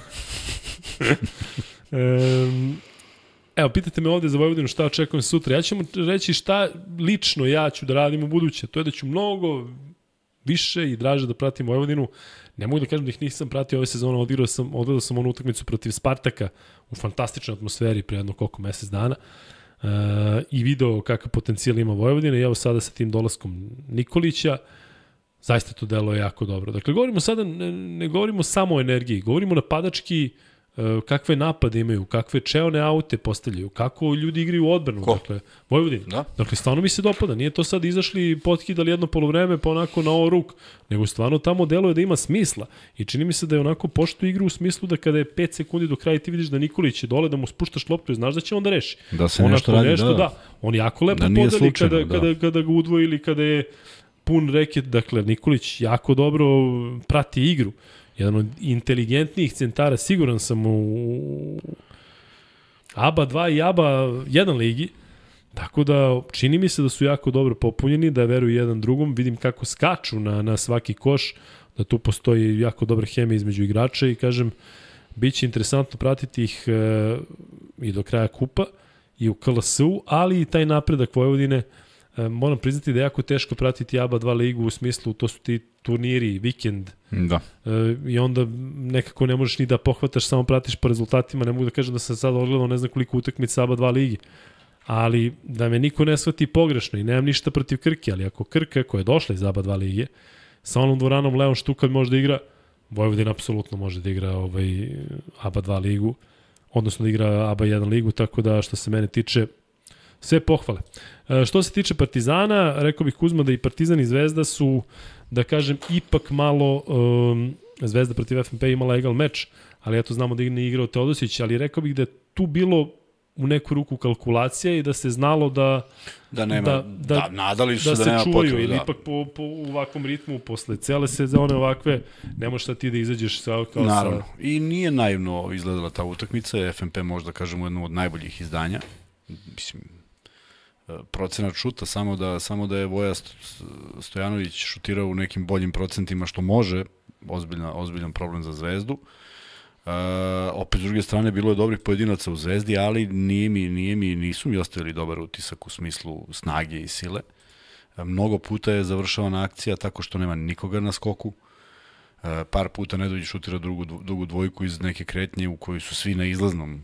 Um, evo, pitate me ovde za Vojvodinu šta očekujem sutra. Ja ću vam reći šta lično ja ću da radim u buduće. To je da ću mnogo više i draže da pratim Vojvodinu. Ne mogu da kažem da ih nisam pratio ove sezone, odigrao sam, odgledao sam onu utakmicu protiv Spartaka u fantastičnoj atmosferi pre jedno koliko mesec dana uh, i video kakav potencijal ima Vojvodina i evo sada sa tim dolaskom Nikolića zaista to delo je jako dobro. Dakle, govorimo sada, ne, ne govorimo samo o energiji, govorimo napadački uh, kakve napade imaju, kakve čeone aute postavljaju, kako ljudi igraju u odbranu. Ko? Dakle, Vojvodina. Da. Dakle, stvarno mi se dopada. Nije to sad izašli i potkidali jedno polovreme pa onako na ovo ruk, nego stvarno tamo deluje da ima smisla. I čini mi se da je onako pošto igru u smislu da kada je pet sekundi do kraja ti vidiš da Nikolić je dole, da mu spuštaš loptu i znaš da će onda reši. Da se On nešto ako radi, nešto, da, da. da. On jako lepo Da nije podeli slučajno, kada, da. kada, kada ga udvoji ili kada je pun reket. Dakle, Nikolić jako dobro prati igru. Jedan od inteligentnijih centara, siguran sam u A B A dva i A B A jedan ligi. Tako da čini mi se da su jako dobro popunjeni, da veruju jedan drugom, vidim kako skaču na, na svaki koš, da tu postoji jako dobra hemija između igrača i kažem, bit će interesantno pratiti ih e, i do kraja kupa i u K L S-u, ali i taj napredak Vojvodine, e, moram priznati da je jako teško pratiti A B A dva ligu u smislu, to su ti turniri, vikend, Da. e, i onda nekako ne možeš ni da pohvataš, samo pratiš po rezultatima, ne mogu da kažem da sam sad odgledao ne znam koliko utakmica A B A dva ligi, ali da me niko ne shvati pogrešno i nemam ništa protiv Krke, ali ako Krka koja je došla iz A B A dva lige, sa onom dvoranom Leon Štukad može da igra, Vojvodina apsolutno može da igra ovaj A B A dva ligu, odnosno da igra A B A jedan ligu, tako da što se mene tiče, sve pohvale. E, što se tiče Partizana, rekao bih Kuzma da i Partizan i Zvezda su, da kažem, ipak malo, um, Zvezda protiv F N P imala egal meč, ali eto znamo da nije igrao Teodosić, ali rekao bih da je tu bilo u neku ruku kalkulacija i da se znalo da Da nema, da, da, da, nadali su da, se da, se nema čuvaju potrebe. ili Da. ipak po, po ovakvom ritmu posle cele sezone ovakve ne možeš sad ti da izađeš sa, kao Naravno. sa... I nije naivno izgledala ta utakmica. F N P možda kažemo jedno od najboljih izdanja. Mislim, procenat šuta, samo da, samo da je Voja Stojanović šutirao u nekim boljim procentima, što može, ozbiljna, ozbiljan problem za Zvezdu. Uh, opet s druge strane bilo je dobrih pojedinaca u Zvezdi, ali nije mi, nije mi, nisu mi ostavili dobar utisak u smislu snage i sile. Uh, mnogo puta je završavana akcija tako što nema nikoga na skoku. Uh, par puta Nedović šutira drugu, drugu dvojku iz neke kretnje u kojoj su svi na izlaznom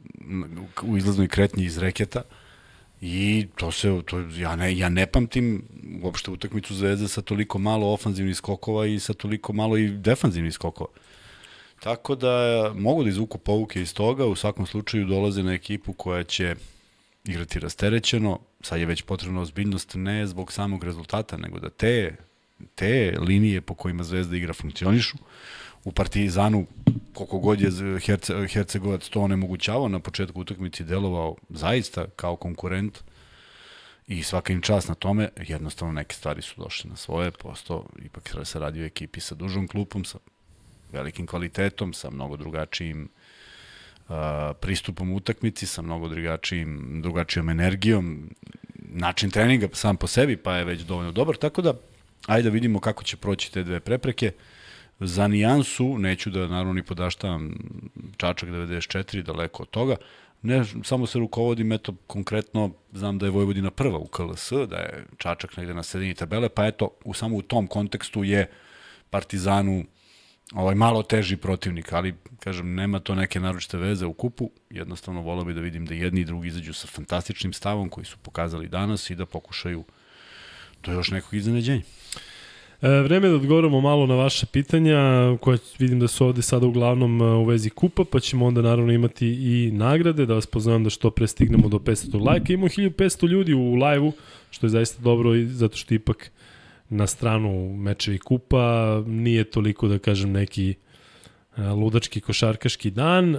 u izlaznoj kretnji iz reketa. I to se, to, ja, ne, ja ne pamtim uopšte utakmicu Zvezde sa toliko malo ofanzivnih skokova i sa toliko malo i defanzivnih skokova. Tako da mogu da izvuku povuke iz toga, u svakom slučaju dolaze na ekipu koja će igrati rasterećeno, sad je već potrebna ozbiljnost ne zbog samog rezultata, nego da te, te linije po kojima Zvezda igra funkcionišu. U Partizanu, koliko god je Herce, Hercegovac to onemogućavao na početku utakmice, delovao zaista kao konkurent i svaka im čast na tome, jednostavno neke stvari su došle na svoje, posto ipak se radi o ekipi sa dužom klupom, sa velikim kvalitetom, sa mnogo drugačijim uh, pristupom utakmici, sa mnogo drugačijim, drugačijom energijom, način treninga sam po sebi pa je već dovoljno dobar, tako da ajde da vidimo kako će proći te dve prepreke. Za nijansu, neću da naravno ni podaštavam Čačak devedeset četiri, daleko od toga, ne, samo se rukovodim, eto, konkretno znam da je Vojvodina prva u K L S, da je Čačak negde na sredini tabele, pa eto, u, samo u tom kontekstu je Partizanu ovaj malo teži protivnik, ali, kažem, nema to neke naročite veze u kupu, jednostavno volao bi da vidim da jedni i drugi izađu sa fantastičnim stavom koji su pokazali danas i da pokušaju do još nekog iznenađenja. E, vreme je da odgovorimo malo na vaše pitanja, koje vidim da su ovde sada uglavnom u vezi kupa, pa ćemo onda naravno imati i nagrade, da vas pozovem da što pre stignemo do petsto lajka. Imamo hiljadu petsto ljudi u live-u, što je zaista dobro, i zato što ipak na stranu mečevi kupa nije toliko, da kažem, neki ludački košarkaški dan. E,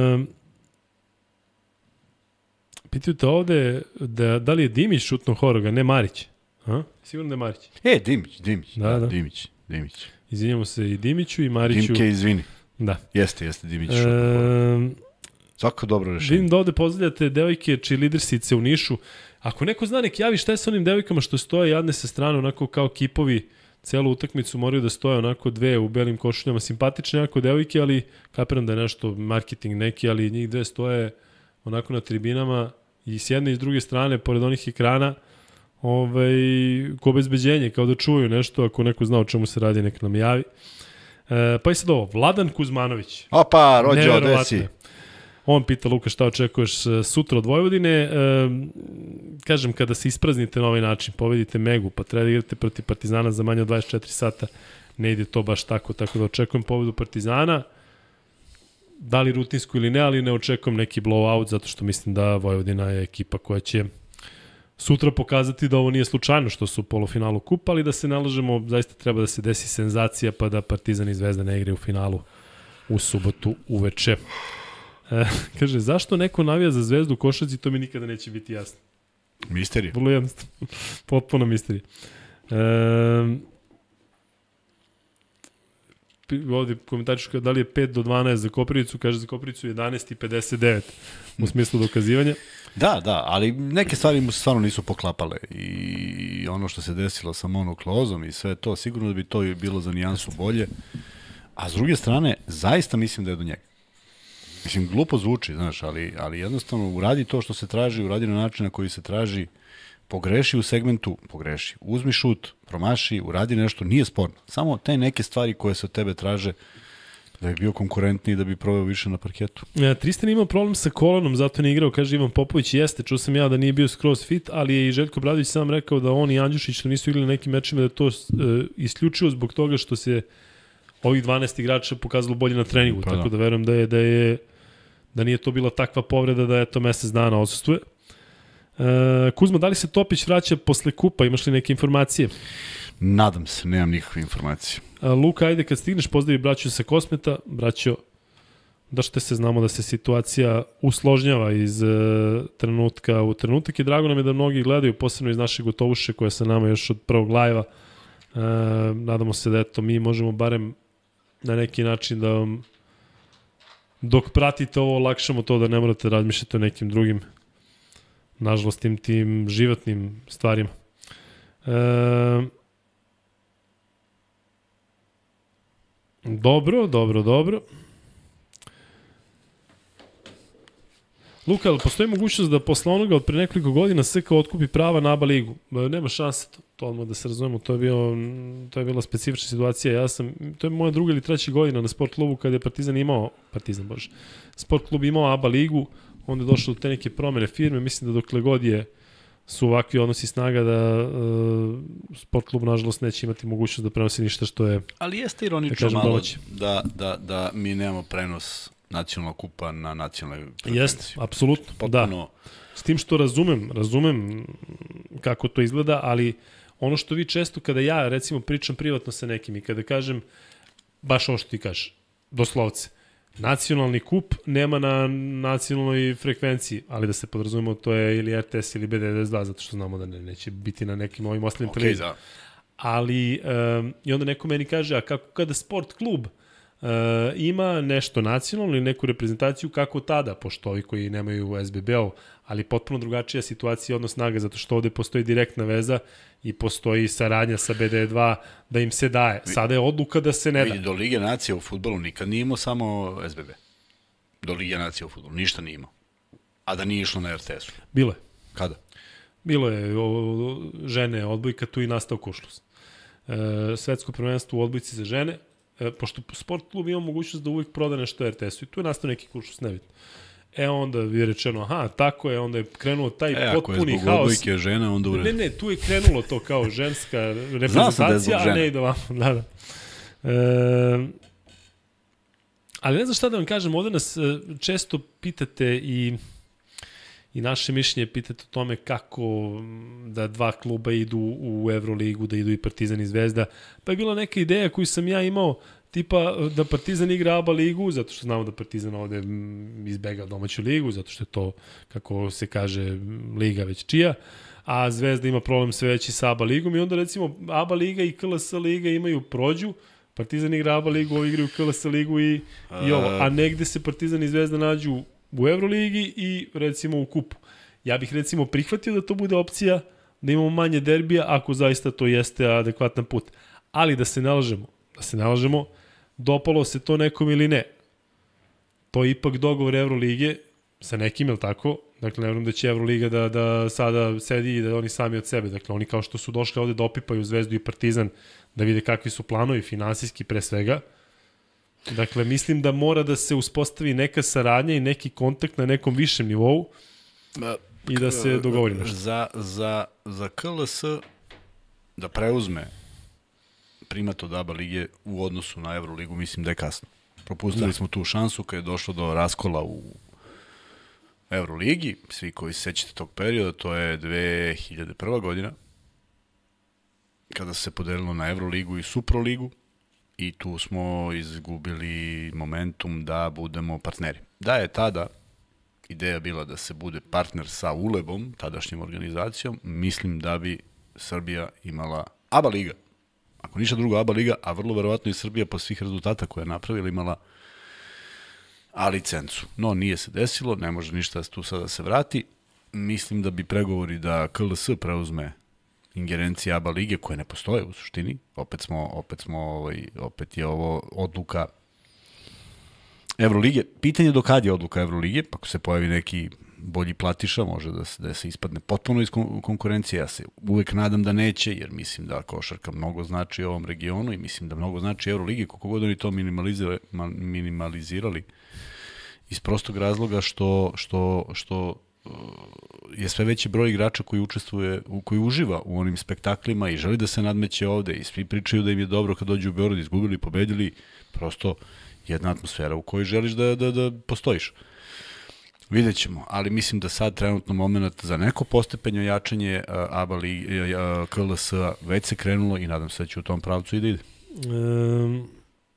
pitaju te ovde da, da li je Dimić šutno Horoga, ne Marić. A? Sigurno da je Marić. E, Dimić, Dimić, da, da, da. Dimić, Dimić. Izvinjamo se i Dimiću i Mariću. Dimke, izvini. Da. Jeste, jeste, Dimić. E, Svako dobro rešenje. Vidim da ovde pozdravljate devojke cheerleadersice u Nišu. Ako neko zna, nek javi šta je sa onim devojkama što stoje jadne sa strane, onako kao kipovi, celu utakmicu moraju da stoje onako dve u belim košuljama, simpatične jako devojke, ali kapiram da je nešto marketing neki, ali njih dve stoje onako na tribinama i s jedne i s druge strane, pored onih ekrana, ovaj, ko bezbeđenje, kao da čuju nešto, ako neko zna o čemu se radi, nek nam javi. E, pa i sad ovo, Vladan Kuzmanović. Opa, rođo, desi. On pita, Luka, šta očekuješ sutra od Vojvodine? E, kažem, kada se ispraznite na ovaj način, pobedite Megu, pa treba da igrate protiv Partizana za manje od dvadeset četiri sata, ne ide to baš tako, tako da očekujem pobedu Partizana. Da li rutinsku ili ne, ali ne očekujem neki blowout, zato što mislim da Vojvodina je ekipa koja će sutra pokazati da ovo nije slučajno što su u polufinalu kupa, ali da se nalažemo, zaista treba da se desi senzacija, pa da Partizan i Zvezda ne igre u finalu u subotu uveče. E, kaže, zašto neko navija za Zvezdu u košarci, to mi nikada neće biti jasno. Misterija. Vrlo jednostavno. Potpuno misterija. E, ovdje komentariš da li je pet do dvanaest za Koprivicu, kaže za Koprivicu jedanaest i pedeset devet u smislu dokazivanja. Da, da, ali neke stvari mu se stvarno nisu poklapale i ono što se desilo sa monoklozom i sve to, sigurno da bi to bilo za nijansu bolje. A s druge strane, zaista mislim da je do njega. Mislim, glupo zvuči, znaš, ali, ali jednostavno uradi to što se traži, uradi na način na koji se traži, pogreši u segmentu, pogreši, uzmi šut, promaši, uradi nešto, nije sporno. Samo te neke stvari koje se od tebe traže da bi bio konkurentniji i da bi proveo više na parketu. Ja, Tristan imao problem sa kolonom, zato ne igrao, kaže Ivan Popović, jeste, čuo sam ja da nije bio skroz fit, ali je i Željko Bradović sam rekao da on i Andjušić nisu igrali nekim mečima, da je to uh, isključivo zbog toga što se ovih dvanaest igrača pokazalo bolje na treningu, pa tako da. da verujem da je, da je da nije to bila takva povreda da je to mesec dana odsustuje. E, Kuzma, da li se Topić vraća posle kupa? Imaš li neke informacije? Nadam se, nemam nikakve informacije. E, Luka, ajde kad stigneš, pozdravi braću sa Kosmeta. Braćo, da što se znamo da se situacija usložnjava iz e, trenutka u trenutak i drago nam je da mnogi gledaju, posebno iz naše Gotovuše koja je sa nama još od prvog lajva. E, nadamo se da eto, mi možemo barem na neki način da vam dok pratite ovo, lakšamo to da ne morate razmišljati o nekim drugim, nažalost, tim, tim životnim stvarima. E, dobro, dobro, dobro. Luka, ali postoji mogućnost da posle onoga od pre nekoliko godina S K otkupi prava na A B A ligu? Nema šanse to, to odmah da se razumemo, to je, bio, to je bila specifična situacija. Ja sam, to je moja druga ili treća godina na sport klubu kada je Partizan imao, Partizan bože, sport klub imao A B A ligu, onda je došlo do te neke promene firme, mislim da dokle god je su ovakvi odnosi snaga da uh, sport klub nažalost neće imati mogućnost da prenosi ništa što je... Ali jeste ironično da malo da, da, da mi nemamo prenos nacionalnog kupa na nacionalnoj frekvenciji. Jeste, apsolutno, Potpuno... da. S tim što razumem, razumem kako to izgleda, ali ono što vi često, kada ja recimo pričam privatno sa nekim i kada kažem, baš ovo što ti kažeš, doslovce, nacionalni kup nema na nacionalnoj frekvenciji, ali da se podrazumemo, to je ili R T S ili B devedeset dva, zato što znamo da ne, neće biti na nekim ovim ostalim okay, televizijama. Ali, um, i onda neko meni kaže, a kako kada sport klub ima nešto nacionalno ili neku reprezentaciju kako tada, pošto ovi koji nemaju u S B B-u, ali potpuno drugačija situacija odnos snaga, zato što ovde postoji direktna veza i postoji saradnja sa B D dva da im se daje. Sada je odluka da se ne da. Do Lige nacija u fudbalu nikad nije imao samo S B B. Do Lige nacija u fudbalu ništa nije imao. A da nije išlo na R T S-u. Bilo je. Kada? Bilo je o, žene odbojka, tu i nastao Kuršlus. E, svetsko prvenstvo u odbojci za žene, e, pošto sport klub ima mogućnost da uvijek proda nešto R T S-u i tu je nastao neki Kuršlus, nebitno. E onda je rečeno, aha, tako je, onda je krenuo taj e, potpuni haos. E, ako je zbog odbojke žena, onda ured. Ne, ne, tu je krenulo to kao ženska reprezentacija, da a ne ide vam. Da, da. E, ali ne znam šta da vam kažem, ovde nas često pitate i i naše mišljenje pitate o tome kako da dva kluba idu u Euroligu, da idu i Partizan i Zvezda. Pa je bila neka ideja koju sam ja imao, tipa da Partizan igra ABA ligu, zato što znamo da Partizan ovde izbega domaću ligu, zato što je to, kako se kaže, liga već čija, a Zvezda ima problem sve veći sa ABA ligom i onda recimo ABA liga i K L S liga imaju prođu, Partizan igra ABA ligu, ovi igraju K L S ligu i, i ovo, a negde se Partizan i Zvezda nađu u Euroligi i recimo u kupu. Ja bih recimo prihvatio da to bude opcija, da imamo manje derbija, ako zaista to jeste adekvatan put. Ali da se nalažemo, da se nalažemo, dopalo se to nekom ili ne. To je ipak dogovor Eurolige sa nekim, ili tako? Dakle, ne vjerujem da će Euroliga da, da sada sedi i da oni sami od sebe. Dakle, oni kao što su došli ovde da opipaju Zvezdu i Partizan, da vide kakvi su planovi, finansijski pre svega. Dakle, mislim da mora da se uspostavi neka saradnja i neki kontakt na nekom višem nivou i da se dogovori nešto. Za, za, za K L S da preuzme primat od ABA lige u odnosu na Euroligu, mislim da je kasno. Propustili da. smo tu šansu kad je došlo do raskola u Euroligi. Svi koji se sećate tog perioda, to je dve hiljade prva godina, kada se podelilo na Euroligu i Suproligu. I tu smo izgubili momentum da budemo partneri. Da je tada ideja bila da se bude partner sa U L E B-om, tadašnjom organizacijom, mislim da bi Srbija imala ABA liga. Ako ništa drugo ABA liga, a vrlo verovatno i Srbija po svih rezultata koje je napravila imala A licencu. No, nije se desilo, ne može ništa tu sada se vrati. Mislim da bi pregovori da K L S preuzme ingerencije ABA lige koje ne postoje u suštini. Opet smo, opet smo, ovaj, opet je ovo odluka Evrolige. Pitanje do kad je odluka Evrolige, pa ako se pojavi neki bolji platiša, može da se, da se ispadne potpuno iz konkurencije. Ja se uvek nadam da neće, jer mislim da košarka mnogo znači ovom regionu i mislim da mnogo znači Euroligi, koliko god oni to minimalizirali, minimalizirali iz prostog razloga što, što, što je sve veći broj igrača koji učestvuje, koji uživa u onim spektaklima i želi da se nadmeće ovde i svi pričaju da im je dobro kad dođu u Beograd, izgubili, pobedili, prosto jedna atmosfera u kojoj želiš da, da, da postojiš. Vidjet ćemo, ali mislim da sad trenutno moment za neko postepenjo jačanje ABA lige, K L S-a već se krenulo i nadam se da će u tom pravcu i da ide. Um,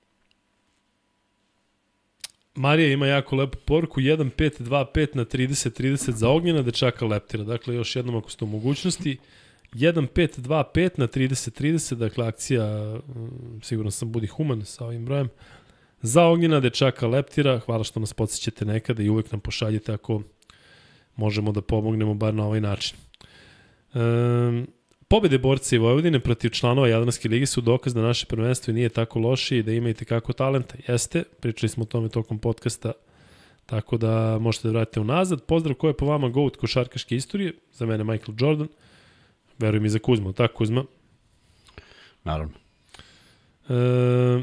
Marija ima jako lepu poruku, jedan pet dva pet na trideset trideset za Ognjena, dečaka Leptira. Dakle, još jednom ako ste u mogućnosti, jedan pet dva pet na trideset trideset, dakle akcija, sigurno sam budi human sa ovim brojem, za Ognjena, dečaka Leptira. Hvala što nas podsjećate nekada i uvek nam pošaljete ako možemo da pomognemo bar na ovaj način. Um, Pobede borca i Vojvodine protiv članova Jadranske lige su dokaz da naše prvenstvo nije tako loše i da ima i tekako talenta. Jeste, pričali smo o tome tokom podcasta, tako da možete da vratite unazad. Pozdrav, ko je po vama GOAT košarkaške istorije? Za mene Michael Jordan. Verujem i za Kuzma, tako Kuzma? Naravno. E,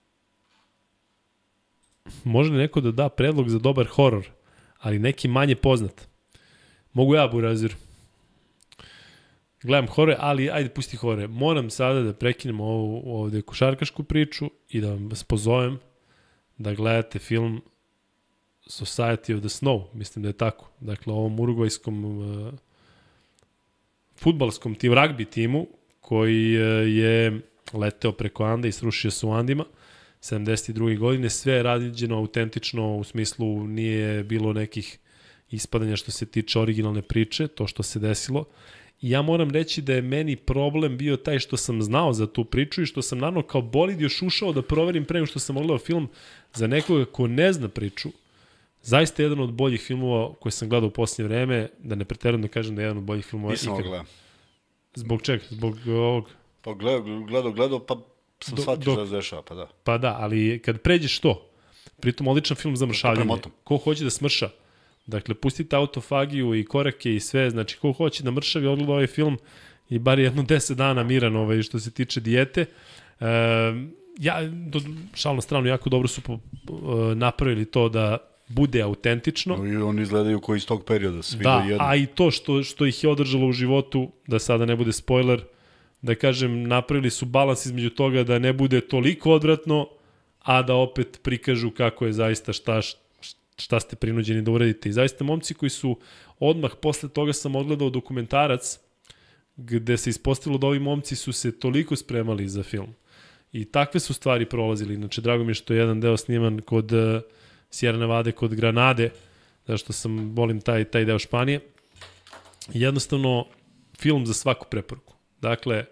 može li neko da da predlog za dobar horor, ali neki manje poznat? Mogu ja, Buraziru. Gledam horor, ali ajde pusti horor. Moram sada da prekinem ovu ovde košarkašku priču i da vam vas pozovem da gledate film Society of the Snow. Mislim da je tako. Dakle, ovom urugvajskom uh, fudbalskom tim, ragbi timu koji uh, je leteo preko Anda i srušio se u Andima sedamdeset druge godine. Sve je rađeno autentično, u smislu nije bilo nekih ispadanja što se tiče originalne priče, to što se desilo. I ja moram reći da je meni problem bio taj što sam znao za tu priču i što sam naravno kao bolid još ušao da proverim pre nego što sam gledao film za nekoga ko ne zna priču. Zaista jedan od boljih filmova koje sam gledao u posljednje vreme, da ne preterujem da kažem da je jedan od boljih filmova. Nisam ovo gledao. Zbog čega? Zbog ovog? Pa gledao, gledao, gledao, pa sam shvatio što se dešava, pa da. Pa da, ali kad pređeš to, pritom odličan film za mršavljanje. Ko hoće da smrša? Dakle, pustite autofagiju i korake i sve, znači ko hoće da mršavi odgleda ovaj film i bar jedno deset dana miran ovaj, što se tiče dijete. E, ja, do, šalno stranu, jako dobro su po, e, napravili to da bude autentično. No, i oni izgledaju koji iz tog perioda, svi da, do jedno. A i to što, što ih je održalo u životu, da sada ne bude spoiler, da kažem, napravili su balans između toga da ne bude toliko odvratno, a da opet prikažu kako je zaista šta, šta ste prinuđeni da uradite. I zaista momci koji su odmah posle toga sam odgledao dokumentarac gde se ispostavilo da ovi momci su se toliko spremali za film. I takve su stvari prolazili. Inače, drago mi je što je jedan deo sniman kod uh, Sierra Nevada, kod Granade, zašto sam, volim taj, taj deo Španije. I jednostavno, film za svaku preporuku. Dakle,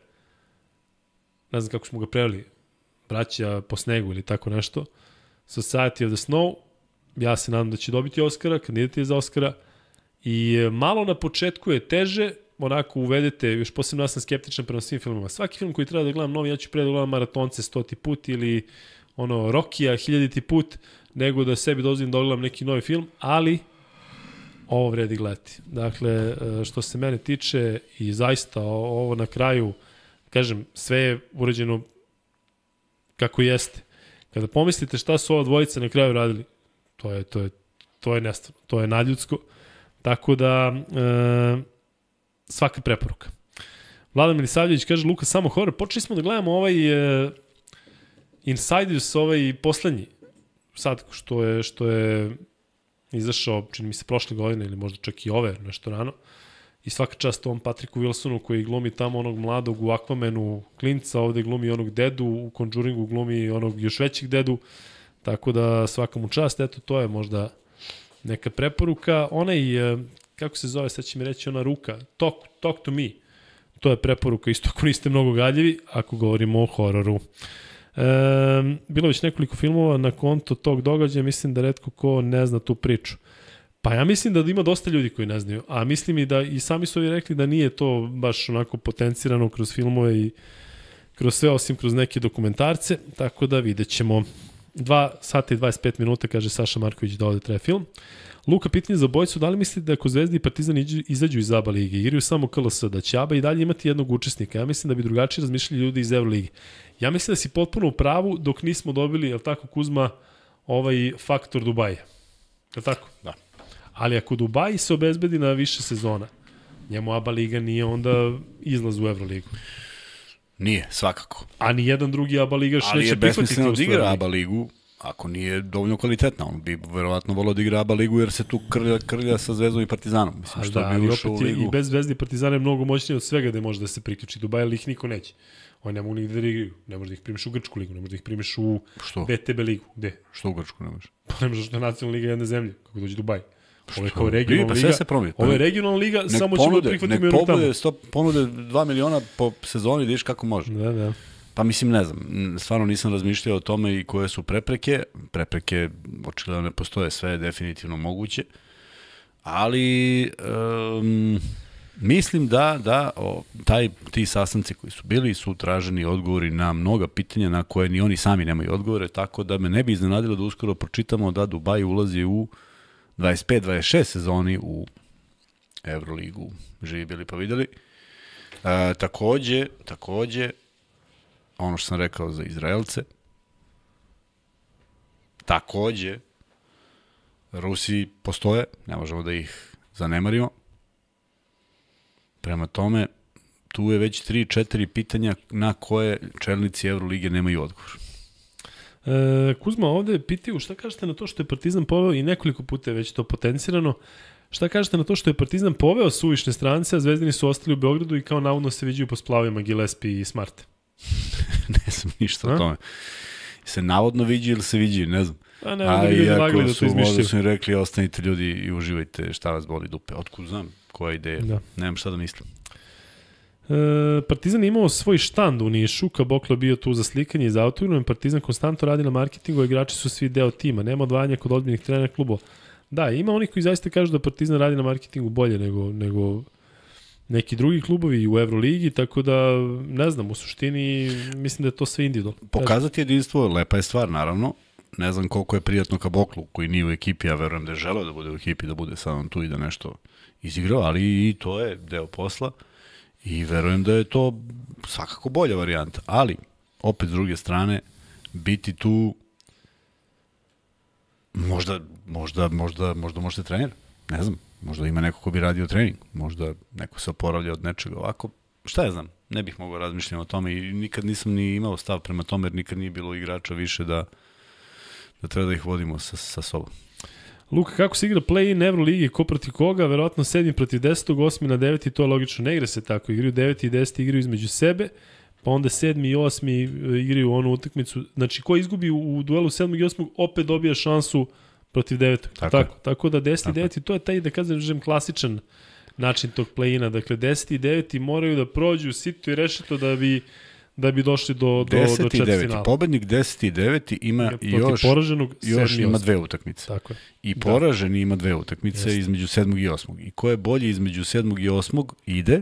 ne znam kako smo ga preveli, Braća po snegu ili tako nešto, Society of the Snow, ja se nadam da će dobiti Oscara, kandidat je za Oscara, i malo na početku je teže, onako uvedete, još posebno ja sam skeptičan prema svim filmima. Svaki film koji treba da gledam novi, ja ću pre da gledam Maratonce stoti put ili ono Rokija hiljaditi put, nego da sebi dozvolim da gledam neki novi film, ali ovo vredi gledati. Dakle, što se mene tiče i zaista ovo na kraju, kažem, sve je urađeno kako jeste. Kada pomislite šta su ova dvojica na kraju radili, to je, to je, to je nestvarno, to je nadljudsko. Tako da, e, svaka preporuka. Vladan Milisavljević kaže, Luka, samo horor. Počeli smo da gledamo ovaj e, Insidious, ovaj poslednji, sad što je, što je izašao, čini mi se, prošle godine ili možda čak i ove, nešto rano. I svaka čast ovom Patricku Wilsonu koji glumi tamo onog mladog u Aquamanu klinca, ovde glumi onog dedu, u Conjuringu glumi onog još većeg dedu, tako da svaka mu čast, eto to je možda neka preporuka. Onaj, kako se zove, sad će mi reći ona ruka, Talk, talk to me, to je preporuka isto ako niste mnogo galjevi, ako govorimo o hororu. E, bilo već nekoliko filmova na konto tog događaja, mislim da retko ko ne zna tu priču. Pa ja mislim da ima dosta ljudi koji ne znaju, a mislim i da i sami su ovi rekli da nije to baš onako potencirano kroz filmove i kroz sve osim kroz neke dokumentarce, tako da vidjet ćemo. dva sata i dvadeset pet minuta, kaže Saša Marković da ovde traje film. Luka, pitanje za obojicu, da li mislite da ako Zvezda i Partizan izađu iz ABA lige, igraju samo K L S, da će ABA i dalje imati jednog učesnika? Ja mislim da bi drugačije razmišljali ljudi iz Evrolige. Ja mislim da si potpuno u pravu dok nismo dobili, je li tako Kuzma, ovaj faktor Dubaja. Je li tako? Da. Ali ako Dubai se obezbedi na više sezona, njemu ABA liga nije onda izlaz u Evroligu. Nije, svakako. A ni jedan drugi ABA ligaš neće prihvatiti. Ali je besmisleno da igra ABA ligu ako nije dovoljno kvalitetna. On bi verovatno volao da igra ABA ligu jer se tu krlja, krlja sa Zvezdom i Partizanom. Mislim, a što da, bi ali ušao opet u ligu. I bez Zvezde i Partizana je mnogo moćnije od svega da može da se priključi Dubai, ali ih niko neće. Oni ne mogu nigde da igraju. Ne možeš da ih primiš u Grčku ligu, ne možeš da ih primiš u što? V T B ligu. Gde? Što u Grčku ne možeš? Pa ne možeš da je nacionalna liga jedne zemlje, kako dođe Dubai. Ovo je kao regionalna pa liga. Sve se promije. Ovo je regionalna liga, nek samo ćemo da prihvatimo jednog tamo. Nek ponude, ponude dva miliona po sezoni, vidiš kako može. Da, da. Pa mislim, ne znam, stvarno nisam razmišljao o tome i koje su prepreke. Prepreke očigledno ne postoje, sve je definitivno moguće. Ali um, mislim da, da o, taj, ti sastanci koji su bili su traženi odgovori na mnoga pitanja na koje ni oni sami nemaju odgovore, tako da me ne bi iznenadilo da uskoro pročitamo da Dubai ulazi u dvadeset pet dvadeset šest sezoni u Evroligu. Živi bili pa videli. E, takođe, takođe, ono što sam rekao za Izraelce, takođe, Rusi postoje, ne možemo da ih zanemarimo. Prema tome, tu je već tri četiri pitanja na koje čelnici Evrolige nemaju odgovor. E, Kuzma, ovde pitaju šta kažete na to što je Partizan poveo i nekoliko puta je već to potencirano. Šta kažete na to što je Partizan poveo suvišne strance, a Zvezdini su ostali u Beogradu i kao navodno se viđaju po splavima Gillespie i Smart? Ne znam ništa a? o tome. Se navodno viđi ili se viđi, ne znam. A ne, a i ako da su, možda su im rekli, ostanite ljudi i uživajte šta vas boli dupe. Otkud znam koja ideja? Da. Nemam šta da mislim. E, Partizan je imao svoj štand u Nišu, Kaboklo bio tu za slikanje i za autogram, Partizan konstantno radi na marketingu, a igrači su svi deo tima, nema odvajanja kod ozbiljnih trenera klubova. Da, ima onih koji zaista kažu da Partizan radi na marketingu bolje nego, nego neki drugi klubovi u Euroligi, tako da, ne znam, u suštini mislim da je to sve individualno. Pokazati jedinstvo, lepa je stvar, naravno. Ne znam koliko je prijatno Kaboklu, koji nije u ekipi, ja verujem da je želeo da bude u ekipi, da bude sad on tu i da nešto izigrao, ali i to je deo posla i verujem da je to svakako bolja varijanta. Ali, opet s druge strane, biti tu možda, možda, možda, možda možete trener, ne znam. Možda ima neko ko bi radio trening, možda neko se oporavlja od nečega ovako. Šta ja znam, ne bih mogao razmišljati o tome i nikad nisam ni imao stav prema tome jer nikad nije bilo igrača više da, da treba da ih vodimo sa, sa sobom. Luka, kako se igra play-in Euroligi, ko protiv koga? Verovatno sedmi protiv desetog, osmi na deveti, to je logično. Ne igra se tako, igraju deveti i deseti, igraju između sebe, pa onda sedmi i osmi igraju onu utakmicu. Znači, ko izgubi u duelu sedmog i osmog, opet dobija šansu protiv devetog. Tako, tako, tako da deset i devet, to je taj, da kažem, klasičan način tog play-ina. Dakle, deset i devet moraju da prođu sito i rešito da bi, da bi došli do, do, do četvrtfinala. Pobednik deset i devet ima još, još ima dve utakmice. Tako je. I poraženi da. Ima dve utakmice Jeste. Između sedmog i osmog. I ko je bolji između sedmog i osmog ide,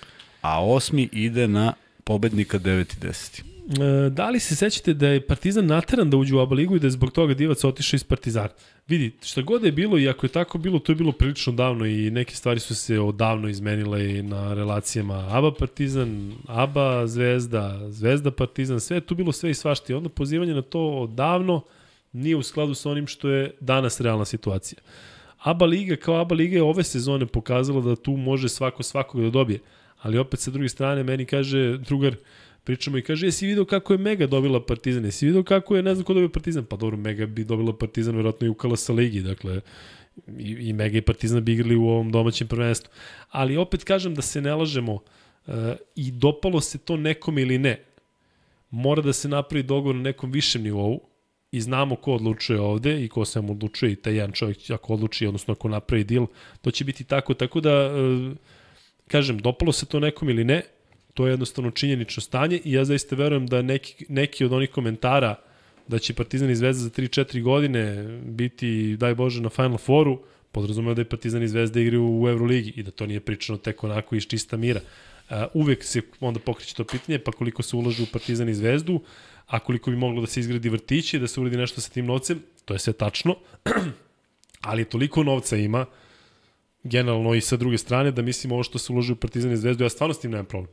a osmi ide na pobednika devet i deset. E, da li se sećate da je Partizan nateran da uđe u A B A ligu i da je zbog toga Divac otišao iz Partizana? Vidi, šta god je bilo i ako je tako bilo, to je bilo prilično davno i neke stvari su se odavno izmenile i na relacijama A B A Partizan, A B A Zvezda, Zvezda Partizan, sve je tu bilo sve i svašta i onda pozivanje na to odavno nije u skladu sa onim što je danas realna situacija. A B A liga kao A B A liga je ove sezone pokazala da tu može svako svakog da dobije, ali opet sa druge strane meni kaže drugar, pričamo i kaže, jesi vidio kako je Mega dobila Partizan, jesi vidio kako je, ne znam ko dobio Partizan, pa dobro, Mega bi dobila Partizan vjerojatno i u K L S ligi, dakle, i, i Mega i Partizan bi igrali u ovom domaćem prvenstvu. Ali opet kažem da se ne lažemo uh, i dopalo se to nekom ili ne, mora da se napravi dogovor na nekom višem nivou i znamo ko odlučuje ovde i ko se mu odlučuje i taj jedan čovjek ako odluči, odnosno ako napravi deal, to će biti tako, tako da, uh, kažem, dopalo se to nekom ili ne, to je jednostavno činjenično stanje i ja zaista verujem da neki, neki od onih komentara da će Partizan i Zvezda za tri četiri godine biti, daj Bože, na Final Fouru, podrazumeo da je Partizan i Zvezda igraju u Euroligi i da to nije pričano tek onako iz čista mira. Uh, uvek se onda pokreće to pitanje, pa koliko se ulaže u Partizan i Zvezdu, a koliko bi moglo da se izgradi vrtići, da se uradi nešto sa tim novcem, to je sve tačno, ali toliko novca ima, generalno i sa druge strane, da mislim ovo što se ulaže u Partizan i Zvezdu, ja stvarno s tim nemam problem.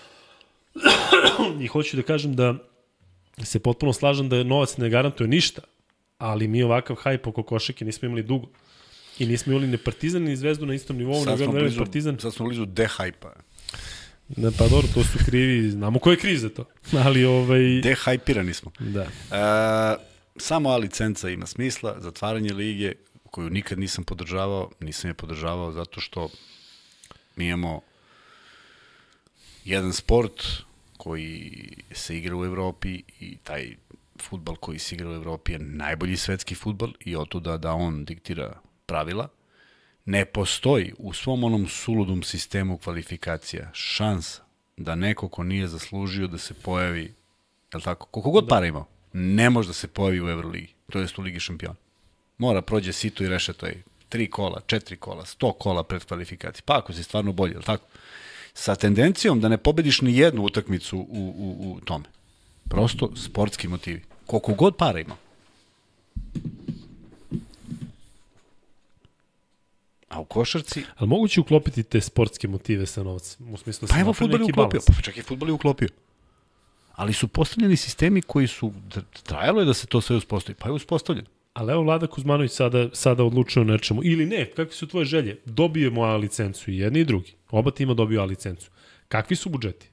I hoću da kažem da se potpuno slažem da novac ne garantuje ništa, ali mi ovakav hajp oko košake nismo imali dugo. I nismo imali ne Partizan ni Zvezdu na istom nivou, sad nego blizu, Partizan. Sad smo blizu dehajpa. Ne, pa dobro, to su krivi, znamo ko je kriv za to. Ali ovaj... Dehajpirani smo. Da. E, samo A licenca ima smisla, zatvaranje lige, koju nikad nisam podržavao, nisam je podržavao zato što mi imamo jedan sport koji se igra u Evropi i taj fudbal koji se igra u Evropi je najbolji svetski fudbal i otuda da on diktira pravila. Ne postoji u svom onom suludom sistemu kvalifikacija šansa da neko ko nije zaslužio da se pojavi, je li tako, koliko god para imao, ne može da se pojavi u Euroligi, to jest u Ligi šampiona. Mora prođe sito i reše to je tri kola, četiri kola, sto kola pred kvalifikacije. Pa ako si stvarno bolji, je li tako? Sa tendencijom da ne pobediš ni jednu utakmicu u, u, u tome. Prosto sportski motivi. Koliko god para ima. A u košarci... Ali moguće uklopiti te sportske motive sa novcem? U smislu da pa evo fudbal je uklopio. Balans. Pa čak i fudbal je uklopio. Ali su postavljeni sistemi koji su... Trajalo je da se to sve uspostavi. Pa je uspostavljeno. Ali evo Vlada Kuzmanović sada, sada odlučuje o nečemu. Ili ne, kakve su tvoje želje? Dobijemo A licencu i jedni i drugi. Oba tima dobiju A licencu. Kakvi su budžeti?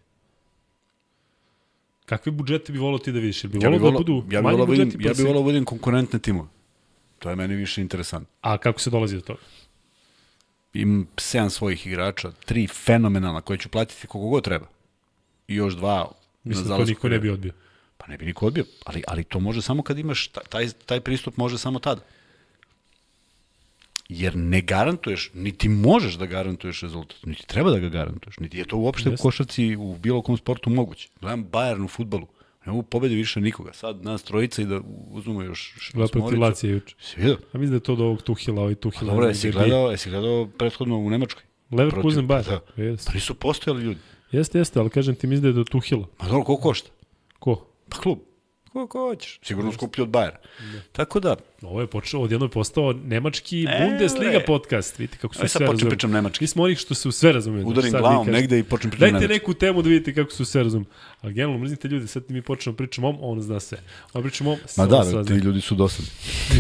Kakve budžete bi volao ti da vidiš? Bi ja bih volao da budu ja manji budžeti? Ja bih volao da vidim konkurentne timove. To je meni više interesantno. A kako se dolazi do toga? Imam sedam svojih igrača, tri fenomenalna koje ću platiti koliko god treba. I još dva... Mislim da to niko ne bi odbio. Pa ne bi niko odbio, ali, ali to može samo kad imaš, taj, taj pristup može samo tada. jer ne garantuješ, niti možeš da garantuješ rezultat, niti treba da ga garantuješ, niti je to uopšte Jeste. u košarci u bilo kom sportu moguće. Gledam Bayern u fudbalu, ne mogu pobedi više nikoga, sad nas trojica i da uzmemo još Gleda protiv Lacija juče. Si vidio? A mislim da je to od ovog Tuhila, ovaj Pa Tuhila. dobro, jesi gledao, jesi gledao prethodno u Nemačkoj? Leverkusen Protiv- Bayern. Da. Jeste, Pa nisu postojali ljudi. jeste, jeste, ali kažem ti mislim da je do Tuhila. Ma dobro, koliko košta? Ko? Pa klub. Koliko hoćeš? Sigurno skuplji od Bayera. Tako da, Ovo je počeo, odjedno je postao nemački E, Bundesliga le. podcast. Vidite kako se aj sad sve počnem razume. pričam nemački. Mi smo onih što se u sve razumiju. Udarim Sad vi glavom kažete, negde i počnem pričam Dajte nemački. neku temu da vidite kako se u sve razume. Ali generalno mrzite ljudi, sad mi počnemo pričamo om, on zna sve. On pričamo om, Ma sve da, sve ti zna. ljudi su dosadni.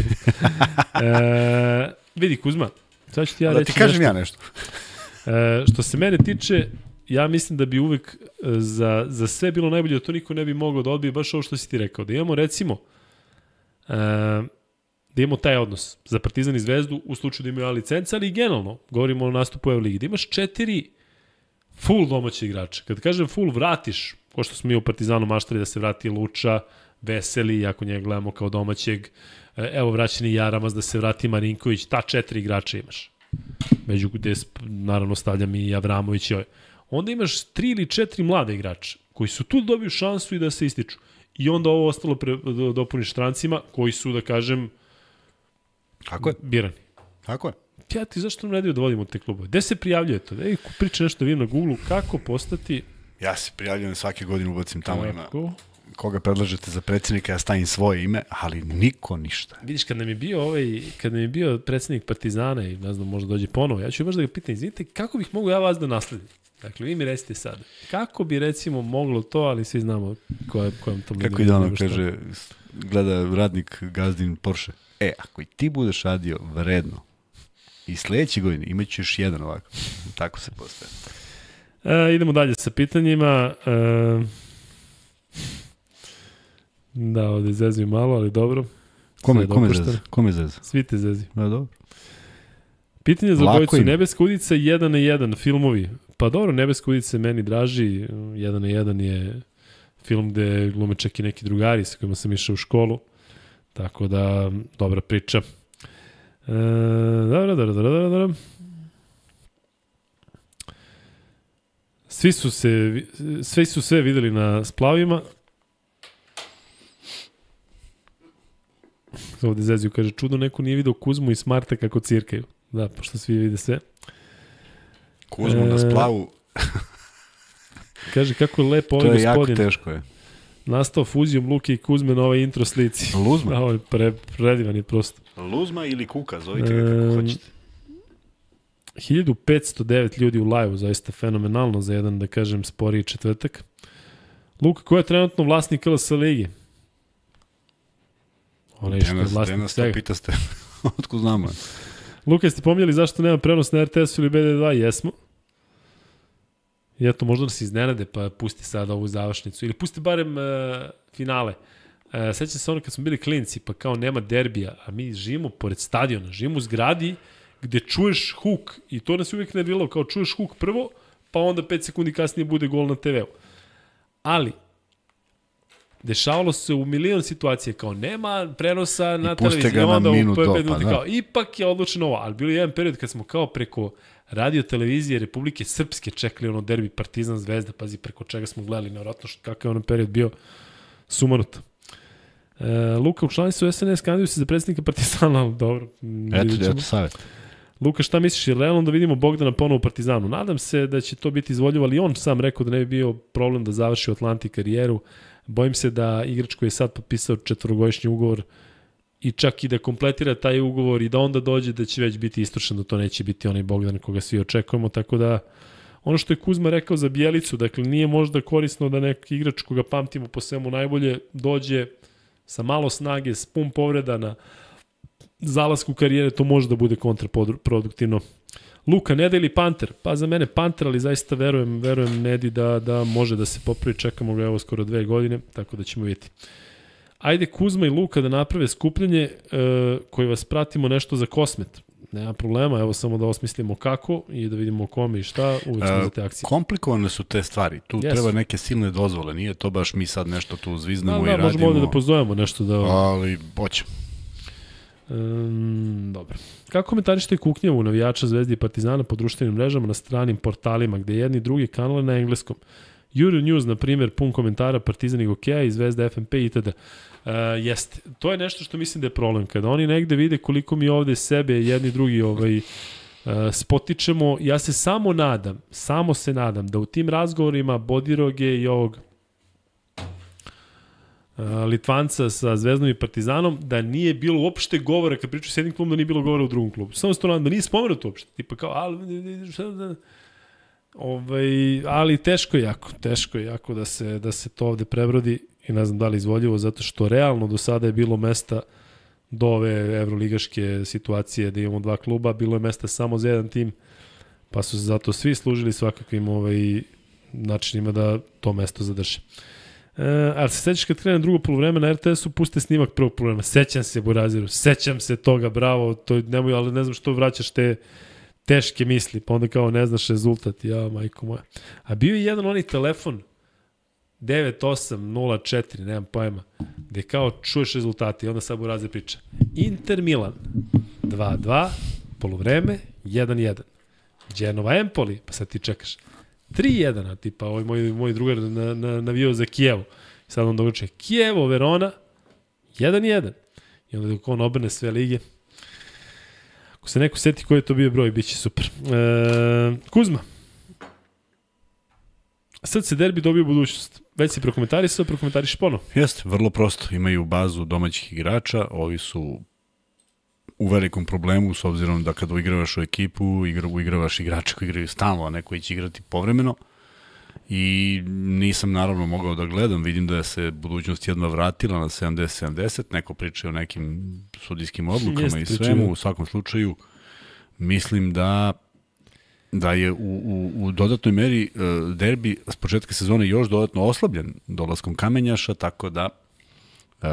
E, vidi Kuzma, sad ću ti ja Da reći ti kažem nešto. ja nešto. E, što se mene tiče, ja mislim da bi uvek e, za, za sve bilo najbolje da to niko ne bi mogao da odbije, baš ovo što si ti rekao. Da imamo recimo, e, da imamo taj odnos za Partizan i Zvezdu u slučaju da imaju A licenca, ali i generalno, govorimo o nastupu u Euroligi, da imaš četiri full domaće igrača. Kad kažem full, vratiš, ko što smo mi u Partizanu maštali da se vrati Luča, Veseli, ako njega gledamo kao domaćeg, e, evo vraćeni Jaramaz, da se vrati Marinković, ta četiri igrača imaš. Među gde sp- naravno stavljam i Avramović i ovaj. Onda imaš tri ili četiri mlade igrača koji su tu da dobiju šansu i da se ističu. I onda ovo ostalo pre, do- dopuniš strancima koji su, da kažem, Tako je, birani. tako je. Ja ti zašto nam ne daju da vodimo te klubove? Gde se prijavljuje to? Ej, priča nešto vidim na Google, kako postati... Ja se prijavljujem svake godine, ubacim tamo ima Kako? koga predlažete za predsjednika, ja stavim svoje ime, ali niko ništa. Vidiš, kad nam je bio ovaj, kad nam je bio predsjednik Partizana i ne znam, možda dođe ponovo, ja ću baš da ga pitam, izvinite, kako bih mogao ja vas da nasledim? Dakle, vi mi recite sad, kako bi recimo moglo to, ali svi znamo koja, kojom to Kako i dano kaže, gleda radnik gazdin Porsche. E, ako i ti budeš radio vredno i sledeće godine imat ćeš još jedan ovako. Tako se postaje. E, idemo dalje sa pitanjima. E, da, ovde zezuju malo, ali dobro. Kome, Sve kome dopušteno. zez? Kome zez? Svi te zezi. Da, dobro. Pitanje za Lako obojicu. im. Nebeska udica jedan na jedan, filmovi. Pa dobro, Nebeska udica je meni draži. jedan na jedan je film gde glume čak i neki drugari sa kojima sam išao u školu. Tako da, dobra priča. E, dobro, dobro, dobro, dobro, dobro. Svi su se, svi su sve videli na splavima. Ovde Zeziju kaže, čudo neko nije video Kuzmu i Smarta kako cirkaju. Da, pošto svi vide sve. Kuzmo na E, splavu, Kaže, kako je lepo to ovaj je jako gospodin. teško je. Nastao fuzijom Luke i Kuzme na ovoj intro slici. Luzma? Da, ovo je pre, predivan je prosto. Luzma ili Kuka, zovite ga kako Ehm, hoćete. hiljadu petsto devet ljudi u live-u, zaista fenomenalno za jedan, da kažem, sporiji četvrtak. Luka, ko je trenutno vlasnik L S Ligi? Onaj što je Denas, vlasnik Denas, to svega. pita ste. Otko znamo? Luka, jeste pomijeli zašto nema prenos na R T S-u ili B D dva? Jesmo. I eto, možda nas iznenade, pa pusti sad ovu završnicu. Ili pusti barem uh, finale. Uh, sećam se ono kad smo bili klinci, pa kao nema derbija, a mi živimo pored stadiona, živimo u zgradi gde čuješ huk, i to nas uvijek nerviralo, kao čuješ huk prvo, pa onda pet sekundi kasnije bude gol na te veu. Ali, dešavalo se u milion situacija, kao nema prenosa na puste televiziji, ga na onda u minut pet do, minuti, pa da. kao, ipak je odlučeno ovo, ali bilo je jedan period kad smo kao preko radio televizije Republike Srpske čekali ono derbi Partizan Zvezda, pazi preko čega smo gledali, nevjerojatno što kakav je ono period bio sumanut. E, Luka, učlani su S N S, kandiduju se za predsjednika Partizana, ali dobro. Eto, eto, savjet. Luka, šta misliš, je realno da vidimo Bogdana ponovo u Partizanu? Nadam se da će to biti izvoljivo, ali on sam rekao da ne bi bio problem da završi u Atlanti karijeru. Bojim se da igrač koji je sad potpisao četvorogodišnji ugovor i čak i da kompletira taj ugovor i da onda dođe da će već biti istrošen, da to neće biti onaj Bogdan koga svi očekujemo, tako da ono što je Kuzma rekao za Bjelicu, dakle nije možda korisno da neki igrač koga pamtimo po svemu najbolje dođe sa malo snage, s pun povreda na zalasku karijere, to može da bude kontraproduktivno. Luka, Neda ili Panter? Pa za mene Panter, ali zaista verujem, verujem Nedi da, da može da se popravi, čekamo ga evo skoro dve godine, tako da ćemo vidjeti. Ajde Kuzma i Luka da naprave skupljanje e, koji vas pratimo nešto za Kosmet. Nema problema, evo samo da osmislimo kako i da vidimo kome i šta, uvijek smo za te akcije. Komplikovane su te stvari. Tu Yes. treba neke silne dozvole. Nije to baš mi sad nešto tu zviznemo Da, i da, radimo. možemo ovde da pozovemo nešto da... Ali, hoće. Um, dobro. Kako komentarište kuknjavu navijača Zvezde i Partizana po društvenim mrežama na stranim portalima gde jedni i drugi kanale na engleskom? Euronews, na primjer, pun komentara Partizan i Gokeja i Zvezda F M P itd. Uh, jeste. To je nešto što mislim da je problem. Kada oni negde vide koliko mi ovde sebe jedni i drugi ovaj, uh, spotičemo, ja se samo nadam, samo se nadam da u tim razgovorima Bodiroge i ovog Litvanca sa Zvezdom i Partizanom, da nije bilo uopšte govora, kad pričaju s jednim klubom, da nije bilo govora u drugom klubu. Samo se to nadam, da nije spomenuto uopšte. Tipa kao, ali, šta da... Ovaj, ali teško je jako, teško je jako da se, da se to ovde prebrodi i ne znam da li izvoljivo, zato što realno do sada je bilo mesta do ove evroligaške situacije da imamo dva kluba, bilo je mesta samo za jedan tim, pa su se zato svi služili svakakvim ovaj, načinima da to mesto zadrže. Uh, ali se sećaš kad krene drugo polovreme na R T S-u, puste snimak prvog polovremena. Sećam se, Buraziru, sećam se toga, bravo, to nemoj, ali ne znam što vraćaš te teške misli, pa onda kao ne znaš rezultat, ja, majko moja. A bio je jedan onaj telefon, devet osam nula četiri, nemam pojma, gde kao čuješ rezultate i onda sad Burazir priča. Inter Milan, dva dva, polovreme, jedan jedan. Genova Empoli, pa sad ti čekaš. tri jedan, a tipa ovaj moj, moj drugar na, na, navio za Kijevu. I sad on dogače Kijevo, Verona, jedan jedan. I onda dok on obrne sve lige. Ako se neko seti koji je to bio broj, bit će super. E, Kuzma. Sad se derbi dobio budućnost. Već si prokomentarisao, prokomentariš ponovo. Jeste, vrlo prosto. Imaju bazu domaćih igrača, ovi su u velikom problemu, s obzirom da kada uigravaš u ekipu, igra, uigravaš igrače koji igraju stalno, a ne koji će igrati povremeno. I nisam naravno mogao da gledam, vidim da je se budućnost jedno vratila na sedamdeset sedamdeset, neko priča o nekim sudijskim odlukama Jeste, i svemu, pričaju. U svakom slučaju mislim da da je u, u, u dodatnoj meri uh, derbi s početka sezone još dodatno oslabljen dolaskom Kamenjaša, tako da uh,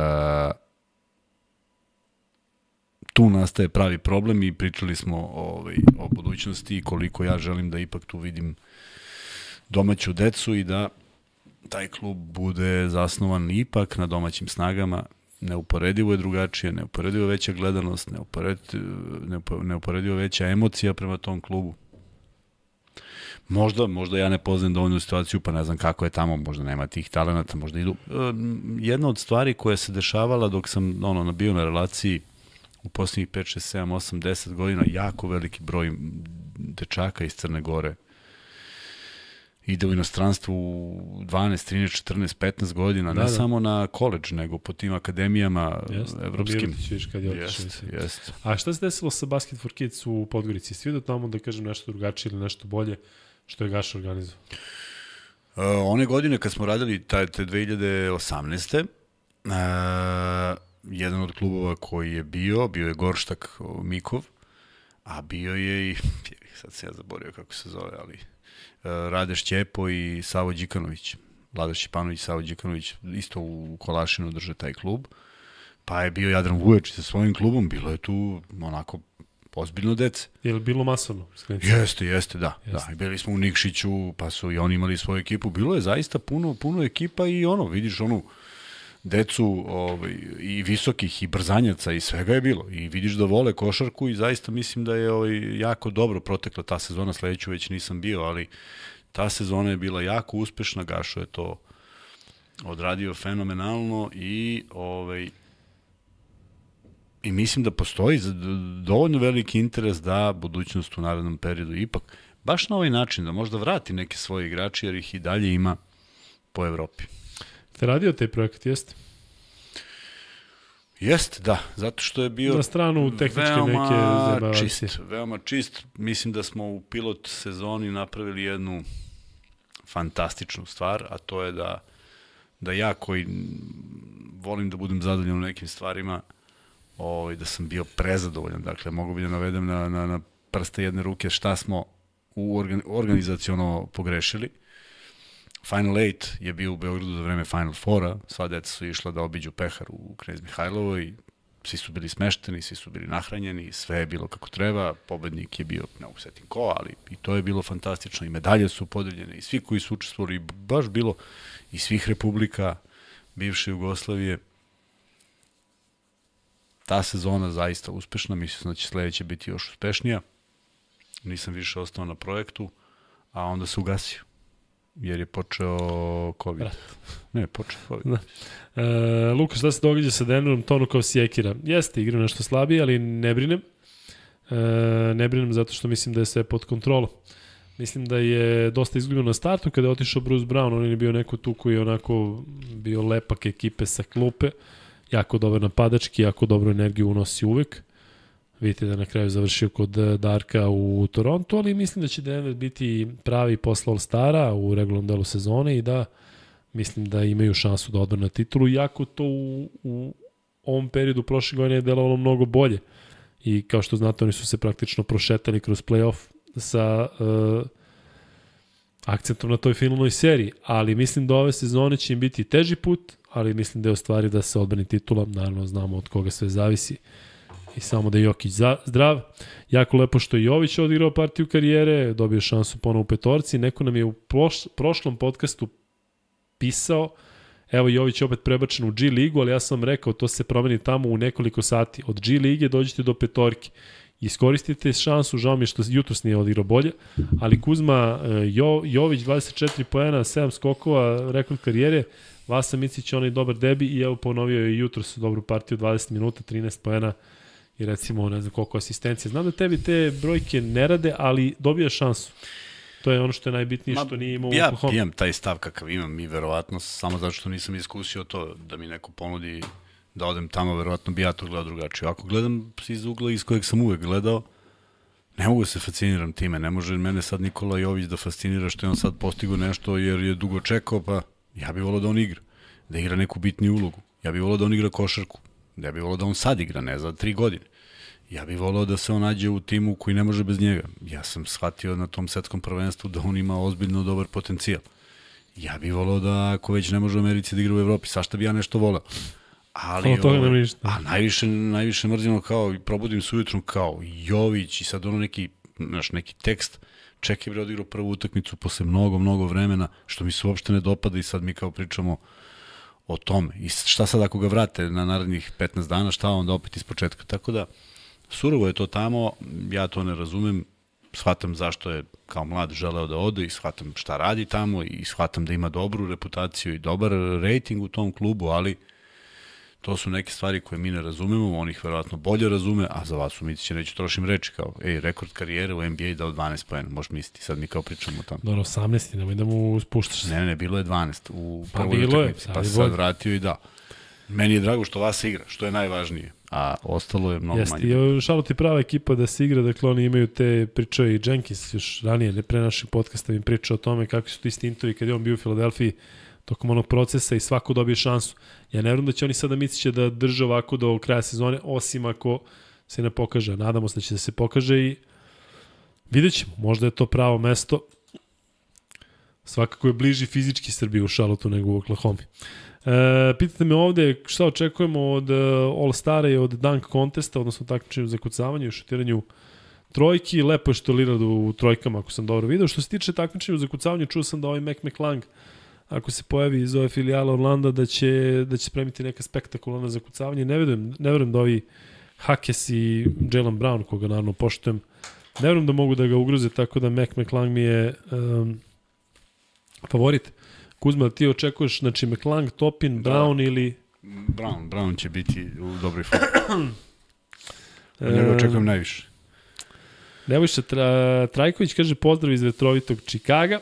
tu nastaje pravi problem i pričali smo ovaj, o budućnosti i koliko ja želim da ipak tu vidim domaću decu i da taj klub bude zasnovan ipak na domaćim snagama. Neuporedivo je drugačije, neuporedivo veća gledanost, neuporedivo, neuporedivo veća emocija prema tom klubu. Možda, možda ja ne poznajem dovoljnu situaciju, pa ne znam kako je tamo, možda nema tih talenata, možda idu. Jedna od stvari koja se dešavala dok sam ono, bio na relaciji u posljednjih pet, šest, sedam, osam, deset godina, jako veliki broj dečaka iz Crne Gore ide u inostranstvu u dvanaest, trinaest, četrnaest, petnaest godina, da, ne da. samo na koledž, nego po tim akademijama jest, evropskim. Jest, jest. A šta se desilo sa Basket for Kids u Podgorici? Svi da tamo, da kažem, nešto drugačije ili nešto bolje što je Gaš organizovao? Uh, one godine kad smo radili taj, te dve hiljade osamnaeste. Uh, jedan od klubova koji je bio, bio je Gorštak Mikov, a bio je i, sad se ja zaborio kako se zove, ali Rade Šćepo i Savo Đikanović. Vlada Šćepanović i Savo Đikanović isto u Kolašinu drže taj klub. Pa je bio Jadran Vujač sa svojim klubom, bilo je tu onako ozbiljno dece. Je li bilo masovno? Jeste, jeste, da. Jeste. da. Bili smo u Nikšiću, pa su i oni imali svoju ekipu. Bilo je zaista puno, puno ekipa i ono, vidiš onu decu ovaj, i visokih i brzanjaca i svega je bilo. I vidiš da vole košarku i zaista mislim da je ovaj, jako dobro protekla ta sezona, sledeću već nisam bio, ali ta sezona je bila jako uspešna, Gašo je to odradio fenomenalno i ovaj, i mislim da postoji dovoljno veliki interes da budućnost u narednom periodu ipak baš na ovaj način da možda vrati neke svoje igrače jer ih i dalje ima po Evropi. Ste radio taj projekat, jeste? Jeste, da, zato što je bio na stranu tehničke neke zabavacije. Čist, veoma čist. Mislim da smo u pilot sezoni napravili jednu fantastičnu stvar, a to je da, da ja koji volim da budem zadovoljan u nekim stvarima, ovaj, da sam bio prezadovoljan. Dakle, mogu bi da navedem na, na, na prste jedne ruke šta smo u organ, organizaciono pogrešili. Final Eight je bio u Beogradu za vreme Final Foura, sva deca su išla da obiđu pehar u Knez Mihajlovoj, svi su bili smešteni, svi su bili nahranjeni, sve je bilo kako treba, pobednik je bio, ne mogu setim ko, ali i to je bilo fantastično i medalje su podeljene i svi koji su učestvovali, baš bilo iz svih republika bivše Jugoslavije. ta sezona zaista uspešna, mislim da će sledeće biti još uspešnija. Nisam više ostao na projektu, a onda se ugasio. Jer je počeo COVID. Brat. Ne, počeo COVID. Da. E, Luka, šta se događa sa Denverom? Tonu kao sjekira. Jeste, igra nešto slabije, ali ne brinem. E, ne brinem zato što mislim da je sve pod kontrolom. Mislim da je dosta izgubio na startu kada je otišao Bruce Brown. On je bio neko tu koji je onako bio lepak ekipe sa klupe. Jako dobar napadački, jako dobru energiju unosi uvek. Vidite da je na kraju završio kod Darka u Torontu, ali mislim da će Denver biti pravi posle All-Stara u regularnom delu sezone i da mislim da imaju šansu da odbrane titulu, iako to u, u ovom periodu prošle godine je delovalo mnogo bolje. I kao što znate, oni su se praktično prošetali kroz play-off sa uh, akcentom na toj finalnoj seriji, ali mislim da ove sezone će im biti teži put, ali mislim da je u stvari da se odbrani titula, naravno znamo od koga sve zavisi. I samo da je Jokić za, zdrav. Jako lepo što je Jović odigrao partiju karijere, dobio šansu ponovo u petorci. Neko nam je u proš, prošlom podcastu pisao, evo Jović je opet prebačen u G ligu, ali ja sam rekao to se promeni tamo u nekoliko sati. Od G lige dođete do petorke. Iskoristite šansu, žao mi je što jutros nije odigrao bolje, ali Kuzma jo, Jović dvadeset četiri poena, sedam skokova, rekord karijere, Vasa Micić onaj dobar debi i evo ponovio je jutros dobru partiju, dvadeset minuta, trinaest poena i recimo ne znam koliko asistencije. Znam da tebi te brojke ne rade, ali dobija šansu. To je ono što je najbitnije, što nije imao ja u Oklahoma. Ja imam taj stav kakav imam mi verovatno, samo zato što nisam iskusio to da mi neko ponudi da odem tamo, verovatno bi ja to gledao drugačije. Ako gledam iz ugla iz kojeg sam uvek gledao, ne mogu se fasciniram time. Ne može mene sad Nikola Jović da fascinira što je on sad postigao nešto jer je dugo čekao, pa ja bih volao da on igra. Da igra neku bitniju ulogu. Ja bih volao da on igra košarku. Ja bih volao da on sad igra, ne za tri godine. Ja bih volao da se on nađe u timu koji ne može bez njega. Ja sam shvatio na tom svetskom prvenstvu da on ima ozbiljno dobar potencijal. Ja bih volao da ako već ne može u Americi da igra u Evropi, sašta bi ja nešto volao. Ali o, toga nam ništa. A najviše, najviše mrzimo kao i probudim se ujutru kao Jović i sad ono neki, znaš, neki tekst. Čekaj bre, odigrao prvu utakmicu posle mnogo, mnogo vremena, što mi se uopšte ne dopada i sad mi kao pričamo o tome. I šta sad ako ga vrate na narednih petnaest dana, šta onda opet iz početka. Tako da, surovo je to tamo, ja to ne razumem, shvatam zašto je kao mlad želeo da ode i shvatam šta radi tamo i shvatam da ima dobru reputaciju i dobar rating u tom klubu, ali to su neke stvari koje mi ne razumemo, on ih verovatno bolje razume, a za vas su Micića neću trošim reči kao, ej, rekord karijere u N B A dao dvanaest poena, možeš misliti, sad mi kao pričamo o tome. Dobro, osamnaest, nemoj da mu spuštaš. Ne, ne, bilo je dvanaest u pa prvoj bilo utakmici, je, pa sad vratio i da. Meni je drago što vas igra, što je najvažnije, a ostalo je mnogo Jeste, manje. Jeste, Šalot je prava ekipa da se igra, dakle oni imaju te pričao i Jenkins još ranije, ne pre naših podcasta mi pričao o tome kakvi su ti stintovi kad je on bio u Filadelfiji tokom onog procesa i svako dobije šansu. Ja ne vjerujem da će oni sada Micića da drže ovako do kraja sezone, osim ako se ne pokaže. Nadamo se da će da se pokaže i vidjet ćemo. Možda je to pravo mesto. Svakako je bliži fizički Srbiji u Charlotteu nego u Oklahoma. E, pitate me ovde šta očekujemo od All-Stara i od dunk contesta, odnosno takmičenju za kucavanje i šutiranju trojki. Lepo je što Lillard u trojkama, ako sam dobro video. Što se tiče takmičenja za kucavanje, čuo sam da ovaj Mac McClung, ako se pojavi iz ove filijale Orlanda, da će, da će spremiti neka spektakularna zakucavanja. Ne verujem, ne verujem da ovi Hakes i Jaylen Brown, koga naravno poštujem, ne verujem da mogu da ga ugroze, tako da Mac McClung mi je um, favorit. Kuzma, ti očekuješ, znači McClung, Topin, Brown da. ili... Brown, Brown će biti u dobroj formi. Njega očekujem najviše. Nebojša Tra, Trajković kaže pozdrav iz vetrovitog Čikaga.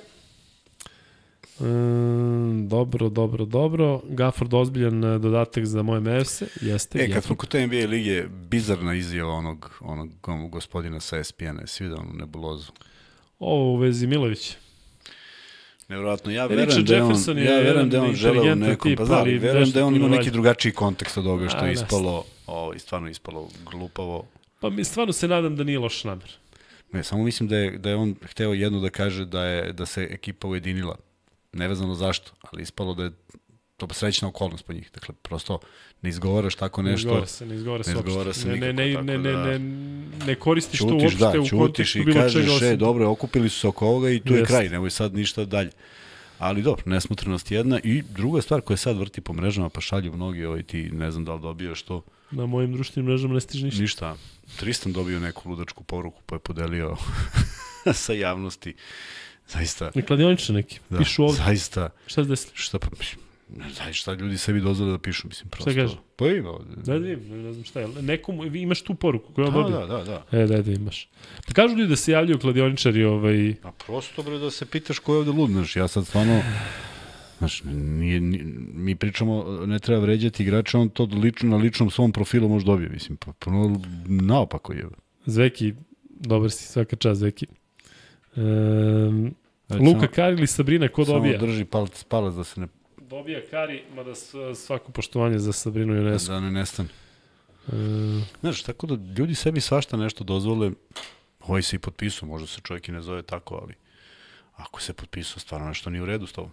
Mm, dobro, dobro, dobro. Gafford ozbiljan dodatak za moje Mavse. Jeste. E, kad smo kod te N B A lige, bizarna izjava onog, onog, onog gospodina sa E S P N-a, je svi da onu nebulozu. Ovo u vezi Milović. Nevjerojatno, ja verujem da je on, ja verujem da je on želeo u nekom, pa znam, verujem da je on imao neki drugačiji kontekst od ovoga što je ispalo, o, stvarno ispalo glupavo. Pa mi stvarno se nadam da nije loš namer. Ne, samo mislim da je, da je on hteo jedno da kaže da, je, da se ekipa ujedinila. Nevezano zašto, ali ispalo da je to srećna okolnost po njih. Dakle, prosto ne izgovaraš tako nešto. Ne izgovara se, ne izgovara se, ne izgovara se nikako. Ne, ne, ne, ne, ne, ne koristiš čutiš, to uopšte da, u kontekstu i bilo kažeš, čega. E, dobro, okupili su se oko ovoga i tu Jest. je kraj, nemoj sad ništa dalje. Ali dobro, nesmotrenost jedna i druga stvar koja sad vrti po mrežama, pa šalju mnogi, ovaj, ti ne znam da li dobio što. Na mojim društvenim mrežama ne stiže ništa. Ništa. Tristan dobio neku ludačku poruku pa je podelio sa javnosti. Zaista. Ne kladioniče neki, da, pišu ovde. Zaista. Šta se desilo? Šta pa, ne znam šta ljudi sebi dozvole da pišu, mislim, prosto. Šta kaže? Pa ima ovde. Da, da, ne znam šta je. Nekom, imaš tu poruku koju on Da, dobio? da, da, da. E, da, da imaš. Pa kažu ljudi da se javljaju kladioničari, ovaj... Pa prosto, bre, da se pitaš ko je ovde lud, znaš, ja sad stvarno, znaš, nije, nije, mi pričamo, ne treba vređati igrača, on to lično, na ličnom svom profilu može dobije, mislim, pa puno naopako je. Zveki, dobar si, svaka čast, Zveki. Um, Luka Kari ili Sabrina, ko dobija? Samo drži palac, palac da se ne... Dobija Kari, mada svako poštovanje za Sabrinu Ionescu. Da ne nestane. Uh, Znaš, tako da ljudi sebi svašta nešto dozvole, ovaj se i potpisao, možda se čovjek i ne zove tako, ali ako se potpisao, stvarno nešto nije u redu s tobom.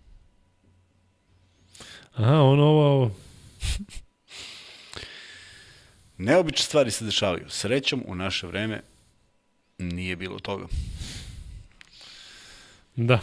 aha, ono ovo... Neobične stvari se dešavaju. Srećom, u naše vreme nije bilo toga. Da.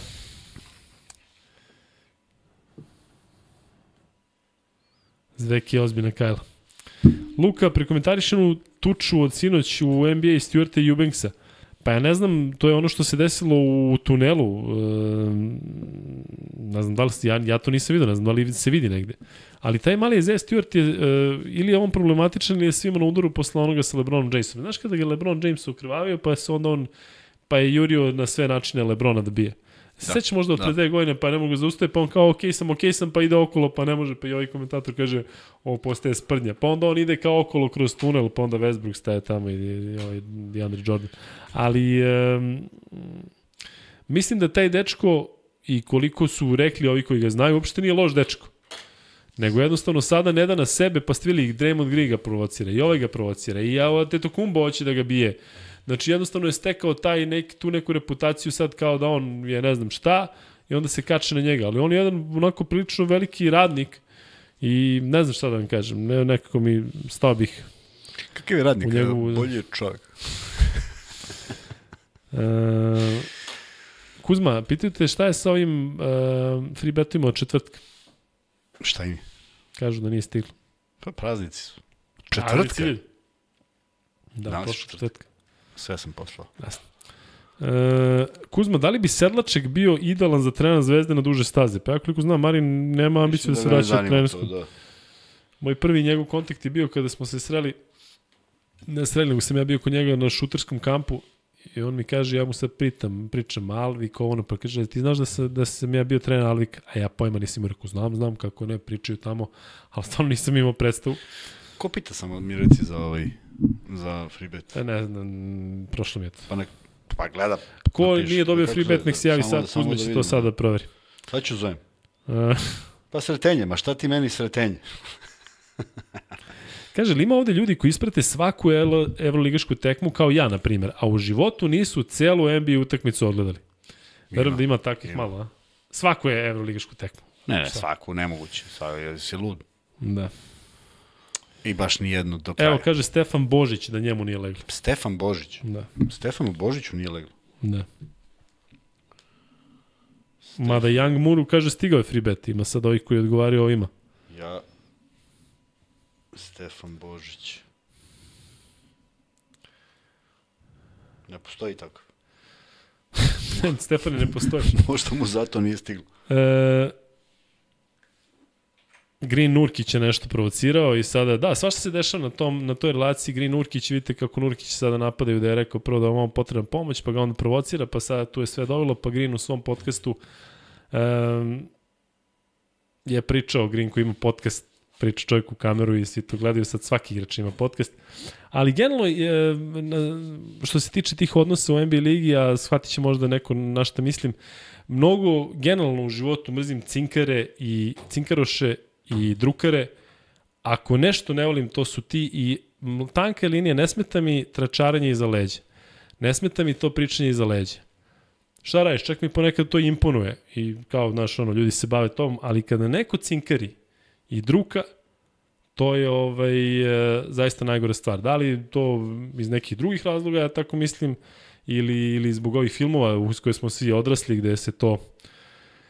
Zveki je ozbiljna Kajla. Luka, prekomentarišenu tuču od sinoć u N B A Stuarta i Eubanksa. Pa ja ne znam, to je ono što se desilo u tunelu. E, ne znam da li, ja, ja to nisam vidio, ne znam da li se vidi negde. Ali taj mali Isaiah Stewart je, e, ili je on problematičan ili je svima na udaru posle onoga sa LeBronom Jamesom. Znaš kada ga LeBron James ukrvavio, pa je se onda on, pa je jurio na sve načine LeBrona da bije. Da, seća možda od pre dve godine, pa ne mogu zaustaviti, pa on kao, okej okay, sam, okej okay sam, pa ide okolo, pa ne može, pa i ovaj komentator kaže, ovo postaje sprdnja. Pa onda on ide kao okolo kroz tunel, pa onda Westbrook staje tamo i, i, i DeAndre Jordan. Ali, um, mislim da taj dečko, i koliko su rekli ovi koji ga znaju, uopšte nije loš dečko. Nego jednostavno sada ne da na sebe, pa ste vidjeli, Draymond Green ga provocira, i ovaj ga provocira, i ja, Tetokumbo hoće da ga bije. Znači, jednostavno je stekao taj nek, tu neku reputaciju sad kao da on je ne znam šta i onda se kače na njega. Ali on je jedan onako prilično veliki radnik i ne znam šta da vam kažem. Ne, nekako mi stao bih. Kakav je radnik? Njegu... Bolji je čovjek. uh, Kuzma, pitaju te šta je sa ovim uh, free betovima od četvrtka? Šta im? Kažu da nije stiglo. Pa praznici su. Četvrtka? Da, danas prošlo četvrtka. Sve sam poslao. Jasno. E, Kuzma, da li bi Sedlaček bio idealan za trener Zvezde na duže staze? Pa ja koliko znam, Marin nema ambiciju da, da se vraća na trenersku. Da. Moj prvi njegov kontakt je bio kada smo se sreli, ne sreli, nego sam ja bio kod njega na šuterskom kampu i on mi kaže, ja mu sad pritam, pričam Alvik, ono, pa kaže, ti znaš da, se, da sam ja bio trener Alvik, a ja pojma nisam rekao, znam, znam kako ne, pričaju tamo, ali stvarno nisam imao predstavu. Ko pita samo mi reci za ovaj, za free bet? E, ne znam, prošlo mi je to. Pa, nek, pa gleda. Ko napiš, nije dobio free bet, nek se javi sad, Kuzma će to sada proveri. Sad ću zovem. Uh. Pa sretenje, ma šta ti meni sretenje? Kaže, li ima ovde ljudi koji isprate svaku evroligašku tekmu kao ja, na primjer, a u životu nisu celu N B A utakmicu odgledali? Verujem da ima takvih ima. Malo, a? Svaku je evroligašku tekmu. Ne, ne, svaku, nemoguće. Svaku, je si lud. Da. I baš nijednu do kraja. Evo, kaže Stefan Božić da njemu nije leglo. Stefan Božić? Da. Stefanu Božiću nije leglo? Da. Stefan. Mada Young Moonu kaže stigao je free bet, ima sad ovih koji odgovaraju ovima. Ja... Stefan Božić. Ne postoji tako. Stefan ne postoji. Možda mu zato nije stiglo. E... Green Nurkić je nešto provocirao i sada, da, svašta se dešava na, tom, na toj relaciji. Green Nurkić, vidite kako Nurkić sada napadaju da je rekao prvo da vam potrebna pomoć, pa ga onda provocira, pa sada tu je sve dovelo, pa Green u svom podcastu um, je pričao, Green koji ima podcast, priča čovjek u kameru i svi to gledaju, sad svaki igrač ima podcast. Ali generalno, je, što se tiče tih odnosa u N B A ligi, a shvatit će možda neko na šta mislim, mnogo generalno u životu mrzim cinkare i cinkaroše i drukare. Ako nešto ne volim, to su ti i tanka linija, ne smeta mi tračaranje iza leđa. Ne smeta mi to pričanje iza leđa. Šta radiš? Čak mi ponekad to imponuje. I kao, znaš, ono, ljudi se bave tom, ali kada neko cinkari i druka, to je ovaj, e, zaista najgore stvar. Da li to iz nekih drugih razloga, ja tako mislim, ili, ili zbog ovih filmova uz koje smo svi odrasli, gde se to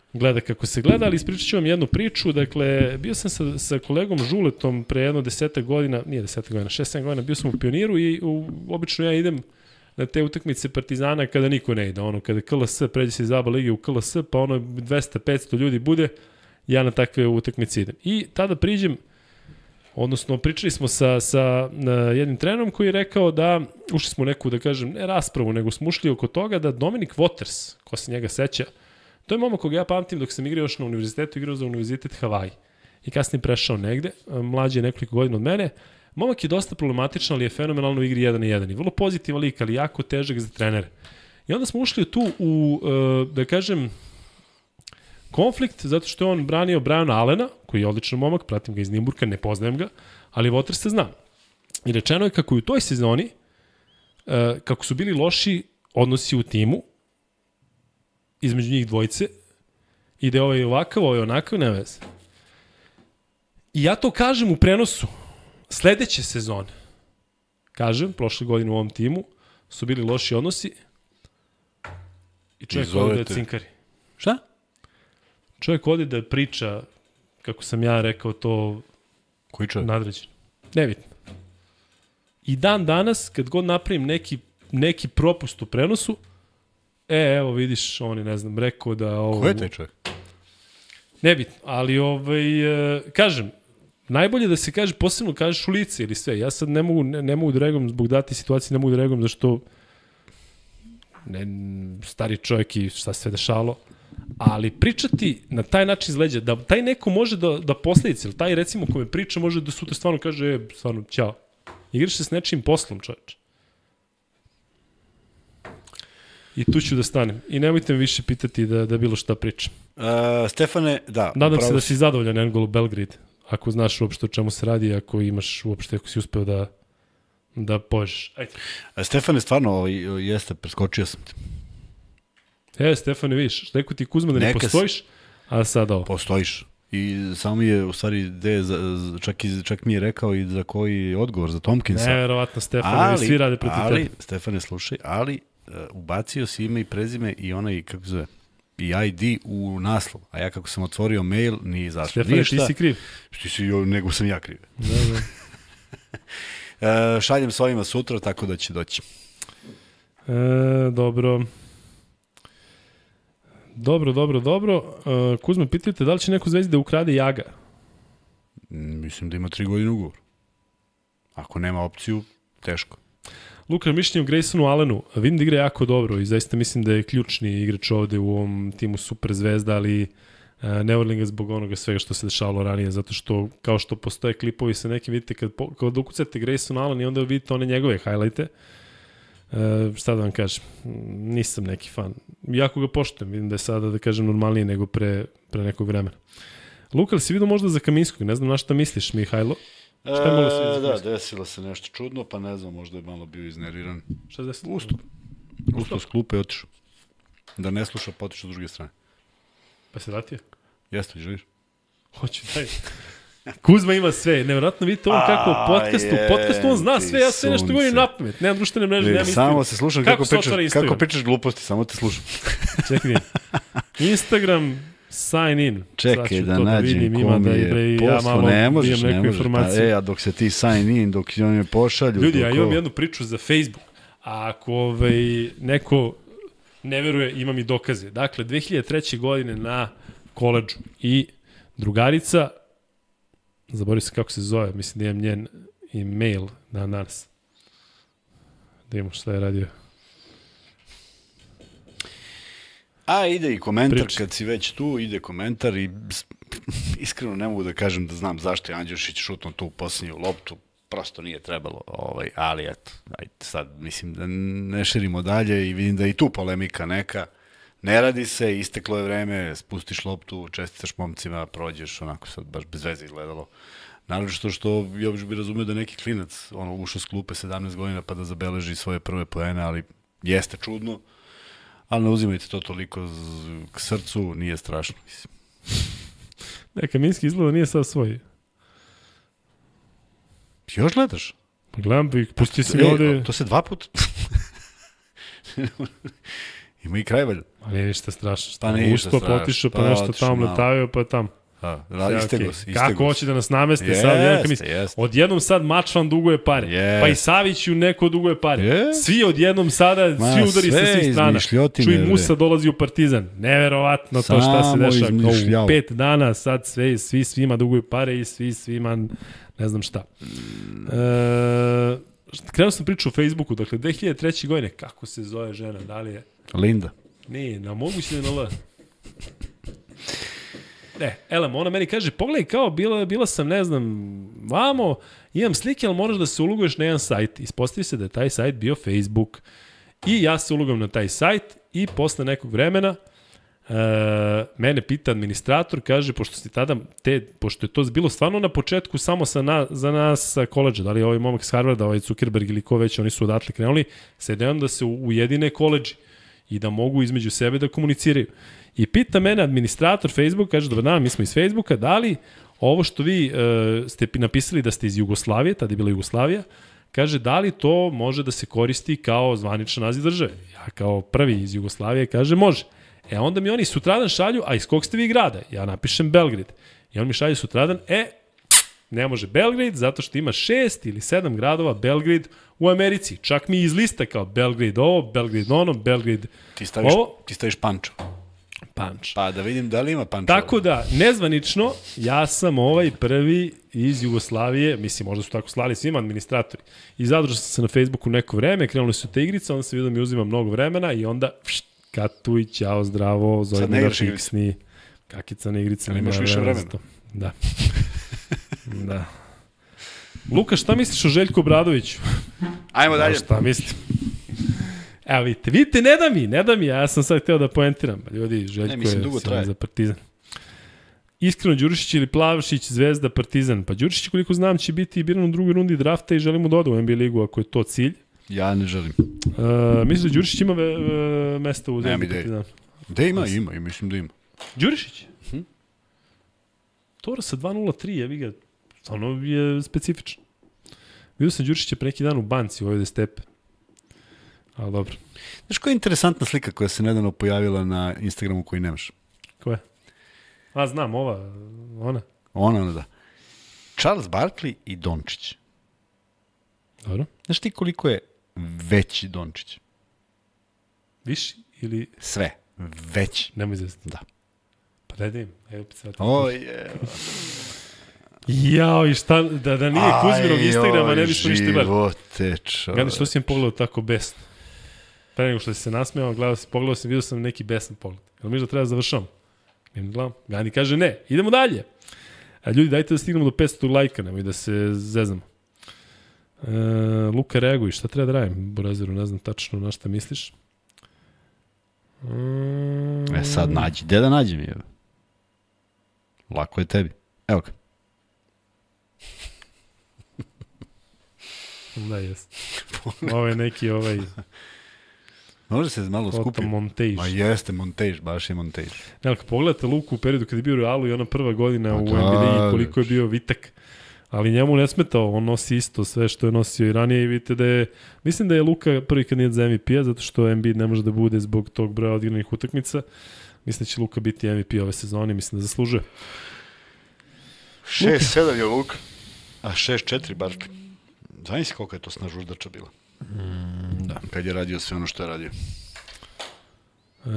gleda kako se gleda, ali ispričat ću vam jednu priču. Dakle, bio sam sa, sa kolegom Žuletom pre jedno deseta godina, nije deseta godina, šest sedam godina, bio sam u Pioniru i u, obično ja idem na te utakmice Partizana kada niko ne ide. Ono, kada K L S pređe se iz A B A lige u K L S, pa ono dvesta petsto ljudi bude, ja na takve utakmice idem. I tada priđem, odnosno pričali smo sa, sa jednim trenerom koji je rekao da, ušli smo u neku, da kažem, ne raspravu, nego smo ušli oko toga da Dominic Waters, ko se njega seća, to je momak koga ja pamtim dok sam igrao još na univerzitetu, igrao za univerzitet Havaji. I kasnije prešao negde, mlađi je nekoliko godina od mene. Momak je dosta problematičan, ali je fenomenalno u igri jedan na jedan. I vrlo pozitivan lik, ali jako težak za trenere. I onda smo ušli tu u, da kažem, konflikt, zato što je on branio Briana Allena, koji je odličan momak, pratim ga iz Nimburka, ne poznajem ga, ali Waters se znam. I rečeno je kako i u toj sezoni, kako su bili loši odnosi u timu, između njih dvojice, i da je ovaj ovakav, ovaj onakav, ne veze. I ja to kažem u prenosu sledeće sezone. Kažem, prošle godine u ovom timu su bili loši odnosi i čovjek ovdje da je cinkari. Šta? Čovjek ovdje da priča, kako sam ja rekao, to koji čovjek? Nadređen. Nebitno. I dan danas, kad god napravim neki, neki propust u prenosu, e, evo vidiš, on je, ne znam, rekao da... Ovo, ko je taj čovjek? Nebitno, ali ovaj, e, kažem, najbolje da se kaže, posebno kažeš u lice ili sve. Ja sad ne mogu, ne, ne mogu da reagujem zbog dati situacije, ne mogu da reagujem zašto ne, stari čovjek i šta se dešalo. Ali pričati na taj način izleđa, da taj neko može da, da posledice, ili taj recimo kome priča može da sutra stvarno kaže, e, stvarno, ćao. Igraš se s nečim poslom, čovječ. I tu ću da stanem. I nemojte me više pitati da, da bilo šta pričam. Uh, Stefane, da. Nadam se da si zadovoljan Engolu Belgrade. Ako znaš uopšte o čemu se radi, ako imaš uopšte, ako si uspeo da, da požeš. Ajde. Stefane, stvarno, ovaj, jeste, preskočio sam te. E, Stefane, vidiš, rekao ti Kuzma da ne Neka postojiš, a sad ovo. Postojiš. I samo mi je, u stvari, de, za, čak, i, čak mi je rekao i za koji odgovor, za Tomkinsa. Neverovatno, Stefane, ali, svi rade protiv ali, tebe. Stefane, slušaj, ali uh, ubacio si ime i prezime i onaj, kako zove, i I D u naslov. A ja kako sam otvorio mail, nije izašlo. Stefane, ti si kriv. Ti si, nego sam ja kriv. Da, da. uh, šaljem s ovima sutra, tako da će doći. E, dobro. Dobro, dobro, dobro. Uh, Kuzma, pitajte da li će neko Zvezdi da ukrade Jaga? Mislim da ima tri godine ugovor. Ako nema opciju, teško. Luka, mišljenje o Graysonu Allenu. Vidim da igra jako dobro i zaista mislim da je ključni igrač ovde u ovom timu Super Zvezda, ali uh, ne volim ga zbog onoga svega što se dešavalo ranije, zato što kao što postoje klipovi sa nekim, vidite, kad, kad ukucate Grayson Allen i onda vidite one njegove highlighte, Uh, šta da vam kažem, nisam neki fan. Jako ga poštujem, vidim da je sada, da kažem, normalnije nego pre, pre nekog vremena. Luka, li si vidio možda za Kaminskog? Ne znam na šta misliš, Mihajlo? Šta je malo se Da, desilo se nešto čudno, pa ne znam, možda je malo bio izneriran. Šta se desilo? Usto. Usto s klupe je otišao. Da ne sluša, pa otišao s druge strane. Pa se vratio? Jeste, želiš? Hoću, daj. Kuzma ima sve, nevjerojatno vidite ovo kako u podcastu, u podcastu on zna sve, ja sve nešto govorim na pamet, nemam društvene mreže, nemam istinu. Samo se slušam kako, kako, pričaš, kako pričaš gluposti, samo te slušam. Čekaj, Instagram, sign in. Čekaj da nađem da kom da je ja poslo, ne možeš, ne možeš, pa, e, a dok se ti sign in, dok oni me pošalju. Ljudi, ja imam jednu priču za Facebook, a ako ovaj, neko ne veruje, imam i dokaze. Dakle, dve hiljade treće godine na koledžu i drugarica, zaboravio sam kako se zove, mislim da imam njen e-mail na nas. Da imamo šta je radio. A ide i komentar, Priči. Kad si već tu, ide komentar i iskreno ne mogu da kažem da znam zašto je Andjušić šutno tu posljednju loptu, prosto nije trebalo, ovaj, ali eto, ajde, sad mislim da ne širimo dalje i vidim da i tu polemika neka. Ne radi se, isteklo je vreme, spustiš loptu, čestitaš momcima, prođeš, onako sad baš bez veze izgledalo. Naravno što, što ja bi razumio da neki klinac ono, ušao s klupe sedamnaest godina pa da zabeleži svoje prve poene, ali jeste čudno. Ali ne uzimajte to toliko z, k srcu, nije strašno, mislim. Ne, Kaminski izgleda nije sad svoj. Još gledaš? Pa gledam, pusti se mi ovde. To se dva puta... Ima i kraj valjda. Pa nije ništa strašno. Pa nije ništa Usto, strašno. potišao, pa Pa nešto otišao tamo malo. letavio, pa tam. A, radi, istego se, istego Kako se. hoće da nas nameste Jeste, sad? Jedan kamis, jeste. odjednom sad Mačvan duguje pare. Jeste. Pa i Saviću neko duguje pare. Jeste. Svi odjednom sada, Ma, svi udari sa sve svih strana. izmišljotine, Čuj, bre. Musa dolazi u Partizan. Neverovatno to šta se Samo dešava. Kao izmišljao. u pet dana sad sve, svi svima duguju pare i svi svima ne znam šta. E, krenuo sam priču o Facebooku, dakle dve hiljade treće. godine, kako se zove žena, da li je? Linda. Nije, na moguće da je na L. Ne, Elem, ona meni kaže, pogledaj kao, bila, bila sam, ne znam, vamo, imam slike, ali moraš da se uloguješ na jedan sajt. Ispostavi se da je taj sajt bio Facebook. I ja se ulogam na taj sajt i posle nekog vremena e, mene pita administrator, kaže, pošto si tada, te, pošto je to bilo stvarno na početku samo sa na, za nas sa koleđa, da li je ovaj momak s Harvarda, ovaj Zuckerberg ili ko već, oni su odatle krenuli, sedem da se ujedine koleđi i da mogu između sebe da komuniciraju. I pita mene administrator Facebook, kaže, dobar dan, mi smo iz Facebooka, da li ovo što vi e, ste napisali da ste iz Jugoslavije, tada je bila Jugoslavija, kaže, da li to može da se koristi kao zvaničan naziv države? Ja kao prvi iz Jugoslavije, kaže, može. E onda mi oni sutradan šalju, a iz kog ste vi grada? Ja napišem Belgrade. I on mi šalje sutradan, e, ne može Belgrade, zato što ima šest ili sedam gradova Belgrade u Americi. Čak mi iz lista kao Belgrade ovo, Belgrade ono, Belgrade Ti staviš, ovo. ti staviš pančo. Punch. Pa da vidim da li ima pančo. Tako da, nezvanično, ja sam ovaj prvi iz Jugoslavije, mislim, možda su tako slali svima administratori. I zadržao sam se na Facebooku neko vreme, krenuli su te igrice, onda sam vidio da mi uzima mnogo vremena i onda, pšt, katuj, ćao, zdravo, zove mi da fiksni, kakica na igrice. Ali imaš više vremena. Da. Da. Luka, šta misliš o Željku Obradoviću? Ajmo dalje. Šta mislim? Evo vidite, vidite, ne da mi, ne da mi, ja sam sad hteo da poentiram. Ljudi, Željko ne, mislim, dugo je traje. za Partizan. Iskreno, Đurišić ili Plavšić, Zvezda, Partizan. Pa Đurišić, koliko znam, će biti biran u drugoj rundi drafta i želimo da ode u N B A ligu, ako je to cilj. Ja ne želim. Uh, mislim da Đurišić ima ve, ve, mesta u Zvezdi Partizan. Gde ima, ima, i mislim da ima. Đurišić? Hm? Toro sa dva nula tri, jevi ga, stvarno je specifično. Vidio sam Đurišića pre neki dan u banci u ovdje stepe. Ali dobro. Znaš koja je interesantna slika koja se nedavno pojavila na Instagramu koji nemaš? Ko je? A, znam, ova, ona. Ona, ona da. Charles Barkley i Dončić. Dobro. Znaš ti koliko je veći Dončić? Viši ili... Sve. Veći. Nemoj izvesti. Da. Pa daj da im. Evo, sad. O, je. Jao, i šta, da, da nije Kuzminog Instagrama, ne bismo ništa gledali. Živote, čovječ. Gledaj, što si im pogledao tako besno? Pre nego što si se nasmejao, gledao si, pogledao sam, vidio sam neki besan pogled. Jel mi da treba da završam? Ne gledam. Gani kaže ne. Idemo dalje. A ljudi, dajte da stignemo do petsto lajka, nemoj da se zezamo. E, Luka, reaguj, šta treba da radim? Borazeru, ne znam tačno na šta misliš. Mm. E sad nađi. Gde da nađem je? Lako je tebi. Evo ga. Da, jes. Ovo je neki ovaj... Može se malo skupi. Montage. Ma jeste, montage, baš je montage. Ne, ali kad pogledate Luku u periodu kada je bio u Realu i ona prva godina pa u da, N B A, koliko je bio vitak. Ali njemu ne smetao, on nosi isto sve što je nosio i ranije i vidite da je, mislim da je Luka prvi kandidat za M V P-a, zato što N B A ne može da bude zbog tog broja odigranih utakmica. Mislim da će Luka biti M V P ove sezone, mislim da zaslužuje. šest sedam je Luka, a šest četiri Barkley. Znaj si koliko je to snažuždača bila? Mm, da. Kad je radio sve ono što je radio. E,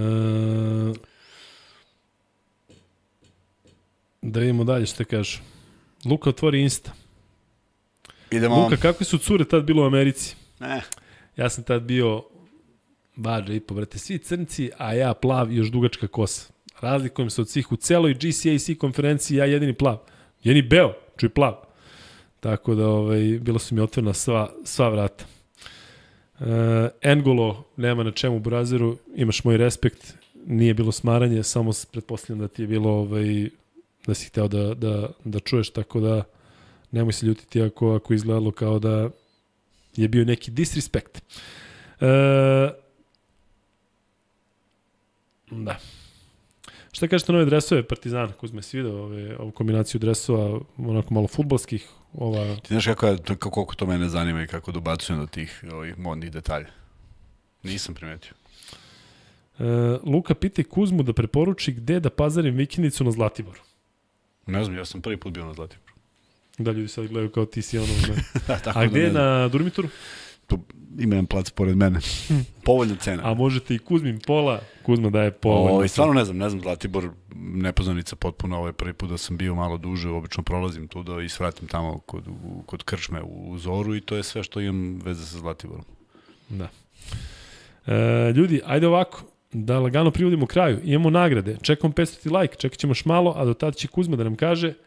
da vidimo dalje što kažu. Luka otvori Insta. Idemo. Luka, kakve su cure tad bilo u Americi? Ne. Ja sam tad bio bađa i po, brate, svi crnci, a ja plav i još dugačka kosa. Razlikujem se od svih u celoj G C A C konferenciji, ja jedini plav. Jedini beo, čuj plav. Tako da, ovaj, bilo su mi otvorena sva, sva vrata. Uh, Engolo, nema na čemu u Brazeru, imaš moj respekt, nije bilo smaranje, samo pretpostavljam da ti je bilo, ovaj, da si hteo da, da, da čuješ, tako da nemoj se ljutiti ako, ako izgledalo kao da je bio neki disrespekt. Uh, da. Šta kažete nove dresove Partizana? Kuzme, si vidio ove, ovu kombinaciju dresova, onako malo fudbalskih? Ova... Ti znaš kako, je, kako, koliko to mene zanima i kako dobacujem do tih ovih modnih detalja? Nisam primetio. Luka, pitaj Kuzmu da preporuči gde da pazarim vikendicu na Zlatiboru. Ne znam, ja sam prvi put bio na Zlatiboru. Da, ljudi sad gledaju kao ti si ono. da, tako A gde da je na Durmitoru? Tu ima jedan plac pored mene. Povoljna cena. A možete i Kuzmin pola, Kuzma daje povoljno. O, i stvarno ne znam, ne znam, Zlatibor, nepoznanica potpuno, ovo je prvi put da sam bio malo duže, obično prolazim tu da i svratim tamo kod, u, kod Krčme u Zoru i to je sve što imam veze sa Zlatiborom. Da. E, ljudi, ajde ovako, da lagano privodimo kraju. Imamo nagrade, čekamo petsto like, čekat ćemo još malo, a do tada će Kuzma da nam kaže e,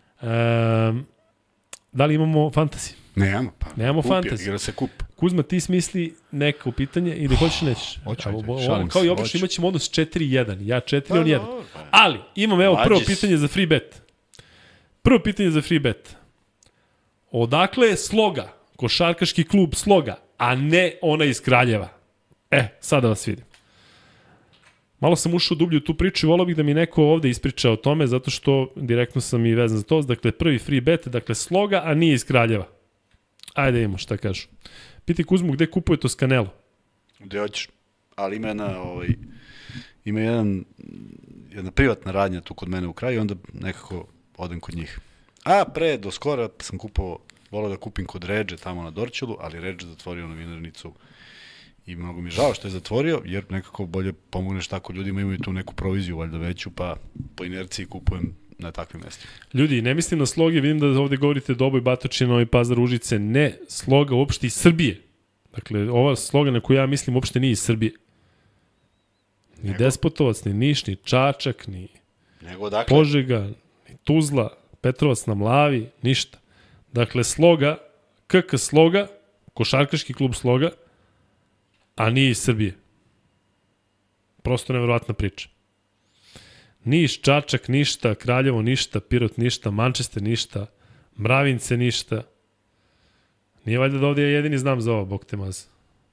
da li imamo fantasy. Nemamo, pa. Nemamo kup je, fantasy. Igra se kup. Kuzma, ti smisli neko pitanje ili hoćeš nećeš? Hoću, Evo, hoću, ovo, šalim kao se, i obično hoću. imat ćemo odnos četiri jedan. Ja četiri, on Pa, jedan. dobro, pa. Ali, imam evo prvo Mlađi si. pitanje za free bet. Prvo pitanje za free bet. Odakle je Sloga, košarkaški klub Sloga, a ne ona iz Kraljeva? E, sada vas vidim. Malo sam ušao dublje u tu priču i volao bih da mi neko ovde ispriča o tome, zato što direktno sam i vezan za to. Dakle, prvi free bet, dakle Sloga, a nije iz Kraljeva. Ajde imamo šta kažu. Piti Kuzmu gde kupuje Toskanelo. Gde hoćeš? Ali ima jedna, ovaj, ima jedan, jedna privatna radnja tu kod mene u kraju i onda nekako odem kod njih. A pre, do skora sam kupovao, volao da kupim kod Redže tamo na Dorćolu, ali Redže zatvorio na vinarnicu i mnogo mi je žao što je zatvorio, jer nekako bolje pomogneš tako ljudima, imaju tu neku proviziju valjda veću, pa po inerciji kupujem na takvim mestima. Ljudi, ne mislim na Sloge, vidim da ovde govorite Doboj, Batočina, Novi Pazar, Užice, ne, Sloga uopšte iz Srbije. Dakle, ova Sloga na koju ja mislim uopšte nije iz Srbije. Ni Nego? Despotovac, ni Niš, ni Čačak, ni Nego odakle? Požega, ni Tuzla, Petrovac na Mlavi, ništa. Dakle, Sloga, K K Sloga, košarkaški klub Sloga, a nije iz Srbije. Prosto neverovatna priča. Niš, Čačak, ništa, Kraljevo, ništa, Pirot, ništa, Manchester, ništa, Mravince, ništa. Nije valjda da ovdje ja jedini znam za ovo, bog te maz.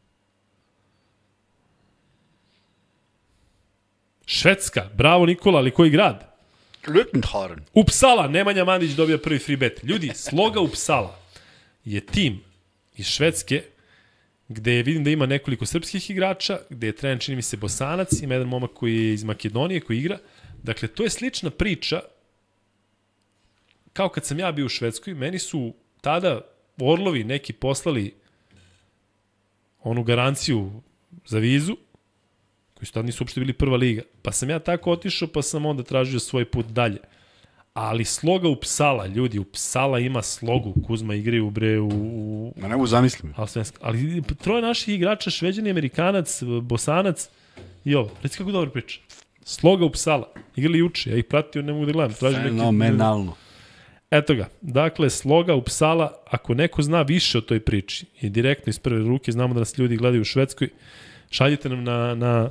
Švedska, bravo Nikola, ali koji grad? Lüttenhorn. Uppsala, Nemanja Mandić dobija prvi free bet. Ljudi, Sloga Uppsala je tim iz Švedske gde je, vidim da ima nekoliko srpskih igrača, gde je trener, čini mi se, Bosanac, ima jedan momak koji je iz Makedonije, koji igra. Dakle, to je slična priča kao kad sam ja bio u Švedskoj. Meni su tada Orlovi neki poslali onu garanciju za vizu, koji su tada nisu uopšte bili prva liga. Pa sam ja tako otišao, pa sam onda tražio svoj put dalje. Ali Sloga Uppsala, ljudi, Uppsala ima Slogu, Kuzma igraju bre u... u Ma ne mogu zamislim. ali troje naših igrača, Šveđani, Amerikanac, Bosanac i ovo. Reci kako dobro priča. Sloga Uppsala. Igrali juče, ja ih pratio, ne mogu da gledam. Tražim neki... Fenomenalno. Eto ga. Dakle, Sloga Uppsala, ako neko zna više o toj priči i direktno iz prve ruke, znamo da nas ljudi gledaju u Švedskoj, šaljite nam na... na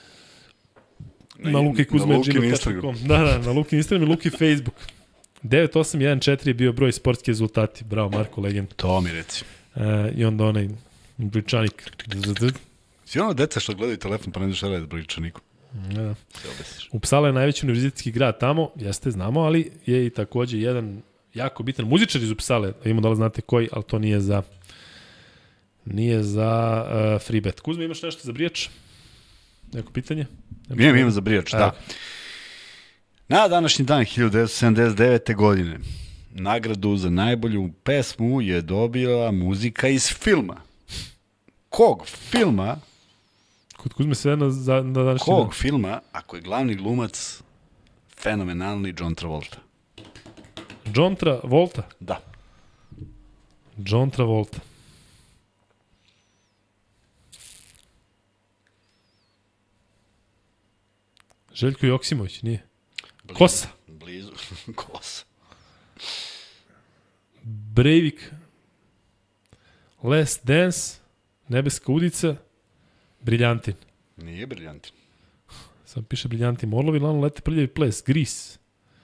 na Luki Kuzme. Na Lukin Instagram. Da, da, na Luki Instagram i Luki Facebook. devet osam jedan četiri je bio broj sportski rezultati. Bravo, Marko, legend. To mi reci. E, I onda onaj Bričanik. Si ono deca što gledaju telefon pa ne znaš šta radi Bričaniku. Da. Uppsala je najveći univerzitetski grad tamo, jeste, znamo, ali je i takođe jedan jako bitan muzičar iz Uppsale, da vidimo da li znate koji, ali to nije za nije za uh, free bet. Kuzma, imaš nešto za Brijač? Neko pitanje? Imam, imam za Brijač, da. Na današnji dan hiljadu devetsto sedamdeset devete. godine nagradu za najbolju pesmu je dobila muzika iz filma. Kog filma? Kod Kuzme sve na, za, na današnji Kog dan. filma, ako je glavni glumac fenomenalni John Travolta? John Travolta? Da. John Travolta. Željko Joksimović, nije? Blizu, Kosa. Blizu. Kosa. Breivik. Last Dance. Nebeska udica. Briljantin. Nije Briljantin. Sam piše Briljantin. Orlovi, lano, lete, prljavi ples. Gris.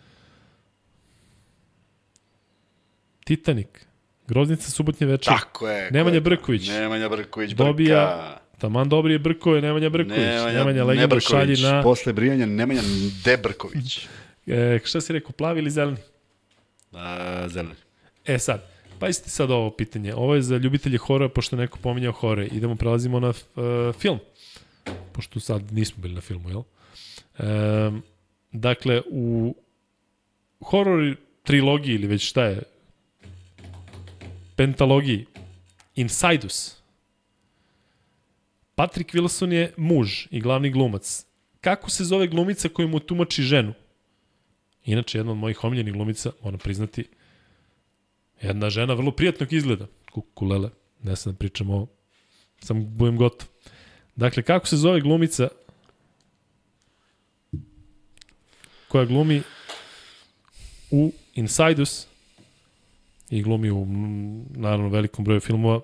Titanic. Groznica, subotnje večer. Tako je. Nemanja je Brković. Nemanja Brković, Brka. Dobija. Taman dobri je Brko, je Nemanja Brković. Nemanja, Nemanja legenda šalji na... Posle Brijanja Nemanja Debrković. E, šta si rekao, plavi ili zeleni? A, zeleni. E sad, pa isti sad ovo pitanje. Ovo je za ljubitelje horora, pošto neko pominjao horore. Idemo, prelazimo na uh, film. pošto sad nismo bili na filmu, jel? E, dakle, u horror trilogiji ili već šta je, pentalogiji, Insidious, Patrick Wilson je muž i glavni glumac. Kako se zove glumica koja mu tumači ženu? Inače, jedna od mojih omiljenih glumica, moram priznati, jedna žena vrlo prijatnog izgleda. Kukulele, ne sam da pričam ovo, sam budem gotov. Dakle, kako se zove glumica koja glumi u Insidious i glumi u, naravno, velikom broju filmova?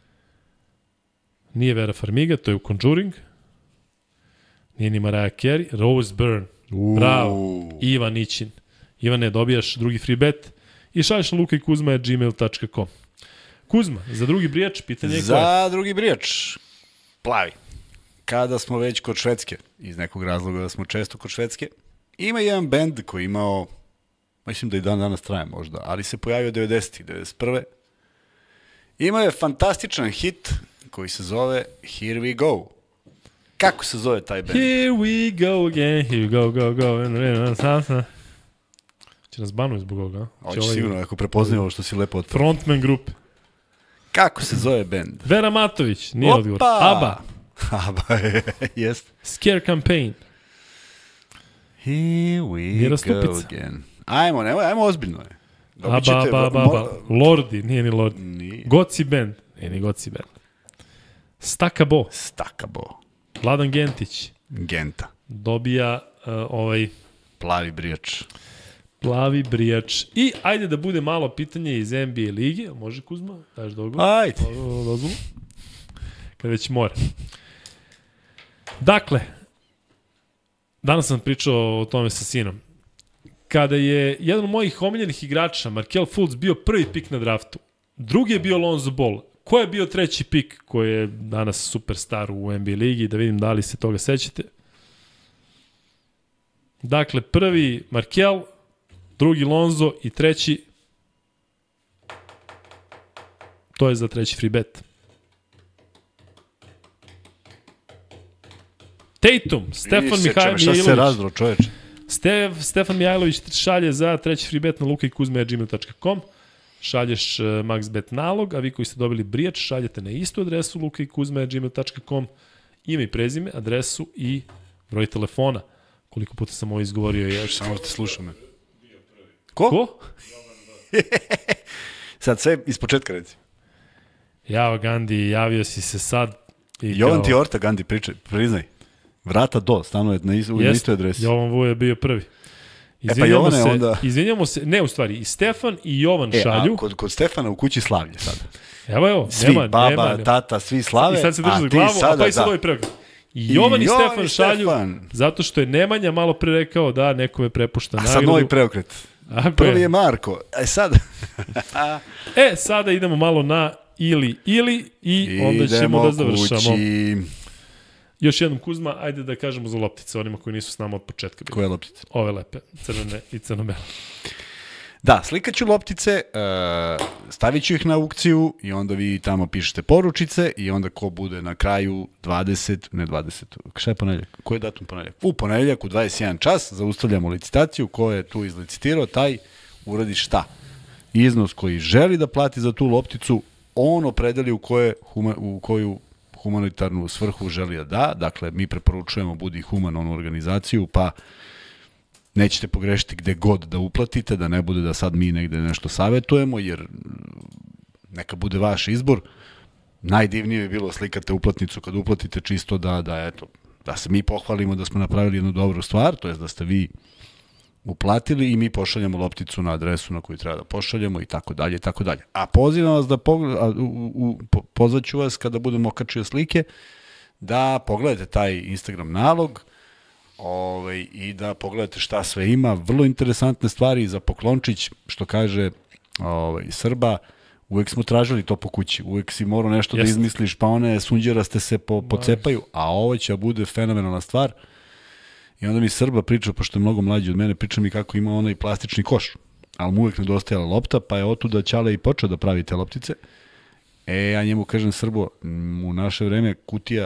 Nije Vera Farmiga, to je u Conjuring. Nije ni Mariah Carey. Rose Byrne. Bravo. Ivan Ićin. Ivane, dobijaš drugi free bet i šalješ na luka i kuzma at gmail dot com. Kuzma, za drugi brijač, pitanje je koje? Za drugi brijač, plavi. Kada smo već kod Švedske, iz nekog razloga da smo često kod Švedske, ima jedan bend koji je imao, mislim da i dan danas traje možda, ali se pojavio devedesetih, devedeset prve. Imao je fantastičan hit koji se zove Here We Go. Kako se zove taj band? Here we go again, here we go, go, go. Će nas banuju zbog ovoga. Hoće ovaj sigurno, ako prepoznaju ovo što si lepo otpao. Frontman grup. Kako se zove band? Vera Matović, nije odgovor. ABBA. ABBA, jest. Scare Campaign. Here we go Stupica. again. Ajmo, nemoj, ajmo ozbiljno. ABBA, ABBA, ABBA. Lordi, nije ni Lordi. Nije. Goci band, nije ni Goci band. Stakabo. Stakabo. Vladan Gentić. Genta. Dobija uh, ovaj... Plavi brijač. Plavi brijač. I ajde da bude malo pitanje iz N B A lige. Može, Kuzma? Daš dogovor? Ajde. Dozvolu. Kad već mora. Dakle, danas sam pričao o tome sa sinom. Kada je jedan od mojih omiljenih igrača, Markel Fultz, bio prvi pik na draftu, drugi je bio Lonzo Ball. Ko je bio treći pik koji je danas superstar u N B A ligi? Da vidim da li se toga sećate. Dakle, prvi Markel, drugi Lonzo i treći, to je za treći free bet. Tatum, Stefan Mihajlović. Šta se razdro, čoveče? Stef, Stefan Mihajlović šalje za treći free bet na luka i kuzme at gmail dot com. Šalješ uh, MaxBet nalog, a vi koji ste dobili brijač, šaljete na istu adresu luka i kuzme at gmail dot com, ime i prezime, adresu i broj telefona. Koliko puta sam ovo izgovorio je. Samo te slušam me. Ko? Ko? Sad sve iz početka reci. Jao, Gandhi, javio si se sad. I Jovan kao... ti Orta, Gandhi, pričaj, priznaj. Vrata do, stanuje na, istu, na istoj adresi. Jovan Vuj je bio prvi. E pa Jovane se, onda... Izvinjamo se, ne u stvari, i Stefan i Jovan e, šalju. A kod, kod Stefana u kući slavlje sada. Evo, evo, svi, nema, baba, nema, nema. tata, svi slave, I sad se drži za ti glavu, sada, a pa i sad da. ovaj preokret. I Jovan i, I Stefan i šalju, Stefan. Zato što je Nemanja malo pre rekao da nekome prepušta nagradu. A sad novi preokret. Ako Prvi je. je Marko. E sad... e, sada idemo malo na ili, ili i onda idemo ćemo da završamo. Kući. Još jednom, Kuzma, ajde da kažemo za loptice, onima koji nisu s nama od početka. Koje loptice? Ove lepe, crvene i crno-bele. Da, slikaću loptice, uh, stavit ću ih na aukciju i onda vi tamo pišete poručice i onda ko bude na kraju dvadeset, ne dvadeset, šta je ponedjeljak? Koji je datum ponedjeljak? U ponedjeljak u dvadeset jedan čas zaustavljamo licitaciju, ko je tu izlicitirao, taj uradi šta? Iznos koji želi da plati za tu lopticu, on opredeli u, koje, u koju humanitarnu svrhu želi da da, dakle mi preporučujemo budi human onu organizaciju, pa nećete pogrešiti gde god da uplatite, da ne bude da sad mi negde nešto savetujemo, jer neka bude vaš izbor. Najdivnije bi bilo slikate uplatnicu kad uplatite čisto da, da, eto, da se mi pohvalimo da smo napravili jednu dobru stvar, to je da ste vi uplatili i mi pošaljemo lopticu na adresu na koju treba da pošaljemo i tako dalje i tako dalje. A pozivam vas da pogleda, u, u, po, pozvaću vas kada budemo okačio slike da pogledate taj Instagram nalog ovaj, i da pogledate šta sve ima. Vrlo interesantne stvari za poklončić, što kaže ovaj, Srba. Uvek smo tražili to po kući. Uvek si morao nešto Jest. da izmisliš, pa one sunđeraste se po, pocepaju, a ovo će bude fenomenalna stvar. I onda mi Srba priča, pošto je mnogo mlađi od mene, priča mi kako ima onaj plastični koš, ali mu uvek nedostajala lopta, pa je otuda Ćale i počeo da pravi te loptice. E, ja njemu kažem, Srbo, u naše vreme kutija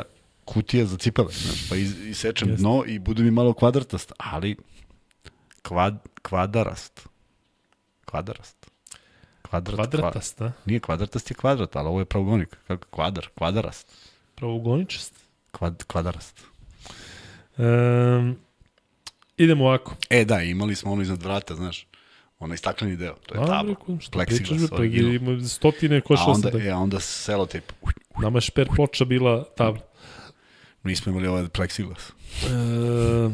kutija za cipele, znaš, pa is, isečem Jeste. dno i bude mi malo kvadratast, ali kvad, kvadarast. Kvadarast. Kvadrat, Kvadratast, kvad... Nije kvadratast, je kvadrat, ali ovo je pravogonik. Kako? Kvadar, kvadarast. Pravogoničast? Kvad, kvadarast. Um, idemo ovako. E, da, imali smo ono iznad vrata, znaš, onaj stakleni deo, to je A, tabla, pleksiglas, pa ima stotine košava onda, sam. E, a onda selotejp. Nama je šper ploča bila tabla. Nismo imali ovaj pleksiglas. Um,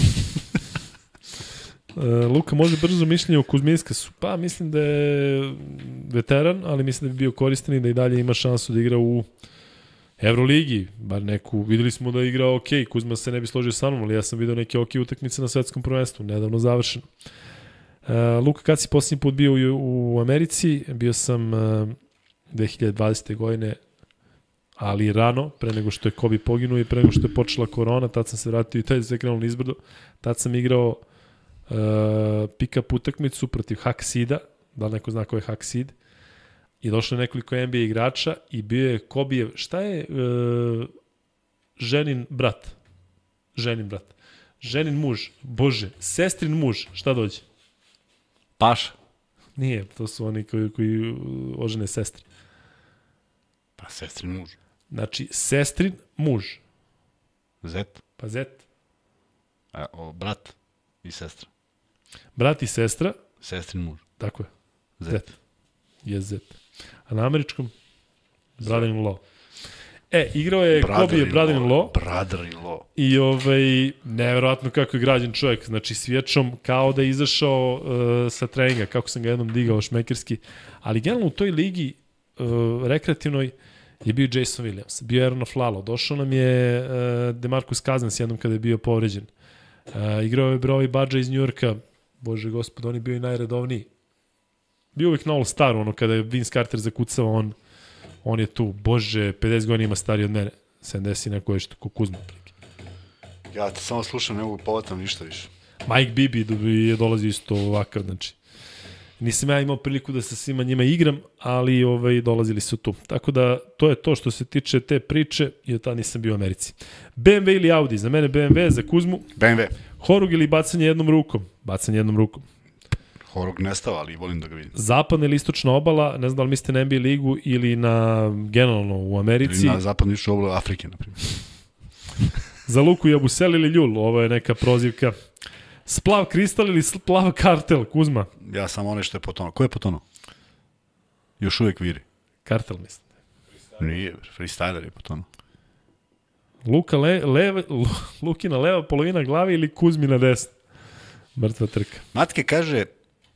Uh, Luka može brzo mišljenje o Kuzminskasu. Pa mislim da je veteran, ali mislim da bi bio koristan i da i dalje ima šansu da igra u Evroligi. Bar neku, videli smo da igra ok, Kuzma se ne bi složio sa mnom, ali ja sam video neke ok utakmice na svetskom prvenstvu, nedavno završeno. Uh, Luka, kad si posljednji put bio u, u Americi? Bio sam uh, dve hiljade dvadesete godine, ali rano, pre nego što je Kobe poginuo i pre nego što je počela korona, tad sam se vratio i tad se krenuo na izbrdo. Tad sam igrao Uh, pick-up utakmicu protiv Haksida, da li neko zna ko je Haksid, i došlo je nekoliko N B A igrača i bio je Kobijev, šta je uh, ženin brat? Ženin brat. Ženin muž, bože, sestrin muž, šta dođe? Paša. Nije, to su oni koji, koji ožene sestre. Pa sestrin muž. Znači, sestrin muž. Zet. Pa zet. A, o, brat i sestra. Brat i sestra. Sestrin muž. Tako je. Zet. Zet. Je zet. A na američkom? Brother-in-law. E, igrao je Kobe brother-in-law. Brother-in-law. I ovaj, nevjerojatno kako je građen čovjek. Znači, svječom kao da je izašao uh, sa treninga, kako sam ga jednom digao šmekerski. Ali generalno u toj ligi uh, rekreativnoj je bio Jason Williams, bio je Aaron Aflalo. Došao nam je uh, DeMarcus Cousins jednom kada je bio povređen. Uh, igrao je broj Badža iz Njujorka. Bože gospod, on je bio i najredovniji. Bio uvijek na All-Staru, ono kada je Vince Carter zakucao, on, on je tu. Bože, pedeset godina ima stariji od mene. sedamdeset na koje što ko Kuzma. Ja te samo slušam, ne mogu povatam ništa više. Mike Bibby je dolazio isto ovakav, znači. Nisam ja imao priliku da sa svima njima igram, ali ovaj, dolazili su tu. Tako da, to je to što se tiče te priče, i od tada nisam bio u Americi. B M W ili Audi? Za mene B M W, za Kuzmu. B M W. Horug ili bacanje jednom rukom? Bacanje jednom rukom. Horog nestava, ali volim da ga vidim. Zapadna ili istočna obala, ne znam da li mislite na N B A ligu ili na generalno u Americi. Ili na zapadnu istočnu obalu Afrike, na primjer. Za Luku i Abusel ili Ljul, ovo je neka prozivka. Splav kristal ili splav kartel, Kuzma? Ja sam onaj što je potonuo. Ko je potonuo? Još uvijek viri. Kartel, mislim. Nije, freestyler je potonuo. Luka le, leve, Lukina leva polovina glave ili Kuzmina desna? Mrtva trka. Matke kaže,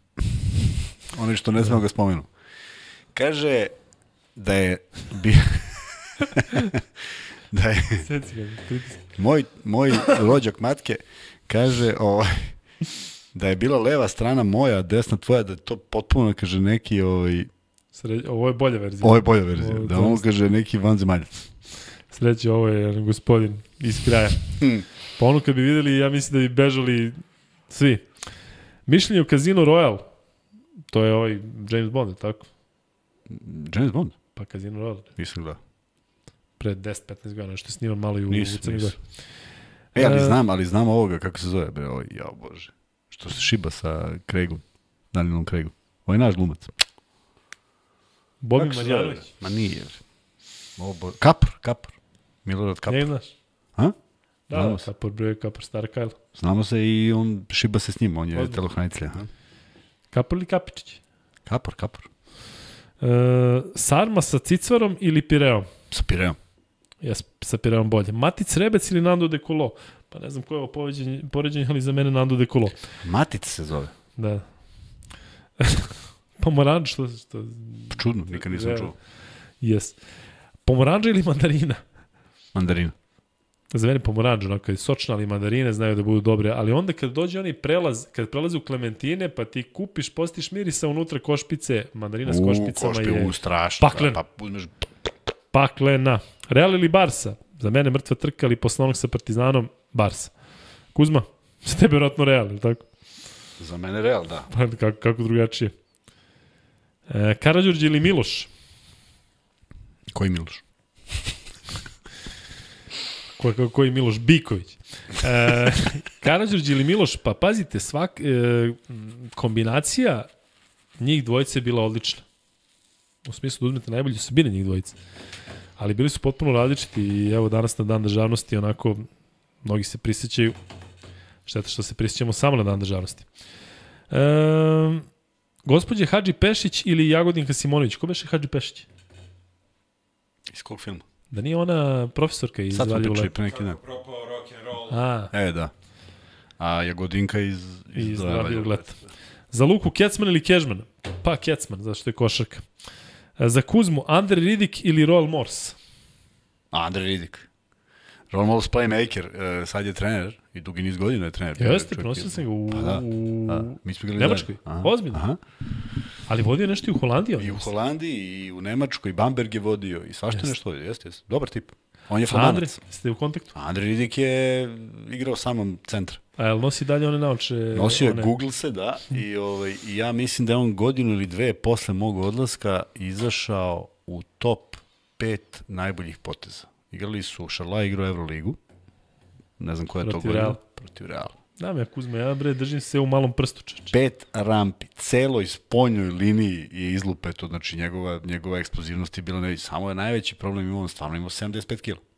onaj što ne znam ga spomenu, kaže da je bio... da je... moj, moj rođak Matke kaže ovaj, da je bila leva strana moja, desna tvoja, da je to potpuno, kaže, neki... Ovaj, Sre... Ovo je bolja verzija. Ovo je bolja verzija, ovo, da on kaže neki vanzemaljac. Sreće, ovo je jedan gospodin iz kraja. Hmm. Pa ono kad bi videli, ja mislim da bi bežali svi. Mišljenje o Casino Royale, to je ovaj James Bond, tako? James Bond? Pa Casino Royale. Nisam gledao. Pre deset petnaest godina, što je sniman malo i u, nisam, u Crnoj Gori. E, ali znam, ali znam ovoga, kako se zove, bre, ovaj, jao bože. Što se šiba sa Craigom, Danielom Craigom. Ovo je naš glumac. Bobi Marjanović. Ma nije, bre. Ovo bo... Kapr, Kapr. Milorad Kapr. Ne znaš? Ha? Da, da, Kapr, bre, Kapr, Star Kyle. Znamo se i on šiba se s njim, on je Odmah. telohranitelj. Kapr ili Kapičić? Kapr, Kapr. Uh, Sarma sa Cicvarom ili Pireom? Sa Pireom. Ja sa Pireom bolje. Matic Rebec ili Nando De Colo? Pa ne znam koje je ovo poređenje, ali za mene Nando De Colo. Matic se zove. Da. Pomoranđ, što... što... Čudno, nikad nisam čuo. Jes. Pomoranđa ili mandarina? Mandarina. Za mene pomoranđa, onako je sočna, ali mandarine znaju da budu dobre, ali onda kad dođe onaj prelaz, kad prelaze u klementine, pa ti kupiš, postiš mirisa unutra košpice, mandarina s košpicama košpi, je u, strašno, paklena. Pa, uzmeš... Paklena. Real ili Barsa? Za mene mrtva trka, ali posle onog sa Partizanom, Barsa. Kuzma, za tebe vjerojatno Real, ili tako? Za mene Real, da. Pa kako, kako drugačije? E, Karađorđe ili Miloš? Koji Miloš? Ko, ko, koji Miloš Biković. E, Karađorđe ili Miloš, pa pazite, svak, e, kombinacija njih dvojice je bila odlična. U smislu da uzmete najbolje su bili njih dvojice. Ali bili su potpuno različiti i evo danas na dan državnosti onako mnogi se prisjećaju. Šteta što se prisjećamo samo na dan državnosti. E, Gospodje Hadži Pešić ili Jagodinka Simonović? Ko beše Hadži Pešić? Iz kog filma? Da nije ona profesorka iz Sad smo Valjevo pričali Leto? pre neki dan. Propao rock and roll. A, E, da. A Jagodinka iz... iz Valjevo Valjevo Leto. Leta. Za Luku Kecman ili Kežman? Pa Kecman, zašto je košarka. Za Kuzmu, Andre Ridik ili Royal Morse? Andre Ridik. Ron Moss playmaker, uh, sad je trener i dugi niz godina je trener. Jeste, prenosio sam ga u, Pa da, u da. Mi smo igrali Nemačkoj, zajedno. ozbiljno. Aha. Ali vodio nešto i u Holandiji. on I u mislim. Holandiji, i u Nemačkoj, i Bamberg je vodio, i svašta Jeste. nešto vodio, jeste, jeste. Dobar tip. On je A Andre, flamanac. ste u kontaktu? Andre Ridik je igrao samom centra. A jel nosi dalje one naoče? Nosio je one... Google se, da, i, ovaj, i ja mislim da je on godinu ili dve posle mog odlaska izašao u top pet najboljih poteza. Igrali su, Šarla igrao Euroligu, ne znam koja je to Protiv godina. Reala. Protiv Reala. Da me, Kuzma, ja bre držim se u malom prstu, čeče. Pet rampi, celoj sponjoj liniji je izlupeto, znači njegova, njegova eksplozivnost je bila ne, samo je najveći problem imao, on stvarno imao sedamdeset pet kila.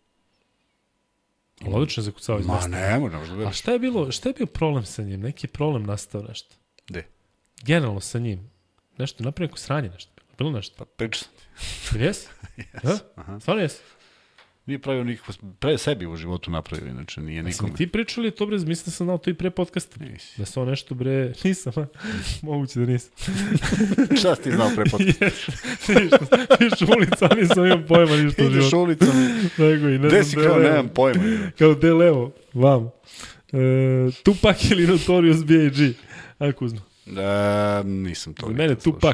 Ali odlično se kucao iz Ma mesta. ne, ne možda A veriš. šta je bilo, šta je bio problem sa njim? Neki je problem nastao nešto. Gde? Generalno sa njim. Nešto, napravio neko sranje nešto. Bilo nešto. Pa priča sam ti. Ili jes? Yes. Ja? Stvarno jes? Nije pravio nikakvo, pre sebi u životu napravio, inače nije Sam nikome. mi ti pričali to bre, mislim da sam znao to i pre podcasta. Nisi. Da se on nešto bre, nisam, a? Moguće da nisam. Šta si ti znao pre podcast? Ideš u ulicu, a nisam imam pojma ništa u Ideš životu. ulicom, Nego i ne gde znam si gde kao, levo. nemam pojma. Kao de levo, vam. E, Tupac ili Notorious B I G? Ajde Kuzma. Da, nisam to. Za mene nikad slušao. Tupac.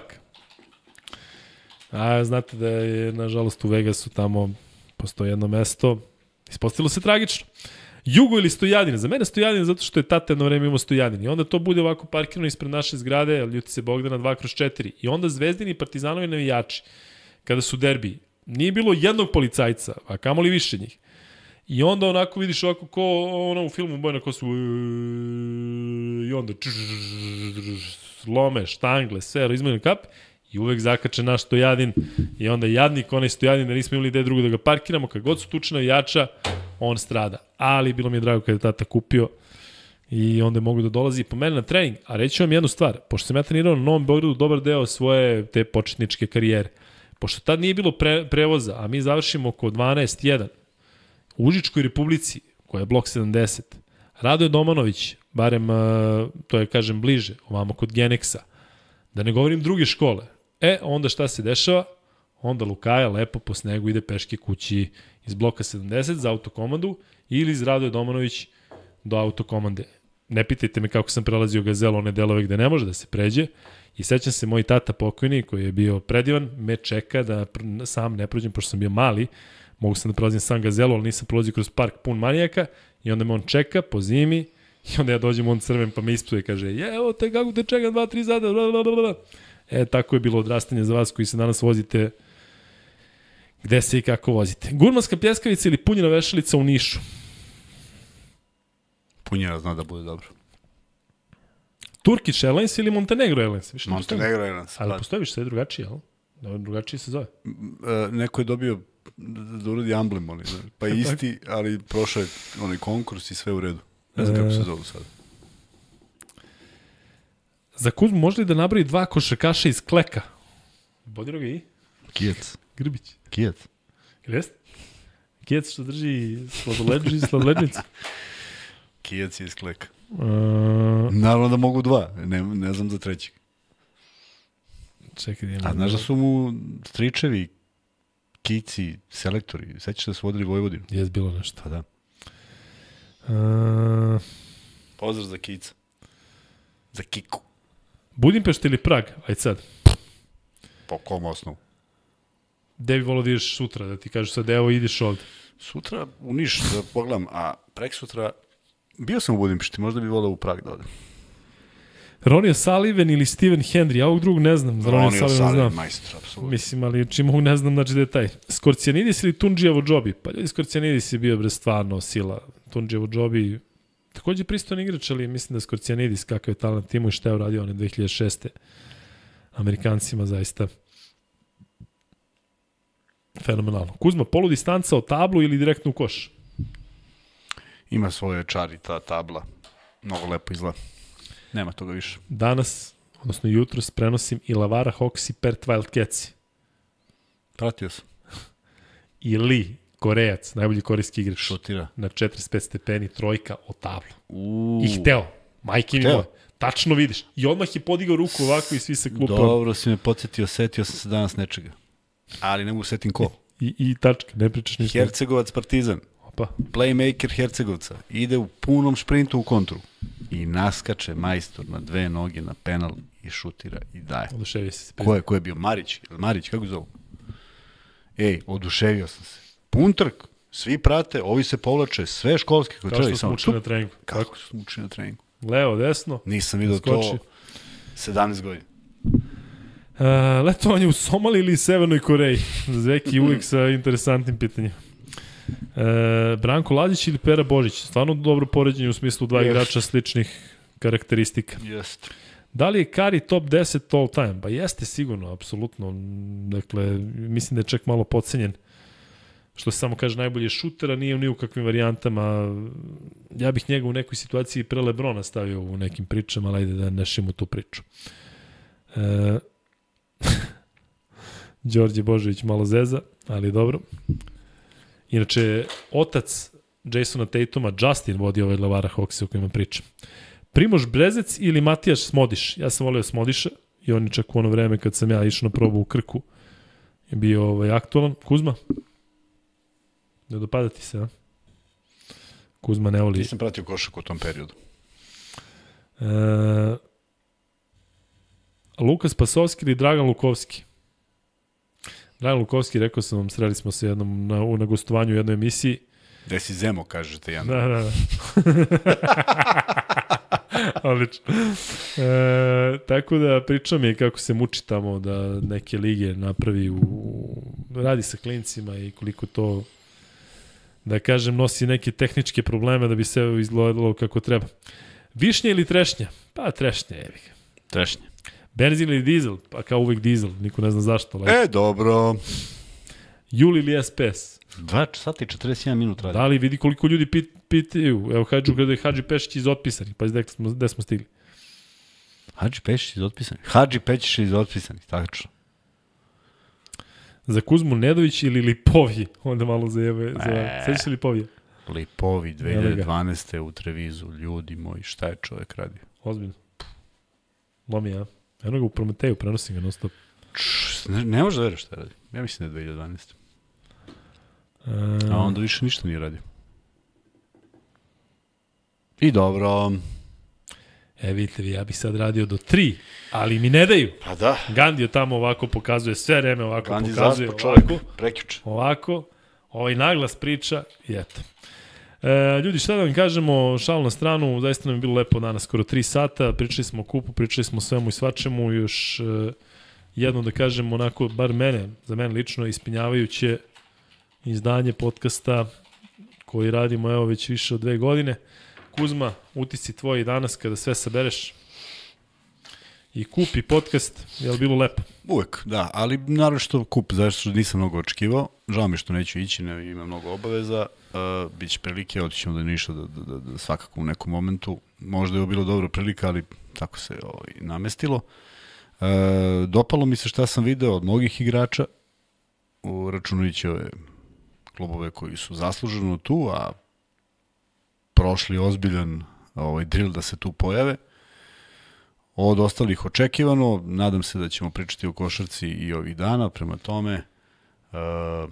A znate da je, nažalost, u Vegasu tamo postoji jedno mesto. Ispostavilo se tragično. Jugo ili Stojadin? Za mene Stojadin zato što je tata jedno vreme imao Stojadin. I onda to bude ovako parkirano ispred naše zgrade, Ljutice Bogdana dva kroz četiri. I onda Zvezdini i Partizanovi navijači, kada su derbi, nije bilo jednog policajca, a kamoli više njih. I onda onako vidiš ovako ko ono u filmu Bojna ko su i onda lome, štangle, sve, izmeni kap i uvek zakače naš Stojadin i onda jadnik onaj Stojadin da nismo imali gde drugo da ga parkiramo, kad god su tuče navijača, on strada. Ali bilo mi je drago kada je tata kupio i onda je mogu da dolazi po mene na trening. A reći vam jednu stvar, pošto sam ja trenirao na Novom Beogradu dobar deo svoje te početničke karijere, pošto tad nije bilo pre, prevoza, a mi završimo oko dvanaest jedan, u Užičkoj Republici, koja je blok sedamdeset, Radoje Domanović, barem to je, kažem, bliže, ovamo kod Geneksa, da ne govorim druge škole, e, onda šta se dešava? Onda Lukaja lepo po snegu ide peške kući iz bloka sedamdeset za autokomandu ili iz Radoje Domanović do autokomande. Ne pitajte me kako sam prelazio Gazelu, one delove gde ne može da se pređe. I sećam se, moj tata pokojni, koji je bio predivan, me čeka da sam ne prođem, pošto sam bio mali, mogu sam da prelazim sam Gazelu, ali nisam prolazio kroz park pun manijaka, i onda me on čeka po zimi, i onda ja dođem on crven, pa me ispuje, kaže, je, evo te, kako te čekam, dva, tri zada, blablabla. E, tako je bilo odrastanje za vas koji se danas vozite, gde se i kako vozite. Gurmanska pljeskavica ili punjena vešalica u Nišu? Punjena zna da bude dobro. Turkish Airlines ili Montenegro Airlines? Više ne postoji. Montenegro je nas. Ali postoji više sve drugačije, jel? Da, drugačije se zove. E, neko je dobio da uradi emblem, ali, pa isti, ali prošao je onaj konkurs i sve u redu. Ne znam kako se zovu sad. Za Kuzmu može li da nabravi dva košarkaša iz Kleka? Bodiroga i? Kijec. Grbić. Kijec. Jeste? Kijec što drži sladoledži, sladolednicu. Kijec je iz Kleka. Uh, Naravno da mogu dva, ne, ne znam za trećeg. čekaj, A znaš da su mu stričevi, kici, selektori, sećaš da su vodili Vojvodinu? Jes bilo nešto. Pa da. Uh, Pozdrav za kica. Za kiku. Budimpešta ili Prag? Ajde sad. Po kom osnovu? Gde bi volao da ideš sutra? Da ti kažu sad, evo ideš ovde. Sutra u Niš da pogledam, a prek sutra bio sam u Budimpešti, možda bi volao u Prag da odem. Ronnie O'Sullivan ili Steven Hendry, ja ovog drugog ne znam. Za Ronnie O'Sullivan znam. Majstor, apsolutno. Mislim, ali čim ovog ne znam, znači da je taj. Skorcijanidis ili Tunđijevo Džobi? Pa ljudi, Skorcijanidis je bio bre stvarno sila. Tunđijevo Džobi takođe pristojan igrač, ali mislim da Skorcijanidis kakav je talent imao i šta je uradio on je dve hiljade šeste. Amerikancima zaista fenomenalno. Kuzma, poludistanca o tablu ili direktno u koš? Ima svoje čari ta tabla. Mnogo lepo izgleda. Nema toga više. Danas, odnosno jutros, prenosim i Lavara Hawks i Perth Wildcats. Pratio sam. I Lee, Korejac, najbolji korejski igrač. Šutira. Na četrdeset pet stepeni, trojka o tablu. Uuu. I hteo. Majke mi moje. Tačno vidiš. I odmah je podigao ruku ovako i svi se klupao. Dobro si me podsjetio, setio sam se danas nečega. Ali ne mogu setim ko. I, i tačka, ne pričaš ništa. Hercegovac Partizan. Opa. Playmaker Hercegovca. Ide u punom šprintu u kontru. I naskače majstor na dve noge na penal i šutira i daje. Oduševio se. Ko je, ko je bio? Marić? Marić, kako zovu? Ej, oduševio sam se. Pun trk. Svi prate, ovi se povlače, sve školske. Kao što smo učili na treningu. Kako smo učili na treningu? Levo, desno. Nisam vidio to sedamnaest godina. Uh, letovanje u Somaliji ili Severnoj Koreji? Zveki uvijek sa interesantnim pitanjem. Uh, Branko Lazić ili Pera Božić? Stvarno dobro poređenje u smislu dva yes. igrača sličnih karakteristika. Jeste. Da li je Kari top deset all time? Pa jeste sigurno, apsolutno. Dakle, mislim da je čak malo podcenjen. Što se samo kaže najbolje šutera, nije ni u kakvim varijantama. Ja bih njega u nekoj situaciji pre Lebrona stavio u nekim pričama, ali ajde da nešimo tu priču. E... Đorđe Božović malo zeza, ali dobro. Inače, otac Jasona Tatuma, Justin, vodi ovaj Lavara Hawks o kojima pričam. Primož Brezec ili Matijaš Smodiš? Ja sam volio Smodiša i on je čak u ono vreme kad sam ja išao na probu u Krku je bio ovaj, aktualan. Kuzma? Ne dopada ti se, a? Kuzma ne voli. Nisam pratio košak u tom periodu. E... Lukas Pasovski ili Dragan Lukovski? Dragan Lukovski, rekao sam vam, sreli smo se jednom na, na gostovanju u jednoj emisiji. Gde si Zemo, kažete, Jan? Da, da, da. Odlično. E, tako da pričam je kako se muči tamo da neke lige napravi u... radi sa klincima i koliko to, da kažem, nosi neke tehničke probleme da bi se izgledalo kako treba. Višnja ili trešnja? Pa trešnja je. Trešnja. Benzin ili dizel? Pa kao uvek dizel, niko ne zna zašto. Like. E, dobro. Juli ili S P S? dva sata i četrdeset jedan minut radi. Da li vidi koliko ljudi pit, pitaju? Evo, Hadžu gleda je Hadži Pešić iz otpisanih, pa gde smo, gde smo stigli? Hadži Pešić iz otpisanih? Hadži Pešić iz otpisanih, tačno. Za Kuzmu Nedović ili Lipovji? Onda malo zajebe. Za... Sveći se Lipovje? Lipovi, dve hiljade dvanaeste. u Trevizu, ljudi moji, šta je čovjek radio? Ozbiljno. Lomi, ja. Eno ga u Prometeju, prenosim ga non stop. Č, ne, ne može da veriš šta radi. Ja mislim da je dve hiljade dvanaeste. A onda više ništa nije radio. I dobro. E, vidite vi, ja bih sad radio do tri, ali mi ne daju. Pa da. Gandio tamo ovako pokazuje, sve vreme ovako Gandhi pokazuje. Gandhi zaspo čovjek, prekjuče. Ovako, ovaj naglas priča i eto. E, ljudi, šta da vam kažemo, šal na stranu, zaista nam je bilo lepo danas, skoro tri sata, pričali smo o kupu, pričali smo o svemu i svačemu, još e, jedno da kažemo onako, bar mene, za mene lično, ispinjavajuće izdanje podcasta koji radimo evo već više od dve godine. Kuzma, utisci tvoji danas kada sve sabereš i kup i podcast, je li bilo lepo? Uvek, da, ali naravno što kup, zašto nisam mnogo očekivao, žao mi što neću ići, ne, ima mnogo obaveza, uh, bit će prilike, otićemo da ništa da, da, da, da svakako u nekom momentu, možda je bilo dobro prilika, ali tako se ovaj, namestilo. Uh, dopalo mi se šta sam video od mnogih igrača, u računajući ove klubove koji su zasluženo tu, a prošli ozbiljan ovaj, drill da se tu pojave. Od ostalih očekivano, nadam se da ćemo pričati o košarci i ovih dana, prema tome uh,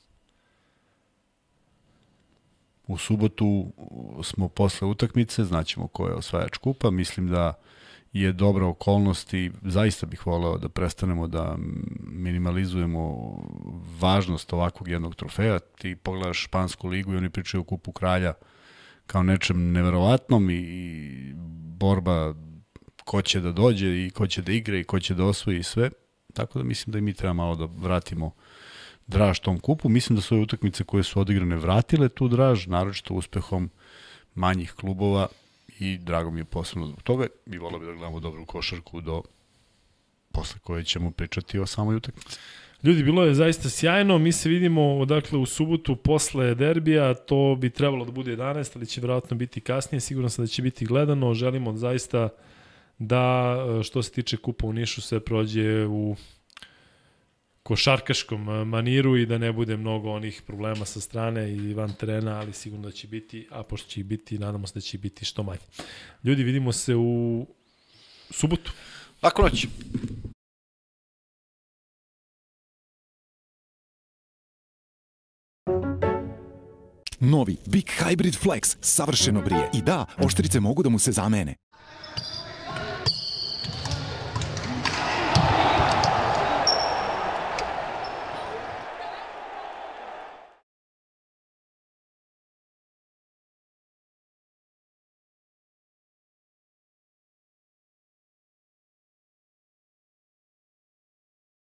u subotu smo posle utakmice, znaćemo ko je osvajač kupa, mislim da je dobra okolnost i zaista bih voleo da prestanemo da minimalizujemo važnost ovakvog jednog trofeja. Ti pogledaš špansku ligu i oni pričaju o kupu kralja kao nečem neverovatnom i borba ko će da dođe i ko će da igra i ko će da osvoji sve. Tako da mislim da i mi treba malo da vratimo draž tom kupu. Mislim da su ove utakmice koje su odigrane vratile tu draž, naročito uspehom manjih klubova i drago mi je posebno zbog toga i volio bi da gledamo dobru košarku do posle koje ćemo pričati o samoj utakmici. Ljudi, bilo je zaista sjajno, mi se vidimo dakle u subotu posle derbija, to bi trebalo da bude jedanaest, ali će vjerojatno biti kasnije, siguran sam da će biti gledano, želimo zaista da što se tiče kupa u Nišu sve prođe u košarkaškom maniru i da ne bude mnogo onih problema sa strane i van terena, ali sigurno da će biti, a pošto će ih biti, nadamo se da će biti što manje. Ljudi, vidimo se u subotu. Lako noć. Novi Big Hybrid Flex savršeno brije. I da, oštrice mogu da mu se zamene.